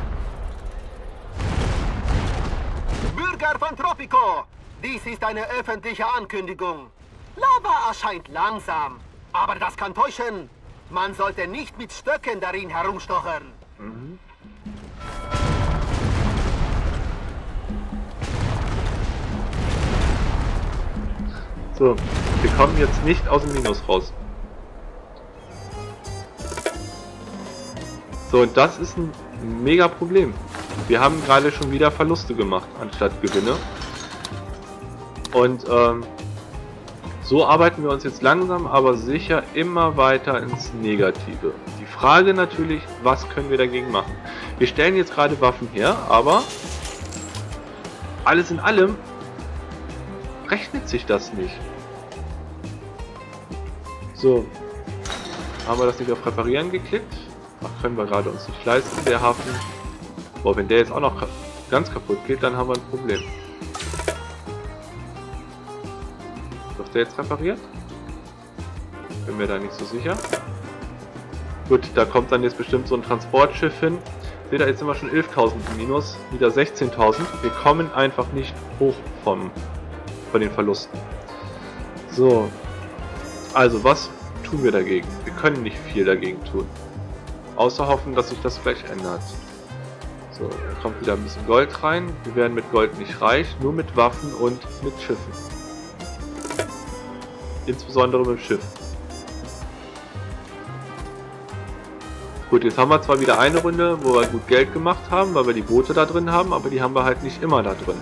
Bürger von Tropico, dies ist eine öffentliche Ankündigung. Lava erscheint langsam, aber das kann täuschen. Man sollte nicht mit Stöcken darin herumstochern. Mhm. So, wir kommen jetzt nicht aus dem Minus raus. So, und das ist ein mega Problem. Wir haben gerade schon wieder Verluste gemacht, anstatt Gewinne. Und so arbeiten wir uns jetzt langsam, aber sicher immer weiter ins Negative. Die Frage natürlich, was können wir dagegen machen? Wir stellen jetzt gerade Waffen her, aber alles in allem rechnet sich das nicht. So, haben wir das nicht auf Reparieren geklickt? Ach, können wir gerade uns nicht leisten. Der Hafen, boah, wenn der jetzt auch noch ganz kaputt geht, dann haben wir ein Problem. Wird der jetzt repariert? Bin mir da nicht so sicher. Gut, da kommt dann jetzt bestimmt so ein Transportschiff hin. Seht ihr, jetzt sind wir schon 11.000 im Minus, wieder 16.000. Wir kommen einfach nicht hoch von den Verlusten. So, also was tun wir dagegen? Wir können nicht viel dagegen tun. Außer hoffen, dass sich das gleich ändert. So, da kommt wieder ein bisschen Gold rein. Wir werden mit Gold nicht reich, nur mit Waffen und mit Schiffen. Insbesondere mit dem Schiff. Gut, jetzt haben wir zwar wieder eine Runde, wo wir gut Geld gemacht haben, weil wir die Boote da drin haben, aber die haben wir halt nicht immer da drin.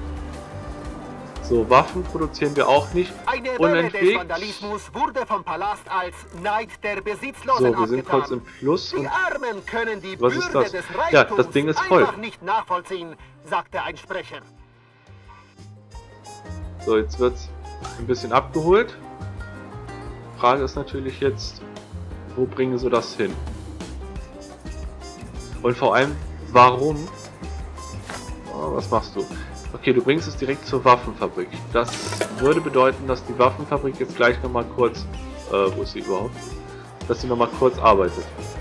So, Waffen produzieren wir auch nicht unentwegt. Des Vandalismus wurde vom Palast als Neid der Besitzlosen so, wir sind kurz im Plus. Die Armen können die was ist das? Ja, das Ding ist voll. Nicht nachvollziehen, sagte ein Sprecher. So, jetzt wird's ein bisschen abgeholt. Frage ist natürlich jetzt, wo bringen sie das hin? Und vor allem, warum? Oh, was machst du? Okay, du bringst es direkt zur Waffenfabrik. Das würde bedeuten, dass die Waffenfabrik jetzt gleich nochmal kurz... wo ist sie überhaupt? Dass sie nochmal kurz arbeitet.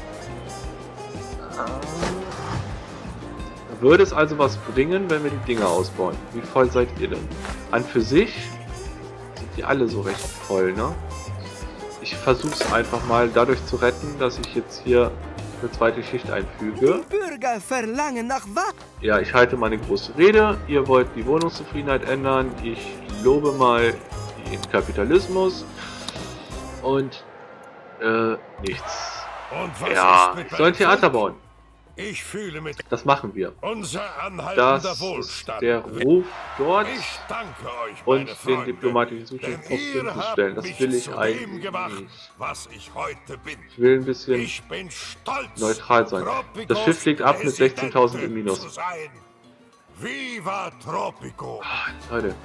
Würde es also was bringen, wenn wir die Dinger ausbauen? Wie voll seid ihr denn? An für sich sind die alle so recht voll, ne? Ich versuche es einfach mal dadurch zu retten, dass ich jetzt hier eine zweite Schicht einfüge. Die Bürger verlangen nach was? Ja, ich halte meine große Rede. Ihr wollt die Wohnungszufriedenheit ändern. Ich lobe mal den Kapitalismus. Und, nichts. Und was ja, ist mit ich soll ein Theater bauen. Ich fühle mit das machen wir. Unser anhaltender Ist Wohlstand. der Ruf dort Ich danke euch, und meine Freunde, den diplomatischen Zustand aufzustellen. Das will ich eigentlich gemacht, nicht. was ich heute bin. Ich will ein bisschen Ich bin stolz, neutral sein. Das Schiff fliegt ab mit 16.000 im Minus. Viva Tropico! Leute.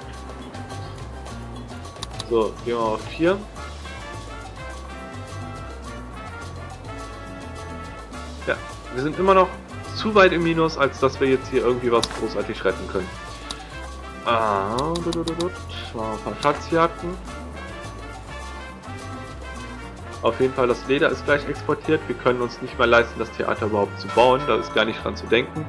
So, gehen wir auf 4. Ja, wir sind immer noch zu weit im Minus, als dass wir jetzt hier irgendwie was großartig retten können. Ein paar Schatzjagden. Auf jeden Fall, das Leder ist gleich exportiert. Wir können uns nicht mehr leisten, das Theater überhaupt zu bauen. Da ist gar nicht dran zu denken.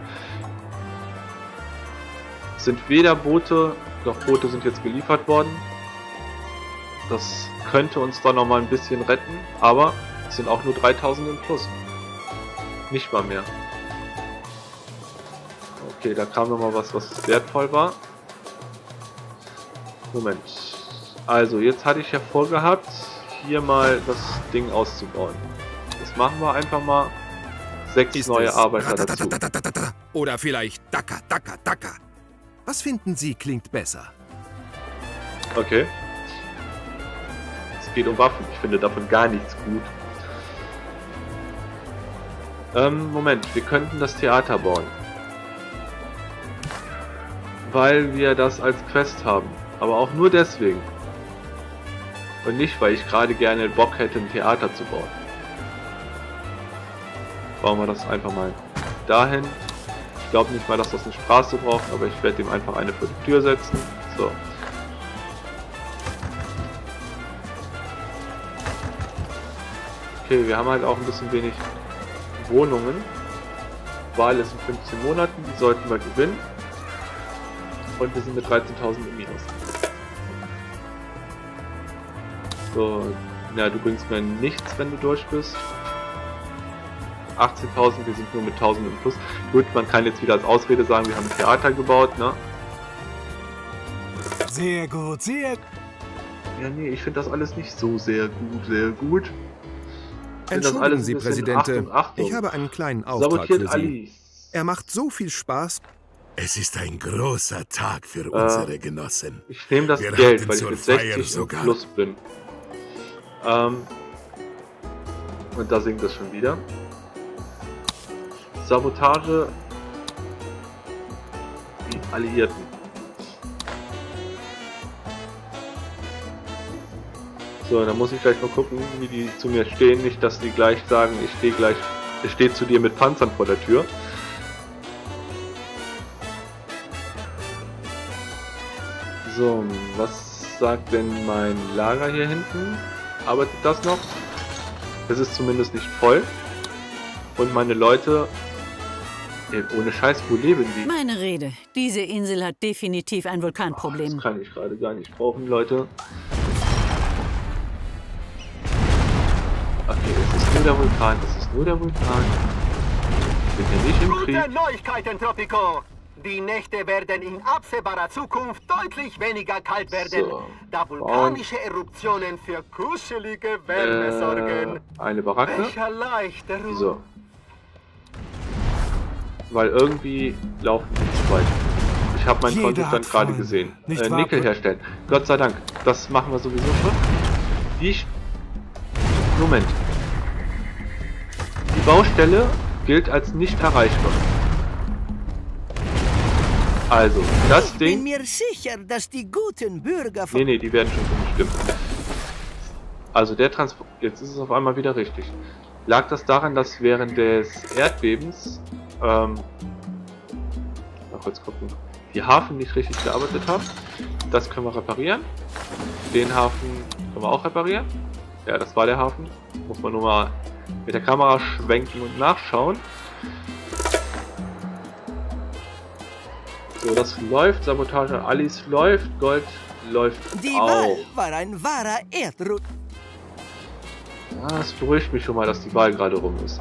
Es sind weder Boote, doch Boote sind jetzt geliefert worden. Das könnte uns dann noch mal ein bisschen retten, aber es sind auch nur 3000 im Plus. Nicht mal mehr. Okay, da kam noch mal was wertvoll war. Moment. Also, jetzt hatte ich ja vorgehabt, hier mal das Ding auszubauen. Das machen wir einfach mal. 6 neue Arbeiter dazu. Oder vielleicht Daka. Was finden Sie klingt besser? Okay. Es geht um Waffen. Ich finde davon gar nichts gut. Moment. Wir könnten das Theater bauen. Weil wir das als Quest haben. Aber auch nur deswegen. Und nicht, weil ich gerade gerne Bock hätte, ein Theater zu bauen. Bauen wir das einfach mal dahin. Ich glaube nicht mal, dass das eine Straße braucht, aber ich werde dem einfach eine vor die Tür setzen. So. Okay, wir haben halt auch ein bisschen wenig Wohnungen. Wahl ist in 15 Monaten, die sollten wir gewinnen. Und wir sind mit 13.000 im Minus. So, ja, du bringst mir nichts, wenn du durch bist. 18.000, wir sind nur mit 1.000 im Plus. Gut, man kann jetzt wieder als Ausrede sagen, wir haben ein Theater gebaut, ne? Sehr gut, sehr... Ja, nee, ich finde das alles nicht so sehr gut, sehr gut. Entschuldigen Sie, Präsidente, ich habe einen kleinen Auftrag für Sie. Er macht so viel Spaß. Es ist ein großer Tag für unsere Genossen. Ich nehme das Geld, weil ich mit 60 im Plus bin. Und da sinkt es schon wieder. Sabotage. Die Alliierten. So, dann muss ich gleich mal gucken, wie die zu mir stehen. Nicht, dass die gleich sagen, ich stehe zu dir mit Panzern vor der Tür. So, was sagt denn mein Lager hier hinten? Arbeitet das noch? Es ist zumindest nicht voll. Und meine Leute... Ohne Scheiß, wo leben die? Meine Rede. Diese Insel hat definitiv ein Vulkanproblem. Das kann ich gerade gar nicht brauchen, Leute. Okay, es ist nur der Vulkan. Es ist nur der Vulkan. Ich bin hier nicht im Krieg. Gute Neuigkeiten, Tropico! Die Nächte werden in absehbarer Zukunft deutlich weniger kalt werden, so, da vulkanische Eruptionen für kuschelige Wärme sorgen. Eine Baracke. Welche Erleichterung. So. Weil irgendwie laufen die zu weit. Ich habe meinen Kontostand gerade gesehen. Nickel herstellen. Gott sei Dank. Das machen wir sowieso schon. Moment. Die Baustelle gilt als nicht erreichbar. Also, das Ding... Ich bin mir sicher, dass die guten Bürger von... Nee, die werden schon bestimmt. Also der Transport... Jetzt ist es auf einmal wieder richtig. Lag das daran, dass während des Erdbebens... mal kurz gucken. Die Hafen nicht richtig gearbeitet haben. Das können wir reparieren. Den Hafen können wir auch reparieren. Ja, das war der Hafen. Muss man nur mal mit der Kamera schwenken und nachschauen. So, das läuft. Sabotage Alice läuft. Gold läuft Die auch. Wahl war ein wahrer Erdrutsch. Ja, das beruhigt mich schon mal, dass die Wahl gerade rum ist.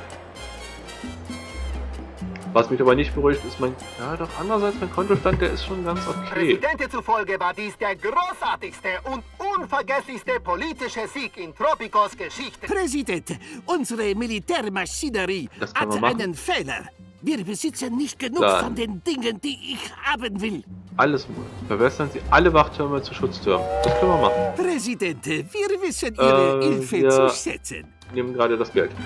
Was mich aber nicht beruhigt, ist mein... Ja, doch andererseits mein Kontostand, der ist schon ganz okay. Präsidente zufolge war dies der großartigste und unvergesslichste politische Sieg in Tropicos Geschichte. Präsident, unsere Militärmaschinerie hat einen Fehler. Wir besitzen nicht genug von den Dingen, die ich haben will. Alles verbessern Sie alle Wachtürme zu Schutztürmen. Das können wir machen. Präsidente, wir wissen Ihre Hilfe zu schätzen. Nehmen gerade das Geld.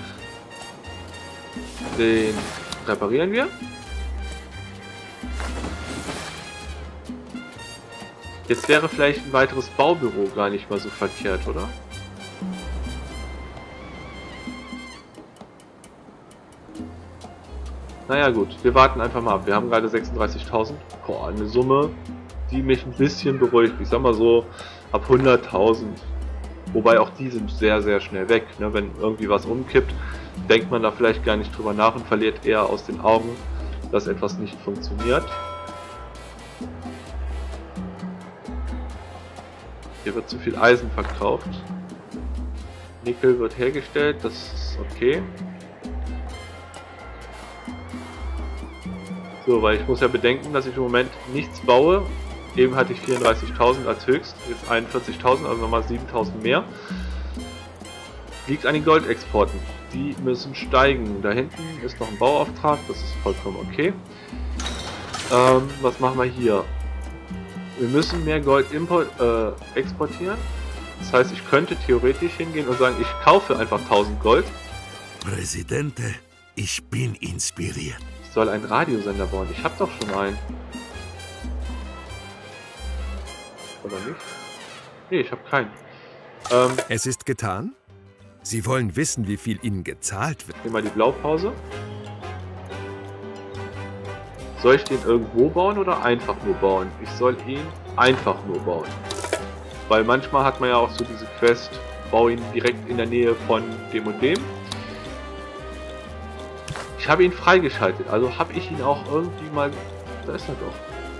Den reparieren wir. Jetzt wäre vielleicht ein weiteres Baubüro gar nicht mal so verkehrt, oder? Naja gut, wir warten einfach mal ab. Wir haben gerade 36.000. Boah, eine Summe, die mich ein bisschen beruhigt. Ich sag mal so, ab 100.000. Wobei auch die sind sehr, sehr schnell weg. Ne? Wenn irgendwie was umkippt, denkt man da vielleicht gar nicht drüber nach und verliert eher aus den Augen, dass etwas nicht funktioniert. Hier wird zu viel Eisen verkauft. Nickel wird hergestellt, das ist okay. So, weil ich muss ja bedenken, dass ich im Moment nichts baue. Eben hatte ich 34.000 als höchst, jetzt 41.000, also nochmal 7.000 mehr. Liegt an den Goldexporten. Die müssen steigen. Da hinten ist noch ein Bauauftrag, das ist vollkommen okay. Was machen wir hier? Wir müssen mehr Gold exportieren. Das heißt, ich könnte theoretisch hingehen und sagen, ich kaufe einfach 1000 Gold. Präsidente, ich bin inspiriert. Ich soll einen Radiosender bauen. Ich habe doch schon einen. Oder nicht? Nee, ich habe keinen. Es ist getan? Sie wollen wissen, wie viel Ihnen gezahlt wird. Nehmen wir die Blaupause. Soll ich den irgendwo bauen oder einfach nur bauen? Ich soll ihn einfach nur bauen. Weil manchmal hat man ja auch so diese Quest, bau ihn direkt in der Nähe von dem und dem. Ich habe ihn freigeschaltet, also habe ich ihn auch irgendwie mal... Da ist er doch.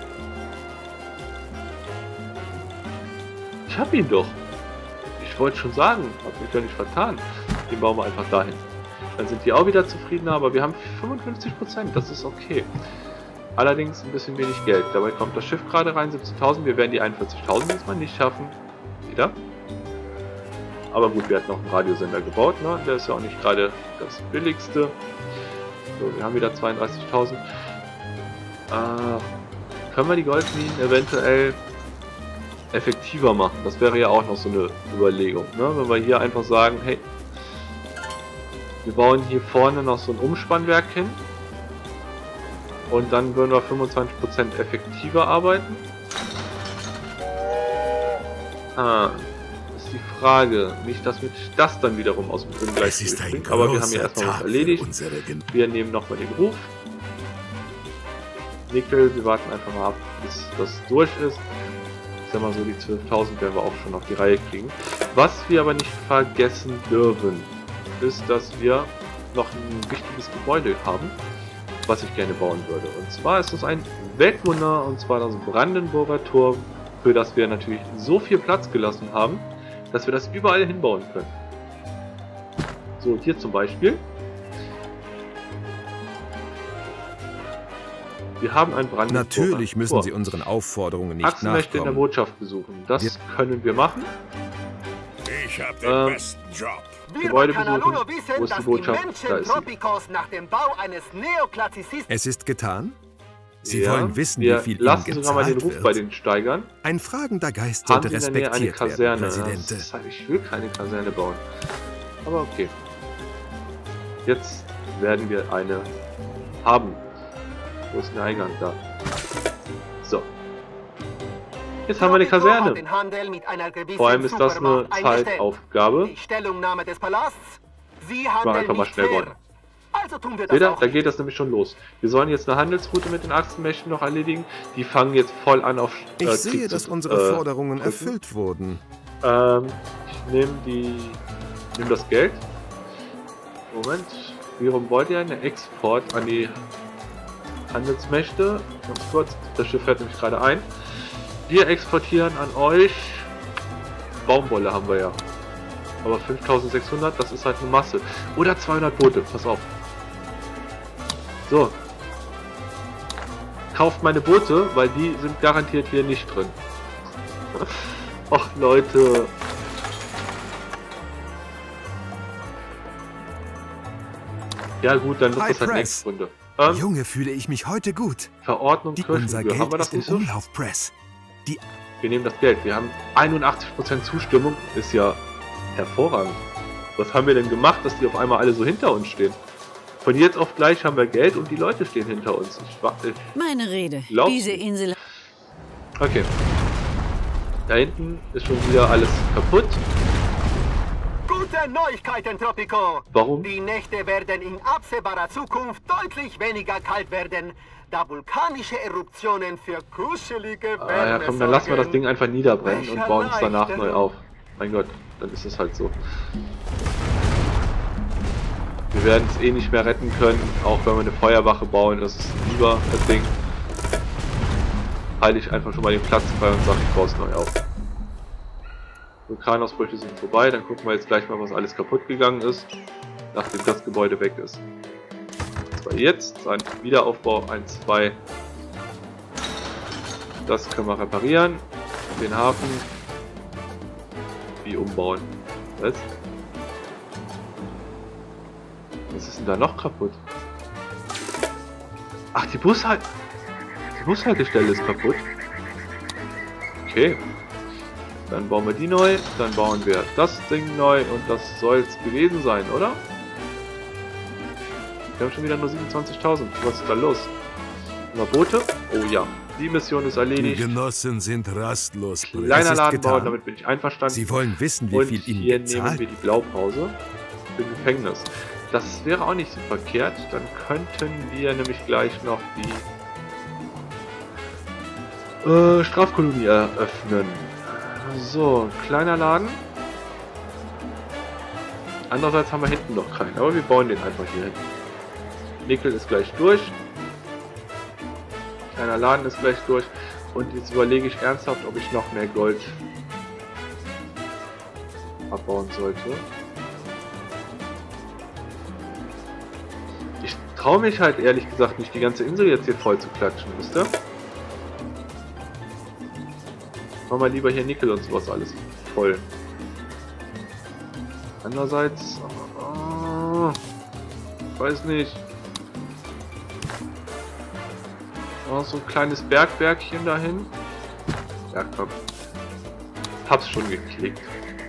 Ich habe ihn doch. Ich wollte schon sagen, habe mich doch nicht vertan. Den bauen wir einfach dahin. Dann sind die auch wieder zufriedener, aber wir haben 55%, das ist okay. Allerdings ein bisschen wenig Geld. Dabei kommt das Schiff gerade rein, 17.000. Wir werden die 41.000 diesmal nicht schaffen. Wieder. Aber gut, wir hatten noch einen Radiosender gebaut, ne? Der ist ja auch nicht gerade das billigste. So, wir haben wieder 32.000. Können wir die Goldminen eventuell effektiver machen? Das wäre ja auch noch so eine Überlegung, ne? Wenn wir hier einfach sagen, hey, wir bauen hier vorne noch so ein Umspannwerk hin. Und dann würden wir 25% effektiver arbeiten. Ist die Frage, nicht, dass mich das dann wiederum aus dem Ungleichgewicht bringt. Aber wir haben ja erstmal was erledigt. Wir nehmen nochmal den Ruf. Nickel, wir warten einfach mal ab, bis das durch ist. Ich sag mal so, die 12.000 werden wir auch schon auf die Reihe kriegen. Was wir aber nicht vergessen dürfen, ist, dass wir noch ein wichtiges Gebäude haben, was ich gerne bauen würde. Und zwar ist es ein Weltwunder, und zwar das Brandenburger Tor, für das wir natürlich so viel Platz gelassen haben, dass wir das überall hinbauen können. So, hier zum Beispiel. Wir haben ein Brandenburger Natürlich müssen Tor. Sie unseren Aufforderungen nicht Axel möchte in der Botschaft besuchen. Das können wir machen. Ich habe den besten Job. Gebäude besuchen. Wo ist die Botschaft? Da ist sie. Nach dem Bau eines Neoklassizismus. Es ist getan? Sie Ja, wollen wissen, wir wie viel Ihnen lassen sogar mal den gezahlt Ruf bei wird. den Steigern. Ein fragender Geist Haben sollte Sie in der Nähe eine respektiert werden, Kaserne? Präsidente. Das heißt, ich will keine Kaserne bauen. Aber okay. Jetzt werden wir eine haben. Wo ist der Eingang? Da. So. Jetzt haben wir eine Kaserne. Vor allem ist das eine Zeitaufgabe. Die Stellungnahme des Palasts. Sie Ich mach handeln einfach mal nicht schnell fair. bauen. Also tun wir das Wieder, auch da nicht. geht das nämlich schon los. Wir sollen jetzt eine Handelsroute mit den Achsenmächten noch erledigen. Die fangen jetzt voll an auf Ich Krieg sehe, zu- dass unsere Forderungen drücken. erfüllt wurden. Ich nehme das Geld. Moment. Wie rum wollt ihr? Eine Export an die Handelsmächte. Ganz kurz. Das Schiff fährt nämlich gerade ein. Wir exportieren an euch. Baumwolle haben wir ja. Aber 5600, das ist halt eine Masse. Oder 200 Boote, pass auf. So. Kauft meine Boote, weil die sind garantiert hier nicht drin. Ach Leute. Ja gut, dann wird High das halt Press. nächste Runde. Junge, fühle ich mich heute gut. Verordnung Unser Kirchengebühr. Haben Geld wir das ist im nicht so? Umlauf, Press. Wir nehmen das Geld. Wir haben 81% Zustimmung. Ist ja hervorragend. Was haben wir denn gemacht, dass die auf einmal alle so hinter uns stehen? Von jetzt auf gleich haben wir Geld und die Leute stehen hinter uns. Meine Rede. Glaubst Diese du? Insel. Okay. Da hinten ist schon wieder alles kaputt. Gute Neuigkeiten, Tropico. Warum? Die Nächte werden in absehbarer Zukunft deutlich weniger kalt werden, da vulkanische Eruptionen für kuschelige Wärme Ja komm, dann lassen wir das sorgen. Ding einfach niederbrennen und Welcher bauen es danach Leichtere. neu auf. Mein Gott, dann ist es halt so. Wir werden es eh nicht mehr retten können, auch wenn wir eine Feuerwache bauen, das ist lieber das Ding. Halte ich einfach schon mal den Platz frei und sage, ich baue es neu auf. Vulkanausbrüche sind vorbei, dann gucken wir jetzt gleich mal, was alles kaputt gegangen ist, nachdem das Gebäude weg ist. Das war jetzt ein Wiederaufbau 1, 2. Das können wir reparieren. Den Hafen. Wie umbauen? Was? Was ist denn da noch kaputt? Ach, die Bushaltestelle. Die Bushaltestelle ist kaputt. Okay. Dann bauen wir die neu. Dann bauen wir das Ding neu. Und das soll es gewesen sein, oder? Wir haben schon wieder nur 27.000. Was ist da los? Mal Boote? Oh ja. Die Mission ist erledigt. Die Genossen sind rastlos. Kleiner Laden bauen, damit bin ich einverstanden. Sie wollen wissen, wie viel ihnen hier gezahlt. nehmen wir die Blaupause für Gefängnis. Das wäre auch nicht so verkehrt. Dann könnten wir nämlich gleich noch die Strafkolonie eröffnen. So, kleiner Laden. Andererseits haben wir hinten noch keinen, aber wir bauen den einfach hier hin. Nickel ist gleich durch. Kleiner Laden ist gleich durch. Und jetzt überlege ich ernsthaft, ob ich noch mehr Gold abbauen sollte. Ich traue mich halt ehrlich gesagt nicht, die ganze Insel jetzt hier voll zu klatschen, wisst ihr? Machen wir lieber hier Nickel und sowas alles voll. Andererseits... weiß nicht. Oh, so ein kleines Bergwerkchen dahin. Ja, komm. Hab's schon geklickt.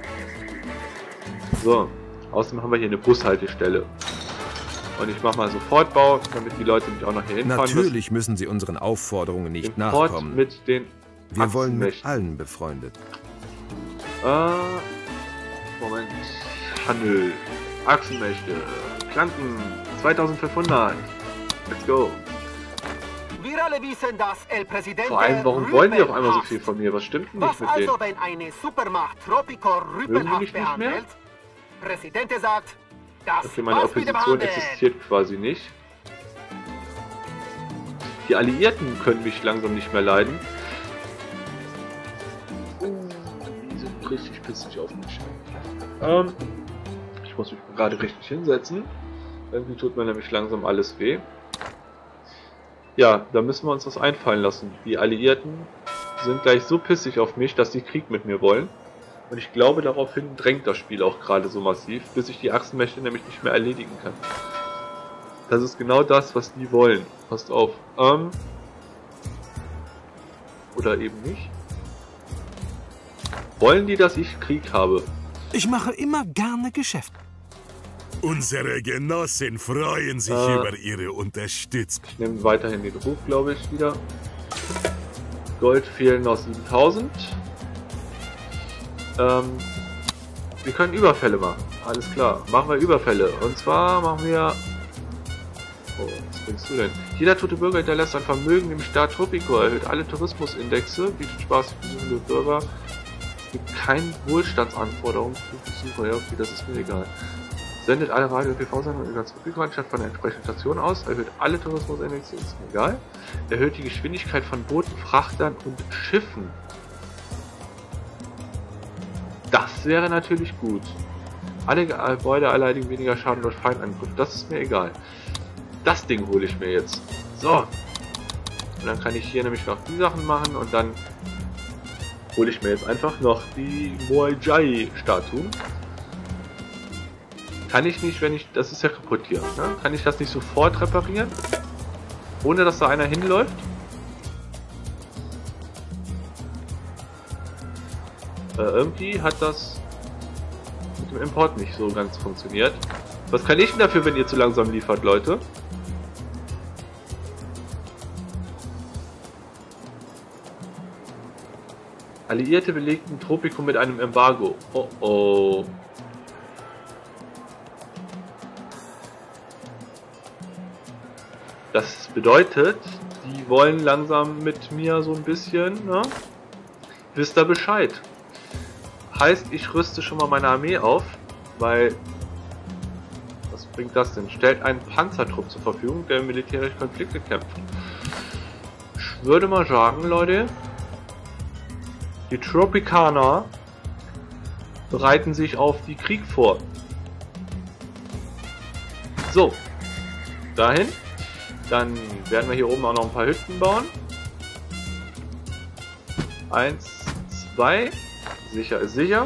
So. Außerdem haben wir hier eine Bushaltestelle. Und ich mache mal Sofortbau, damit die Leute mich auch noch hier hinfahren Natürlich müssen sie unseren Aufforderungen nicht nachkommen. Mit den Wir wollen mit allen befreundet. Moment. Handel. Achsenmächte. Klanken. 2500. Let's go. Wir alle wissen, dass El Presidente Vor allem, warum wollen die auf einmal so viel von mir? Was stimmt denn nicht mit denen? Was also, wenn eine Supermacht Tropico rüpelhaft behandelt? Presidente sagt, das okay, meine Opposition existiert quasi nicht. Die Alliierten können mich langsam nicht mehr leiden. Die sind richtig pissig auf mich. Ich muss mich gerade richtig hinsetzen. Irgendwie tut mir nämlich langsam alles weh. Ja, da müssen wir uns was einfallen lassen. Die Alliierten sind gleich so pissig auf mich, dass sie Krieg mit mir wollen. Und ich glaube, daraufhin drängt das Spiel auch gerade so massiv, bis ich die Achsenmächte nämlich nicht mehr erledigen kann. Das ist genau das, was die wollen. Passt auf. Oder eben nicht. Wollen die, dass ich Krieg habe? Ich mache immer gerne Geschäfte. Unsere Genossen freuen sich über ihre Unterstützung. Ich nehme weiterhin den Ruf, glaube ich, wieder. Gold fehlen noch 7000. Wir können Überfälle machen. Alles klar. Machen wir Überfälle. Und zwar machen wir... Oh, was bringst du denn? Jeder tote Bürger hinterlässt ein Vermögen im Staat Tropico, erhöht alle Tourismusindexe, bietet Spaß für besuchende Bürger. Es gibt keine Wohlstandsanforderungen für Besucher. Ja, okay, das ist mir egal. Sendet alle Radio- und TV-Sendungen in ganz Tropico anstatt von der entsprechenden Station aus, erhöht alle Tourismusindexe, ist mir egal. Erhöht die Geschwindigkeit von Booten, Frachtern und Schiffen. Das wäre natürlich gut. Alle Gebäude erleiden weniger Schaden durch Feindangriff. Das ist mir egal. Das Ding hole ich mir jetzt. So. Und dann kann ich hier nämlich noch die Sachen machen und dann hole ich mir jetzt einfach noch die Moai Jai-Statuen. Kann ich nicht, wenn ich... Das ist ja kaputt hier. Ne? Kann ich das nicht sofort reparieren? Ohne dass da einer hinläuft? Irgendwie hat das mit dem Import nicht so ganz funktioniert. Was kann ich denn dafür, wenn ihr zu langsam liefert, Leute? Alliierte belegten Tropico mit einem Embargo. Oh oh. Das bedeutet, die wollen langsam mit mir so ein bisschen, ne? Wisst ihr Bescheid? Heißt, ich rüste schon mal meine Armee auf, weil... Was bringt das denn? Stellt einen Panzertrupp zur Verfügung, der militärische Konflikte kämpft. Ich würde mal sagen, Leute, die Tropikaner bereiten sich auf die Krieg vor. So, dahin. Dann werden wir hier oben auch noch ein paar Hütten bauen. 1, 2. Sicher ist sicher.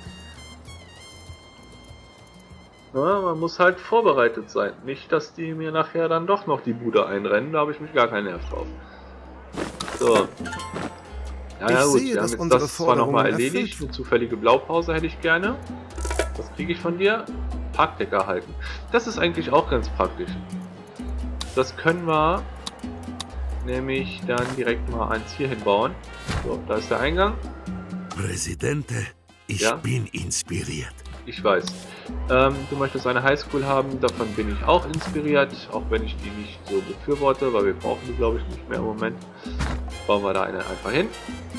Ja, man muss halt vorbereitet sein. Nicht, dass die mir nachher dann doch noch die Bude einrennen. Da habe ich mich gar keinen Nerv drauf. So. Ja, gut, sehe, wir haben jetzt das zwar nochmal erledigt. Eine zufällige Blaupause hätte ich gerne. Was kriege ich von dir? Parkdeck erhalten. Das ist eigentlich auch ganz praktisch. Das können wir nämlich dann direkt mal eins hier hinbauen. So, da ist der Eingang. Präsidente, ich bin inspiriert. Ich weiß. Du möchtest eine Highschool haben, davon bin ich auch inspiriert, auch wenn ich die nicht so befürworte, weil wir brauchen die, glaube ich, nicht mehr im Moment. Bauen wir da eine einfach hin.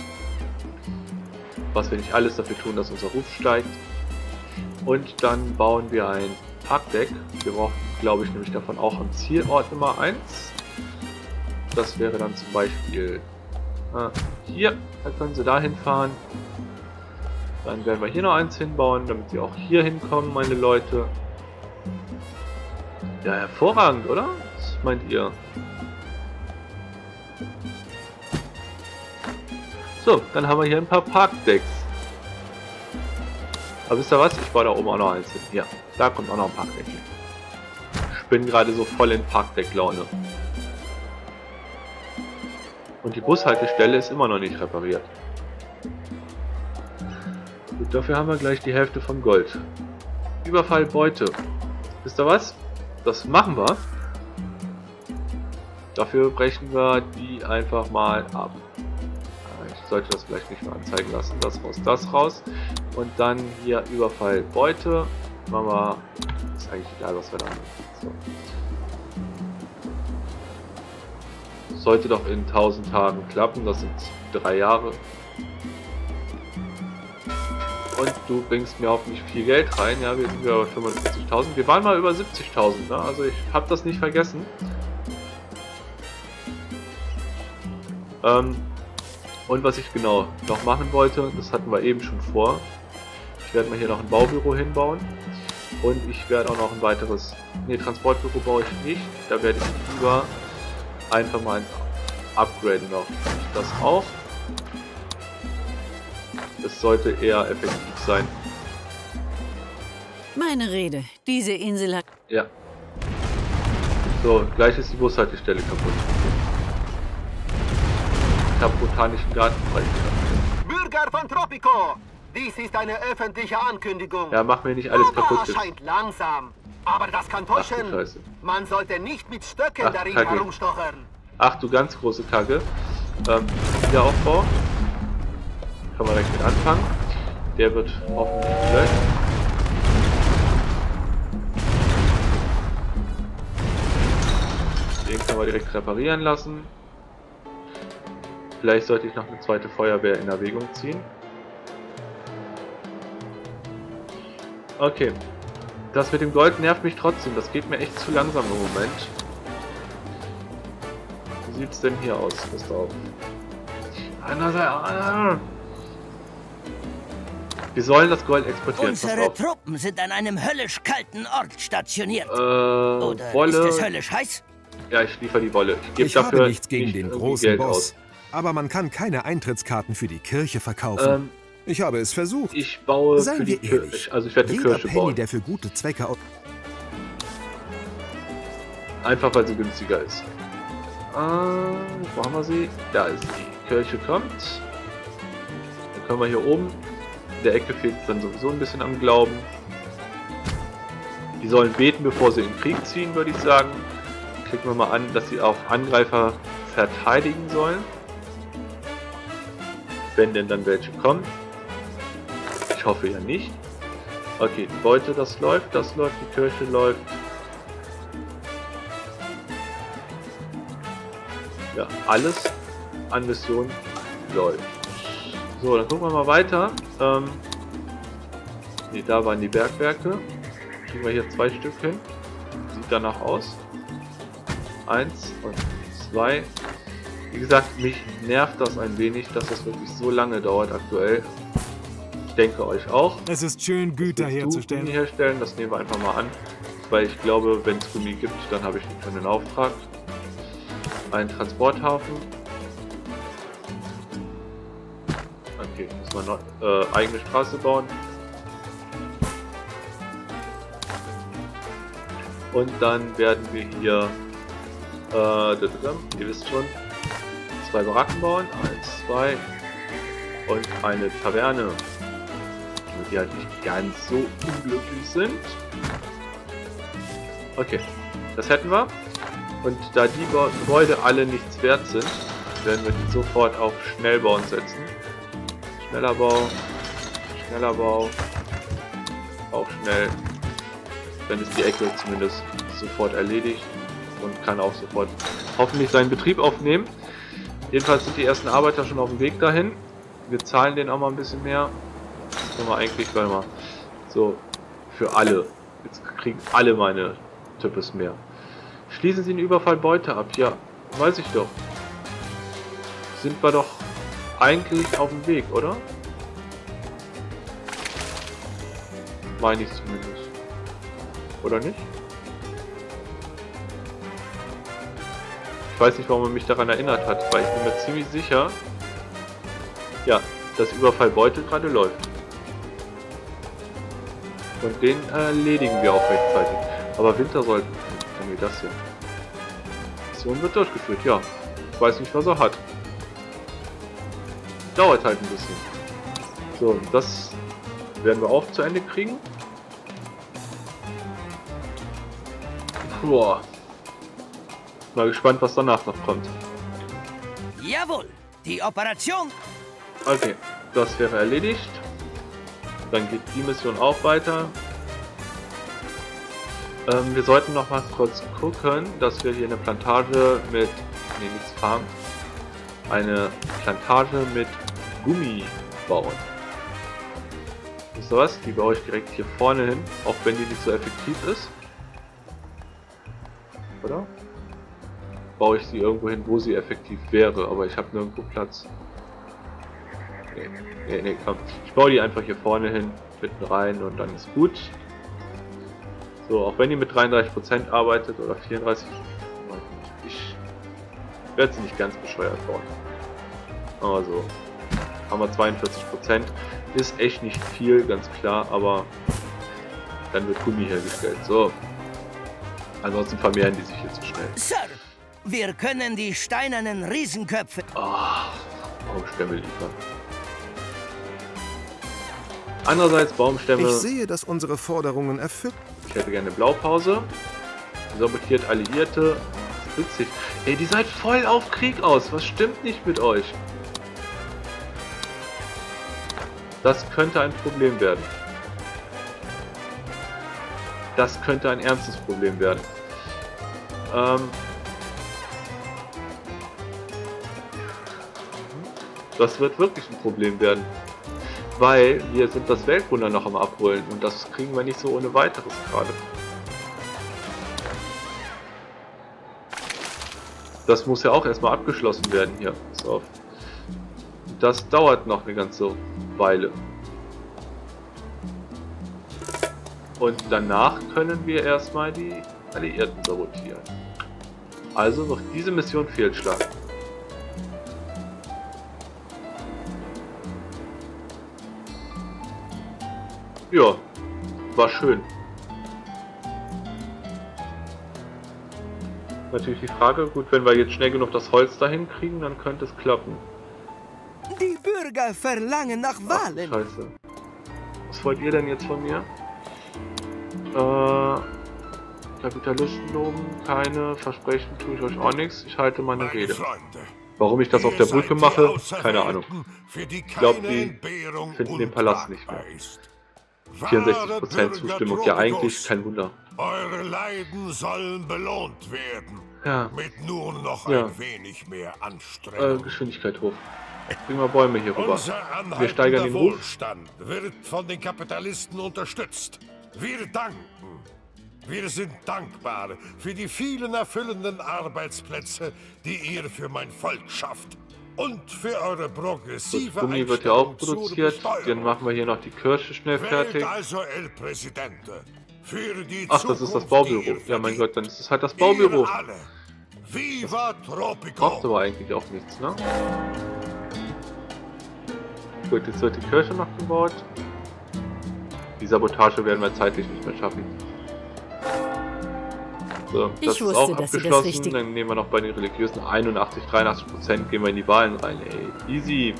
Was wir nicht alles dafür tun, dass unser Ruf steigt. Und dann bauen wir ein Parkdeck. Wir brauchen, glaube ich, nämlich davon auch am Zielort Nummer 1. Das wäre dann zum Beispiel hier. Da können sie da hinfahren. Dann werden wir hier noch eins hinbauen, damit sie auch hier hinkommen, meine Leute. Ja, hervorragend, oder? Was meint ihr? So, dann haben wir hier ein paar Parkdecks. Aber wisst ihr was? Ich baue da oben auch noch eins hin. Ja, da kommt auch noch ein Parkdeck hin. Ich bin gerade so voll in Parkdeck-Laune. Und die Bushaltestelle ist immer noch nicht repariert. Gut, dafür haben wir gleich die Hälfte vom Gold. Überfall, Beute. Wisst ihr was? Das machen wir. Dafür brechen wir die einfach mal ab. Ich sollte das vielleicht nicht mehr anzeigen lassen. Das raus. Und dann hier Überfall, Beute. Machen wir... Ist eigentlich egal, was wir da machen. So. Sollte doch in 1000 Tagen klappen. Das sind 3 Jahre. Und du bringst mir auch nicht viel Geld rein. Ja, wir sind über 55.000. Wir waren mal über 70.000. Ne? Also ich habe das nicht vergessen. Und was ich genau noch machen wollte, das hatten wir eben schon vor. Ich werde mal hier noch ein Baubüro hinbauen. Und ich werde auch noch ein weiteres... Ne, Transportbüro baue ich nicht. Da werde ich lieber einfach mal eins upgraden noch. Das auch. Es sollte eher effektiv sein. Meine Rede. Diese Insel hat... Ja. So, gleich ist die Bushaltestelle kaputt. Ich habe botanischen Garten freigeschaltet. Bürger von Tropico! Dies ist eine öffentliche Ankündigung. Ja, mach mir nicht alles kaputt. Das scheint langsam. Aber das kann täuschen. Man sollte nicht mit Stöcken darin herumstochern. Ach du ganz große Kacke. Wiederaufbau. Kann man direkt mit anfangen. Der wird hoffentlich gelöscht. Den können wir direkt reparieren lassen. Vielleicht sollte ich noch eine zweite Feuerwehr in Erwägung ziehen. Okay. Das mit dem Gold nervt mich trotzdem. Das geht mir echt zu langsam im Moment. Wie sieht es denn hier aus? Passt auf. Wir sollen das Gold exportieren. Unsere Truppen sind an einem höllisch kalten Ort stationiert. Oder Wolle. Ist es höllisch heiß? Ja, ich liefere die Wolle. Ich habe nichts gegen den großen Boss. Aber man kann keine Eintrittskarten für die Kirche verkaufen. Ich habe es versucht. Ich baue Seien für die Kirche. Also ich werde die Kirche bauen. Der für gute Zwecke einfach weil sie günstiger ist. Wo haben wir sie? Da ist die Kirche kommt. Dann können wir hier oben. In der Ecke fehlt es dann sowieso ein bisschen am Glauben. Die sollen beten, bevor sie in den Krieg ziehen, würde ich sagen. Klicken wir mal an, dass sie auch Angreifer verteidigen sollen. Wenn denn dann welche kommen. Ich hoffe ja nicht. Okay, die Beute, das läuft, die Kirche läuft. Ja, alles an Missionen läuft. So, dann gucken wir mal weiter. Ne, da waren die Bergwerke. Kriegen wir hier 2 Stück hin. Sieht danach aus. 1 und 2. Wie gesagt, mich nervt das ein wenig, dass das wirklich so lange dauert aktuell. Ich denke euch auch. Es ist schön, Güter herzustellen. Gummi herstellen, das nehmen wir einfach mal an. Weil ich glaube, wenn es Gummi gibt, dann habe ich schon einen Auftrag. Ein Transporthafen. Okay, müssen wir noch eigene Straße bauen. Und dann werden wir hier, ihr wisst schon, 2 Baracken bauen. 1, 2 und eine Taverne. Die halt nicht ganz so unglücklich sind. Okay, das hätten wir. Und da die Gebäude alle nichts wert sind, werden wir die sofort auf Schnellbauen setzen. Schneller Bau, auch schnell. Dann ist die Ecke zumindest sofort erledigt und kann auch sofort hoffentlich seinen Betrieb aufnehmen. Jedenfalls sind die ersten Arbeiter schon auf dem Weg dahin. Wir zahlen denen auch mal ein bisschen mehr. Das können wir eigentlich, warte mal, so für alle. Jetzt kriegen alle meine Types mehr. Schließen Sie den Überfall Beute ab. Ja, weiß ich doch. Sind wir doch eigentlich auf dem Weg, oder? Meine ich zumindest. Oder nicht? Ich weiß nicht, warum er mich daran erinnert hat, weil ich bin mir ziemlich sicher, ja, dass Überfall Beute gerade läuft. Und den erledigen wir auch rechtzeitig. Aber Winter sollten... Wie das hier? Mission wird durchgeführt, ja. Ich weiß nicht, was er hat. Dauert halt ein bisschen. So, das werden wir auch zu Ende kriegen. Boah. Mal gespannt, was danach noch kommt. Jawohl, die Operation. Okay, das wäre erledigt. Dann geht die Mission auch weiter. Wir sollten noch mal kurz gucken, dass wir hier eine Plantage mit... Ne, nichts farmen. Eine Plantage mit Gummi bauen. Wisst ihr was? Die baue ich direkt hier vorne hin, auch wenn die nicht so effektiv ist. Oder? Baue ich sie irgendwo hin, wo sie effektiv wäre, aber ich habe nirgendwo Platz. Nee, komm. Ich baue die einfach hier vorne hin, mitten rein und dann ist gut. So, auch wenn die mit 33% arbeitet oder 34%, ich werde sie nicht ganz bescheuert bauen. Aber so, haben wir 42%. Ist echt nicht viel, ganz klar, aber dann wird Gummi hergestellt. So. Ansonsten vermehren die sich hier zu schnell. Sir, wir können die steinernen Riesenköpfe... Baumstämme liefern. Andererseits Baumstämme... Ich sehe, dass unsere Forderungen erfüllt... Ich hätte gerne Blaupause. Sabotiert Alliierte. Witzig. Ey, die seid voll auf Krieg aus. Was stimmt nicht mit euch? Das könnte ein Problem werden. Das könnte ein ernstes Problem werden. Das wird wirklich ein Problem werden. Weil wir sind das Weltwunder noch am Abholen und das kriegen wir nicht so ohne weiteres gerade. Das muss ja auch erstmal abgeschlossen werden hier. Pass auf. Das dauert noch eine ganze Weile. Und danach können wir erstmal die Alliierten sabotieren. Also wird diese Mission fehlschlagen. Ja, war schön. Natürlich die Frage, gut, wenn wir jetzt schnell genug das Holz dahin kriegen, dann könnte es klappen. Die Bürger verlangen nach Wahlen. Ach, Scheiße. Was wollt ihr denn jetzt von mir? Kapitalisten loben, keine Versprechen tue ich euch auch nichts. Ich halte meine Rede. Warum ich das auf der Brücke mache, keine Ahnung. Ich glaube, die finden den Palast nicht mehr. 64% Zustimmung, ja eigentlich, kein Wunder. Eure Leiden sollen belohnt werden. Ja. Mit nur noch ein wenig mehr Anstrengung. Geschwindigkeit hoch. Bringen wir Bäume hier rüber. Wir steigern den Ruf. Wohlstand wird von den Kapitalisten unterstützt. Wir danken. Wir sind dankbar für die vielen erfüllenden Arbeitsplätze, die ihr für mein Volk schafft. Und für eure progressive Gummi wird ja auch produziert. Dann machen wir hier noch die Kirche schnell fertig. Also El Presidente, für die Ach, das ist das Baubüro. Ja, mein Gott, dann ist es halt das Baubüro. Viva Tropico! Braucht aber eigentlich auch nichts, ne? Gut, jetzt wird die Kirche noch gebaut. Die Sabotage werden wir zeitlich nicht mehr schaffen. So, das ist auch abgeschlossen. Dann nehmen wir noch bei den religiösen 83% gehen wir in die Wahlen rein. Ey, easy.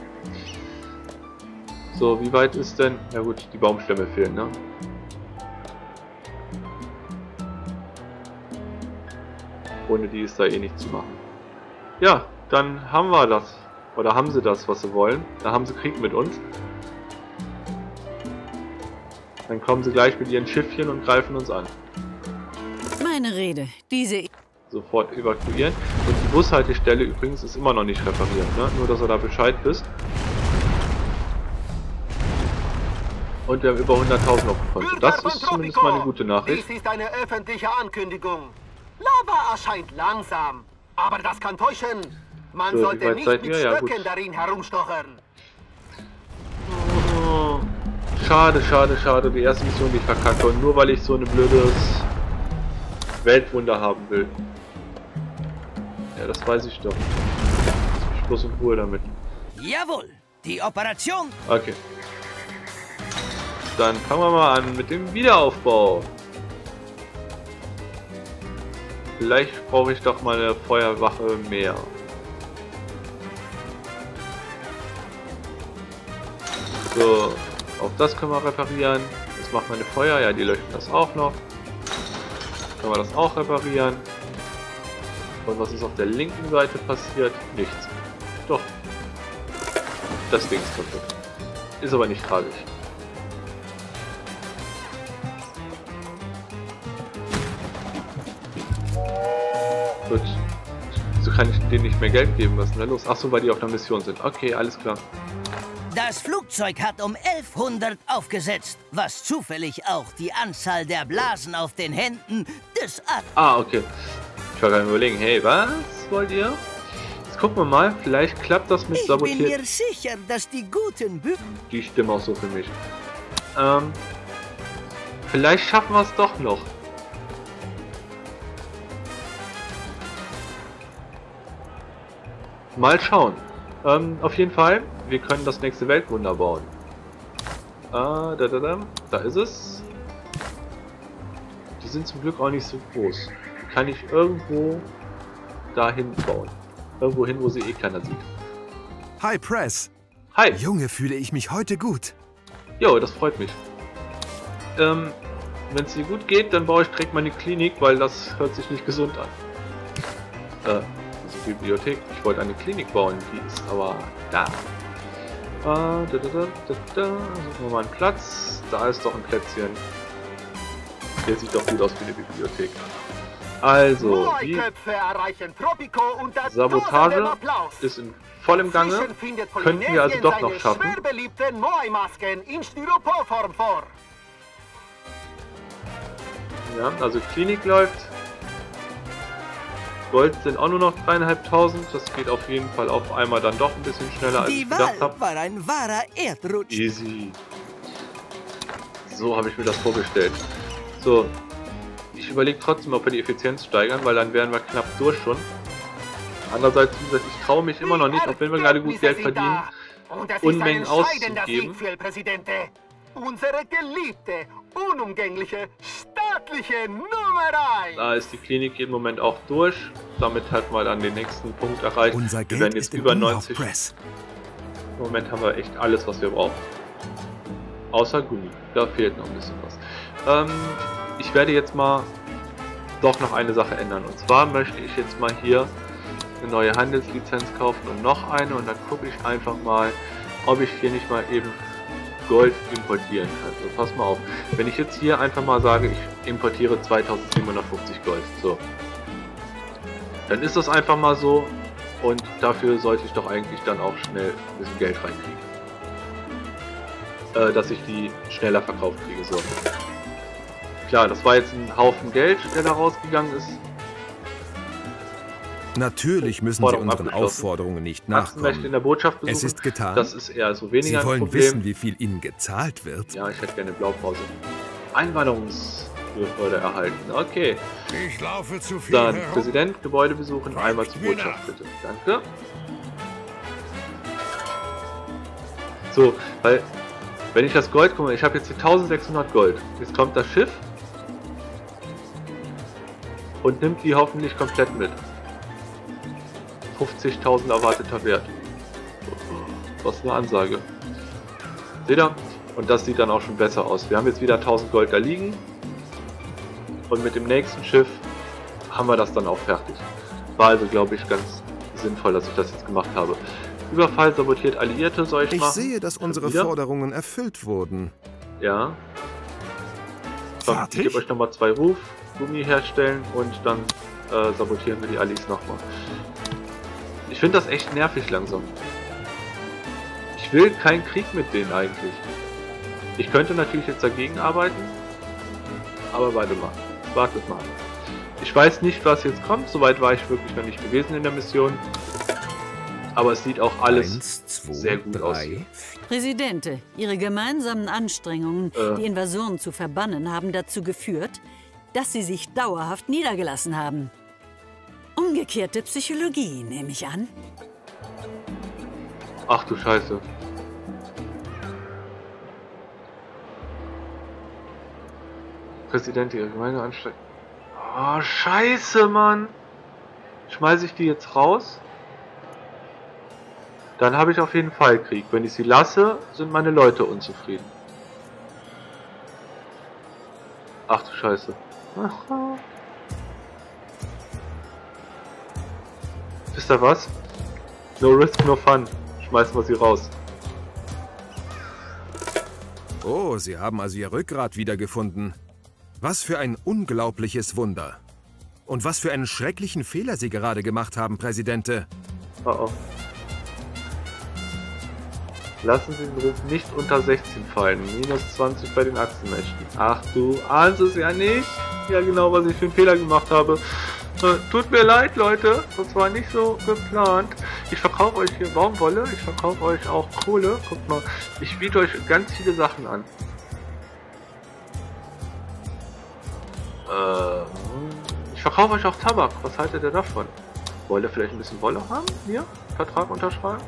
So, wie weit ist denn? Ja gut, die Baumstämme fehlen, ne? Ohne die ist da eh nicht zu machen. Ja, dann haben wir das. Oder haben sie das, was sie wollen. Da haben sie Krieg mit uns. Dann kommen sie gleich mit ihren Schiffchen und greifen uns an. Meine Rede, diese... Sofort evakuieren. Und die Bushaltestelle übrigens ist immer noch nicht repariert, ne? Nur, dass ihr da Bescheid wisst. Und wir haben über 100.000 auf dem Konto. Das ist zumindest mal eine gute Nachricht. Dies ist eine öffentliche Ankündigung. Lava erscheint langsam, aber das kann täuschen. Man so, sollte nicht mit Stöcken darin herumstochern. Oh, schade, schade, schade. Die erste Mission, die ich verkacke. Und nur weil ich so ein blödes Weltwunder haben will. Ja, das weiß ich doch. Lass mich bloß in Ruhe damit. Jawohl, die Operation. Okay. Dann fangen wir mal an mit dem Wiederaufbau. Vielleicht brauche ich doch mal eine Feuerwache mehr. So, auch das können wir reparieren. Jetzt macht meine Feuer, ja, die löschen das auch noch. Können wir das auch reparieren. Und was ist auf der linken Seite passiert? Nichts. Doch. Das Ding ist kaputt. Ist aber nicht tragisch. Gut. Wieso kann ich denen nicht mehr Geld geben? Was ist denn da los? Achso, weil die auf einer Mission sind. Okay, alles klar. Das Flugzeug hat um 1100 aufgesetzt, was zufällig auch die Anzahl der Blasen auf den Händen des okay. Ich war gerade überlegen, hey, was wollt ihr? Jetzt gucken wir mal, vielleicht klappt das mit Sabotieren. Ich bin mir sicher, dass die guten Die stimmen auch so für mich. Vielleicht schaffen wir es doch noch. Mal schauen. Auf jeden Fall, wir können das nächste Weltwunder bauen. Da ist es. Die sind zum Glück auch nicht so groß. Die kann ich irgendwo dahin bauen. Irgendwo hin, wo sie eh keiner sieht. Hi, Press. Hi. Junge, fühle ich mich heute gut. Jo, das freut mich. Wenn es dir gut geht, dann baue ich direkt mal eine Klinik, weil das hört sich nicht gesund an. Bibliothek. Ich wollte eine Klinik bauen, die ist aber da. Suchen wir mal einen Platz. Da ist doch ein Plätzchen. Der sieht doch gut aus wie eine Bibliothek. Also, die Sabotage ist in vollem Gange. Könnten wir also doch noch schaffen. Ja, also Klinik läuft. Gold sind auch nur noch 3.500. Das geht auf jeden Fall auf einmal dann doch ein bisschen schneller, als ich gedacht habe. war ein wahrer Erdrutsch. Easy. So habe ich mir das vorgestellt. So. Ich überlege trotzdem, ob wir die Effizienz steigern, weil dann wären wir knapp durch schon. Andererseits, wie gesagt, ich traue mich immer noch nicht, auch wenn wir gerade gut Geld verdienen, Unmengen auszugeben. Unsere geliebte, unumgängliche, staatliche Nummer 1. Da ist die Klinik im Moment auch durch. Damit hat man dann den nächsten Punkt erreicht. Unser Geld wir werden jetzt über 90. Im Moment haben wir echt alles, was wir brauchen. Außer Gummi. Da fehlt noch ein bisschen was. Ich werde jetzt mal doch noch eine Sache ändern. Und zwar möchte ich jetzt mal hier eine neue Handelslizenz kaufen und noch eine. Und dann gucke ich einfach mal, ob ich hier nicht mal eben Gold importieren kann. So, pass mal auf. Wenn ich jetzt hier einfach mal sage, ich importiere 2750 Gold. So. Dann ist das einfach mal so. Und dafür sollte ich doch eigentlich dann auch schnell ein bisschen Geld reinkriegen. Dass ich die schneller verkauft kriege. So. Klar, das war jetzt ein Haufen Geld, der da rausgegangen ist. Natürlich müssen Sie unseren Aufforderungen nicht nachkommen. Möchte in der Botschaft besuchen. Es ist getan. Das ist eher so weniger Sie wollen ein Problem. wissen, wie viel Ihnen gezahlt wird? Ja, ich hätte gerne Blaupause. Einwanderungsbehörde erhalten. Okay. Ich laufe zu viel Dann herum. Präsident, Gebäude besuchen, einmal zur Botschaft bitte. Danke. So, weil wenn ich das Gold gucke, ich habe jetzt hier 1600 Gold. Jetzt kommt das Schiff. und nimmt die hoffentlich komplett mit. 50.000 erwarteter Wert. Was eine Ansage. Seht ihr? Und das sieht dann auch schon besser aus. Wir haben jetzt wieder 1000 Gold da liegen. Und mit dem nächsten Schiff haben wir das dann auch fertig. War also, glaube ich, ganz sinnvoll, dass ich das jetzt gemacht habe. Überfall sabotiert Alliierte soll ich machen. Ich sehe, dass unsere Forderungen erfüllt wurden. Ja. Ich gebe euch nochmal 2 Ruf, Gummi herstellen und dann sabotieren wir die Allies nochmal. Ich finde das echt nervig langsam. Ich will keinen Krieg mit denen eigentlich. Ich könnte natürlich jetzt dagegen arbeiten, aber wartet mal. Wartet mal. Ich weiß nicht, was jetzt kommt. Soweit war ich wirklich noch nicht gewesen in der Mission. Aber es sieht auch alles sehr gut aus. Präsidente, Ihre gemeinsamen Anstrengungen, die Invasion zu verbannen, haben dazu geführt, dass Sie sich dauerhaft niedergelassen haben. Umgekehrte Psychologie, nehme ich an. Ach du Scheiße. Präsident, Ihre gemeine Anstrengung. Oh, Scheiße, Mann. Schmeiße ich die jetzt raus? Dann habe ich auf jeden Fall Krieg. Wenn ich sie lasse, sind meine Leute unzufrieden. Ach du Scheiße. Wisst ihr was? No risk, no fun. Schmeißen wir sie raus. Oh, Sie haben also Ihr Rückgrat wiedergefunden. Was für ein unglaubliches Wunder. Und was für einen schrecklichen Fehler Sie gerade gemacht haben, Präsidente. Oh oh. Lassen Sie den Ruf nicht unter 16 fallen. Minus 20 bei den Achsenmächten. Ach du ahnst es ja nicht. Ja genau, was ich für einen Fehler gemacht habe. Tut mir leid, Leute. Das war nicht so geplant. Ich verkaufe euch hier Baumwolle. Ich verkaufe euch auch Kohle. Guckt mal. Ich biete euch ganz viele Sachen an. Ich verkaufe euch auch Tabak. Was haltet ihr davon? Wollt ihr vielleicht ein bisschen Wolle haben? Hier? Vertrag unterschreiben?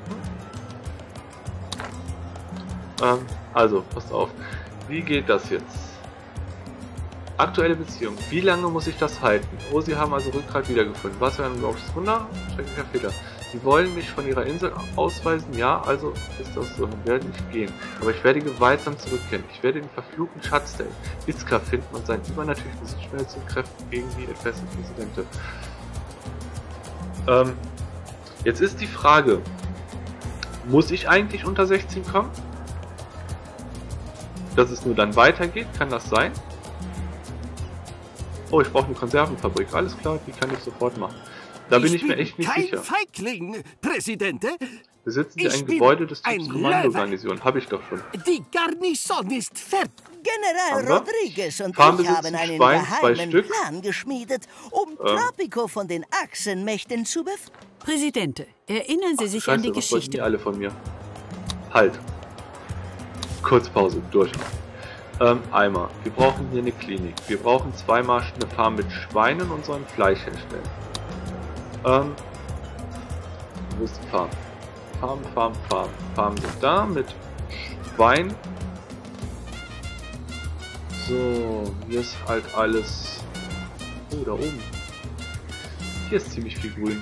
Also, passt auf. Wie geht das jetzt? Aktuelle Beziehung. Wie lange muss ich das halten? Oh, Sie haben also Rückgrat wiedergefunden. Was für ein unglaublich Wunder? Schrecklicher Fehler. Sie wollen mich von Ihrer Insel ausweisen? Ja, also ist das so. Dann werde ich gehen. Aber ich werde gewaltsam zurückkehren. Ich werde den verfluchten Schatz der Itzka finden und seinen übernatürlichen Besitzschnell zu Kräften gegen die entfesselten Präsidente. Jetzt ist die Frage, muss ich eigentlich unter 16 kommen? Dass es nur dann weitergeht, kann das sein? Oh, ich brauche eine Konservenfabrik. Alles klar, die kann ich sofort machen. Da bin ich mir echt nicht sicher. Feigling, Präsidente. Besitzen Sie ein Gebäude des Typs Kommandogarnison? Habe ich doch schon. Die Garnison ist fertig. General Rodriguez und ich haben einen geheimen Plan geschmiedet, um Tropico von den Achsenmächten zu befreien. Präsidente, erinnern Sie sich an die Geschichte. Was wollten die alle von mir? Halt. Kurzpause, durch. Einmal. Wir brauchen hier eine Klinik. Wir brauchen zweimal eine Farm mit Schweinen und sollen Fleisch herstellen. Wo ist die Farm? Farm sind da mit Schwein. So, hier ist halt alles. Oh, da oben. Hier ist ziemlich viel Grün.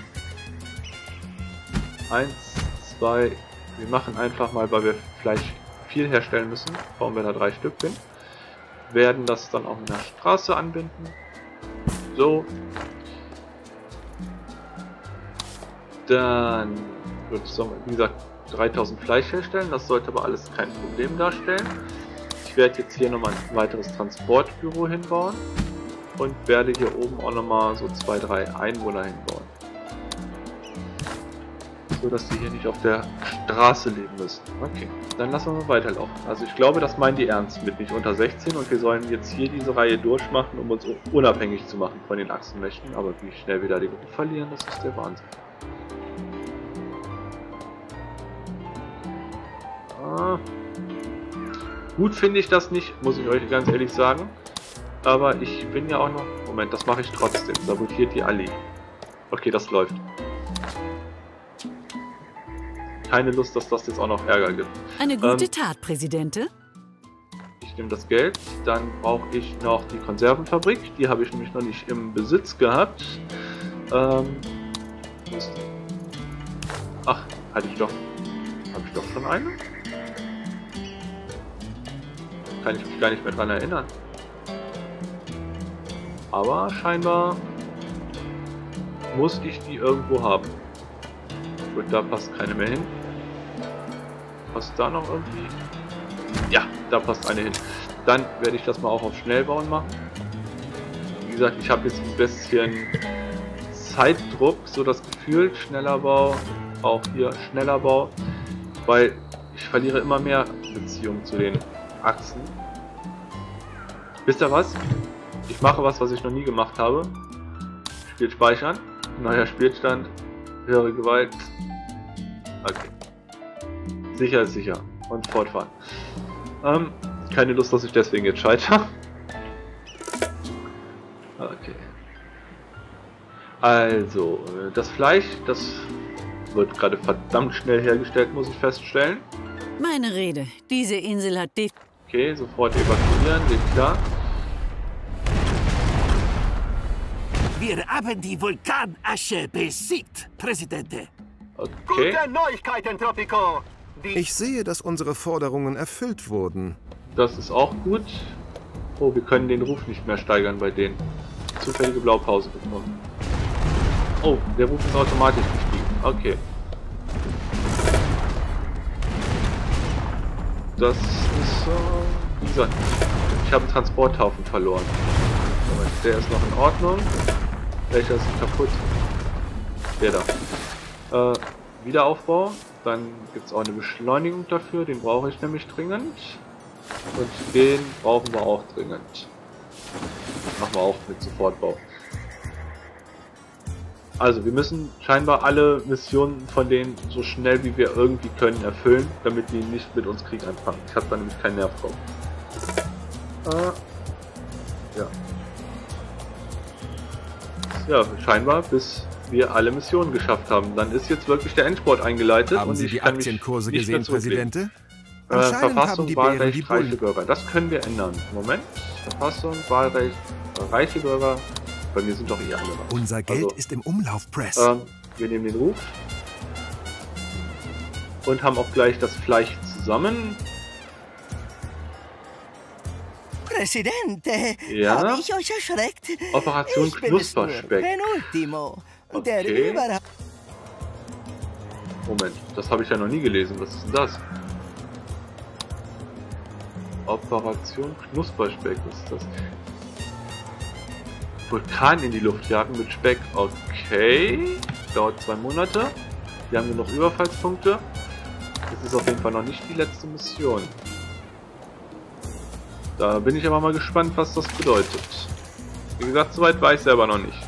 1, 2. Wir machen einfach mal, weil wir Fleisch viel herstellen müssen, bauen wir da 3 Stück hin. Werden das dann auch mit der Straße anbinden. So. Dann wird es, wie gesagt, 3000 Fleisch herstellen. Das sollte aber alles kein Problem darstellen. Ich werde jetzt hier nochmal ein weiteres Transportbüro hinbauen. Und werde hier oben auch nochmal so 2, 3 Einwohner hinbauen. So dass die hier nicht auf der Straße leben müssen. Okay, dann lassen wir mal weiterlaufen. Also ich glaube, das meinen die ernst mit nicht unter 16 und wir sollen jetzt hier diese Reihe durchmachen, um uns unabhängig zu machen von den Achsenmächten. Aber wie schnell wir da die Gruppe verlieren, das ist der Wahnsinn. Gut finde ich das nicht, muss ich euch ganz ehrlich sagen. Aber ich bin ja auch noch... Moment, das mache ich trotzdem. Sabotiert die Allee. Okay, das läuft. Keine Lust, dass das jetzt auch noch Ärger gibt. Eine gute Tat, Präsidente. Ich ich nehme das Geld. Dann brauche ich noch die Konservenfabrik. Die habe ich nämlich noch nicht im Besitz gehabt. Ach, hatte ich doch. Habe ich doch schon eine? Kann ich mich gar nicht mehr dran erinnern. Aber scheinbar muss ich die irgendwo haben. Gut, da passt keine mehr hin. Passt da noch irgendwie? Ja, da passt eine hin. Dann werde ich das mal auch auf Schnellbauen machen. Wie gesagt, ich habe jetzt ein bisschen Zeitdruck, so das Gefühl, schneller Bau, auch hier schneller Bau, weil ich verliere immer mehr Beziehung zu den Achsen. Wisst ihr was? Ich mache was ich noch nie gemacht habe. Spiel speichern, neuer Spielstand, höhere Gewalt. Okay. Sicher ist sicher. Und fortfahren. Keine Lust, dass ich deswegen jetzt scheitere. Okay. Also, das Fleisch, das wird gerade verdammt schnell hergestellt, muss ich feststellen. Meine Rede. Diese Insel hat Okay, sofort evakuieren, geht klar. Wir haben die Vulkanasche besiegt, Präsidente. Okay. Gute Neuigkeiten, Tropico. Ich sehe, dass unsere Forderungen erfüllt wurden. Das ist auch gut. Oh, wir können den Ruf nicht mehr steigern bei denen. Zufällige Blaupause bekommen. Oh, der Ruf ist automatisch gestiegen. Okay. Das ist wie gesagt, ich habe einen Transporthaufen verloren. Aber der ist noch in Ordnung. Welcher ist kaputt? Der da. Wiederaufbau. Dann gibt es auch eine Beschleunigung dafür. Den brauche ich nämlich dringend. Und den brauchen wir auch dringend. Machen wir auch mit Sofortbau. Also wir müssen scheinbar alle Missionen von denen so schnell wie wir irgendwie können erfüllen, damit die nicht mit uns Krieg anfangen. Ich habe da nämlich keinen Nerv drauf. Ja. Ja, scheinbar bis wir alle Missionen geschafft haben. Dann ist jetzt wirklich der Endspurt eingeleitet. Haben Sie die Aktienkurse gesehen, Präsidente? Verfassung, Wahlrecht, reiche Bürger. Das können wir ändern. Moment. Verfassung, Wahlrecht, reiche Bürger. Bei mir sind doch eh alle was. Unser Geld ist im Umlauf, Press. Wir nehmen den Ruf. Und haben auch gleich das Fleisch zusammen. Präsidente, ja? Habe ich euch erschreckt? Operation Knusperspeck. Penultimo. Der Okay. Moment, das habe ich ja noch nie gelesen. Was ist denn das? Operation Knusperspeck ist das. Vulkan in die Luft jagen mit Speck. Okay. Dauert 2 Monate. Wir haben nur noch Überfallspunkte. Das ist auf jeden Fall noch nicht die letzte Mission. Da bin ich aber mal gespannt, was das bedeutet. Wie gesagt, soweit weiß ich selber noch nicht.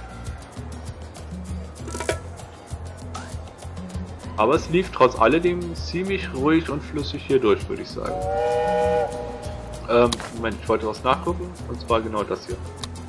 Aber es lief trotz alledem ziemlich ruhig und flüssig hier durch, würde ich sagen. Moment, ich wollte was nachgucken. Und zwar genau das hier.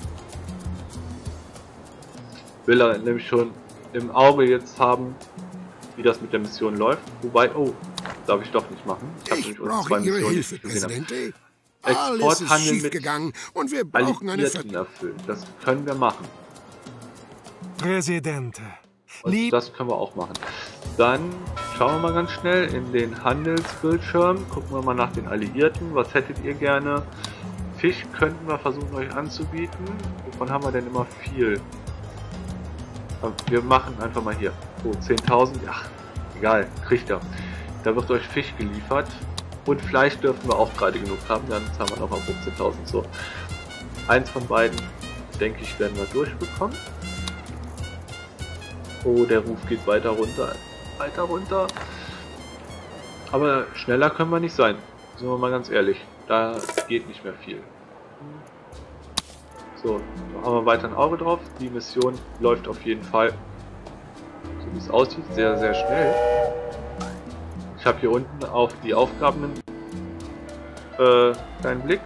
Will er nämlich schon im Auge jetzt haben, wie das mit der Mission läuft. Wobei, oh, darf ich doch nicht machen. Ich brauche Ihre Hilfe, Präsidente. Alles ist schiefgegangen und wir brauchen eine erfüllen. Das können wir machen. Präsidente. Und das können wir auch machen. Dann schauen wir mal ganz schnell in den Handelsbildschirm. Gucken wir mal nach den Alliierten. Was hättet ihr gerne? Fisch könnten wir versuchen euch anzubieten. Wovon haben wir denn immer viel? Wir machen einfach mal hier. Oh, 10.000. Ach, egal. Kriegt er. Da wird euch Fisch geliefert. Und Fleisch dürfen wir auch gerade genug haben. Dann haben wir nochmal 15.000. So. Eins von beiden, denke ich, werden wir durchbekommen. Oh, der Ruf geht weiter runter. Weiter runter. Aber schneller können wir nicht sein. Sind wir mal ganz ehrlich. Da geht nicht mehr viel. So, da haben wir weiter ein Auge drauf. Die Mission läuft auf jeden Fall, so wie es aussieht, sehr, sehr schnell. Ich habe hier unten auf die Aufgaben einen kleinen Blick.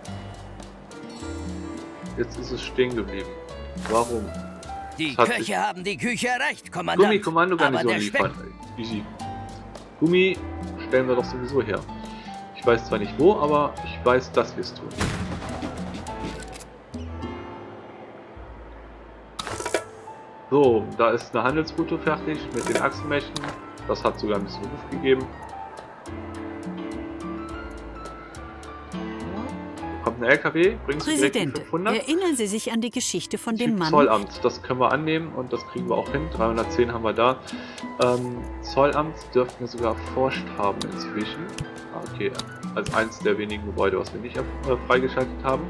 Jetzt ist es stehen geblieben. Warum? Die Köche haben die Küche erreicht, Kommandant. Gummi-Kommandogarnison liefern. Easy. Gummi stellen wir doch sowieso her. Ich weiß zwar nicht wo, aber ich weiß, dass wir es tun. So, da ist eine Handelsroute fertig mit den Achsenmächten. Das hat sogar ein bisschen Ruf gegeben. Kommt ein LKW, bringt sie direkt 500. Erinnern Sie sich an die Geschichte von dem Mann? Zollamt, das können wir annehmen und das kriegen wir auch hin. 310 haben wir da. Zollamt dürften wir sogar erforscht haben inzwischen. Okay, als eins der wenigen Gebäude, was wir nicht freigeschaltet haben.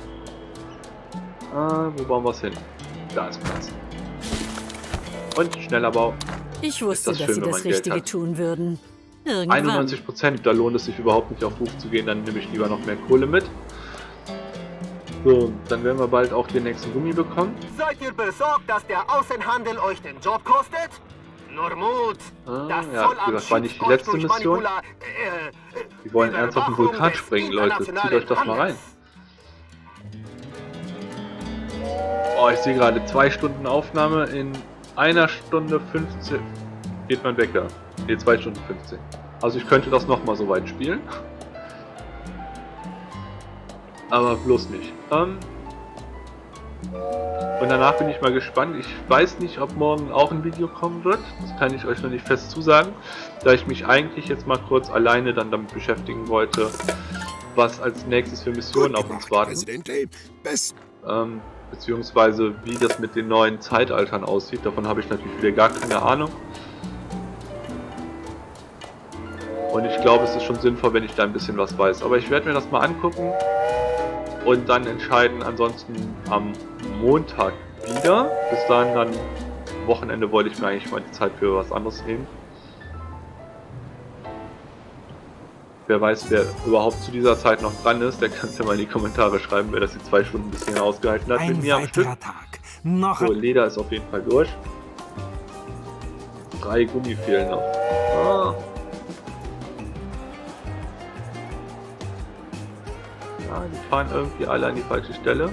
Wo bauen wir es hin? Da ist Platz. Und schneller Bau. Ich wusste, dass Sie das Richtige tun würden. Irgendwann. 91%, da lohnt es sich überhaupt nicht auf Ruf zu gehen, dann nehme ich lieber noch mehr Kohle mit. So, dann werden wir bald auch den nächsten Gummi bekommen. Seid ihr besorgt, dass der Außenhandel euch den Job kostet? Nur Mut! Das das war nicht die letzte Mission. Die wollen ernsthaft einen Vulkan sprengen, Leute. Zieht euch das mal rein. Oh, ich sehe gerade 2 Stunden Aufnahme in 1 Stunde 15. Geht mein Wecker. Ne, 2 Stunden 15. Also ich könnte das nochmal so weit spielen. Aber bloß nicht. Und danach bin ich mal gespannt. Ich weiß nicht, ob morgen auch ein Video kommen wird. Das kann ich euch noch nicht fest zusagen. Da ich mich eigentlich jetzt mal kurz alleine dann damit beschäftigen wollte, was als nächstes für Missionen auf uns warten. Beziehungsweise wie das mit den neuen Zeitaltern aussieht. Davon habe ich natürlich wieder gar keine Ahnung. Und ich glaube, es ist schon sinnvoll, wenn ich da ein bisschen was weiß. Aber ich werde mir das mal angucken und dann entscheiden. Ansonsten am Montag wieder. Bis dahin dann Wochenende wollte ich mir eigentlich mal die Zeit für was anderes nehmen. Wer weiß, wer überhaupt zu dieser Zeit noch dran ist, der kann es ja mal in die Kommentare schreiben, wer das die 2 Stunden bis hierhin ausgehalten hat mit mir am Stück. So, Leder ist auf jeden Fall durch. 3 Gummi fehlen noch. Ja, die fahren irgendwie alle an die falsche Stelle.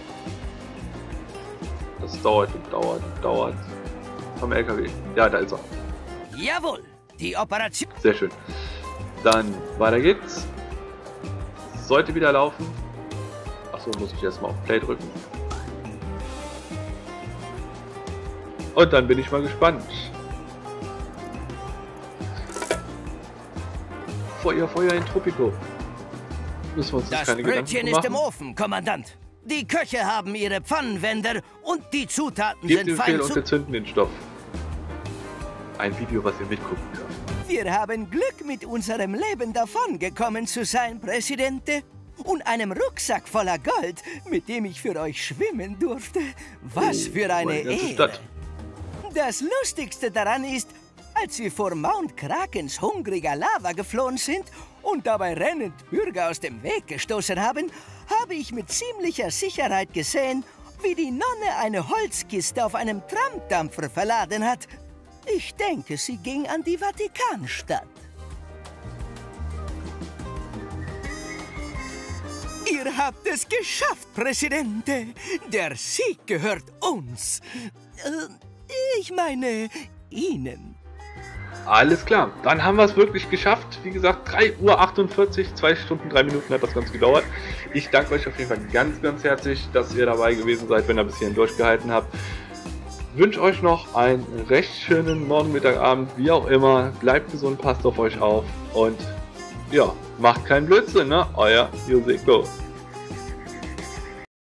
Das dauert und dauert und dauert. Vom LKW. Ja, da ist er. Jawohl, die Operation. Sehr schön. Dann weiter geht's. Sollte wieder laufen. Achso, muss ich erstmal auf Play drücken. Und dann bin ich mal gespannt. Feuer, Feuer in Tropico. Müssen wir uns das keine Brötchen ist im Ofen, Kommandant. Die Köche haben ihre Pfannenwender und die Zutaten sind fein und wir zünden den Stoff. Ein Video, was ihr mitgucken könnt. Wir haben Glück, mit unserem Leben davongekommen zu sein, Präsidente. Und einem Rucksack voller Gold, mit dem ich für euch schwimmen durfte. Was für eine Ehre. Das Lustigste daran ist, als wir vor Mount Krakens hungriger Lava geflohen sind und dabei rennend Bürger aus dem Weg gestoßen haben, habe ich mit ziemlicher Sicherheit gesehen, wie die Nonne eine Holzkiste auf einem Tramdampfer verladen hat. Ich denke, sie ging an die Vatikanstadt. Ihr habt es geschafft, Präsidente. Der Sieg gehört uns. Ich meine, Ihnen. Alles klar, dann haben wir es wirklich geschafft. Wie gesagt, 3:48 Uhr, 2 Stunden, 3 Minuten hat das Ganze gedauert. Ich danke euch auf jeden Fall ganz, ganz herzlich, dass ihr dabei gewesen seid, wenn ihr bis hierhin durchgehalten habt. Wünsche euch noch einen recht schönen Morgen, Mittag, Abend, wie auch immer. Bleibt gesund, passt auf euch auf und ja, macht keinen Blödsinn, ne? Euer Joseko.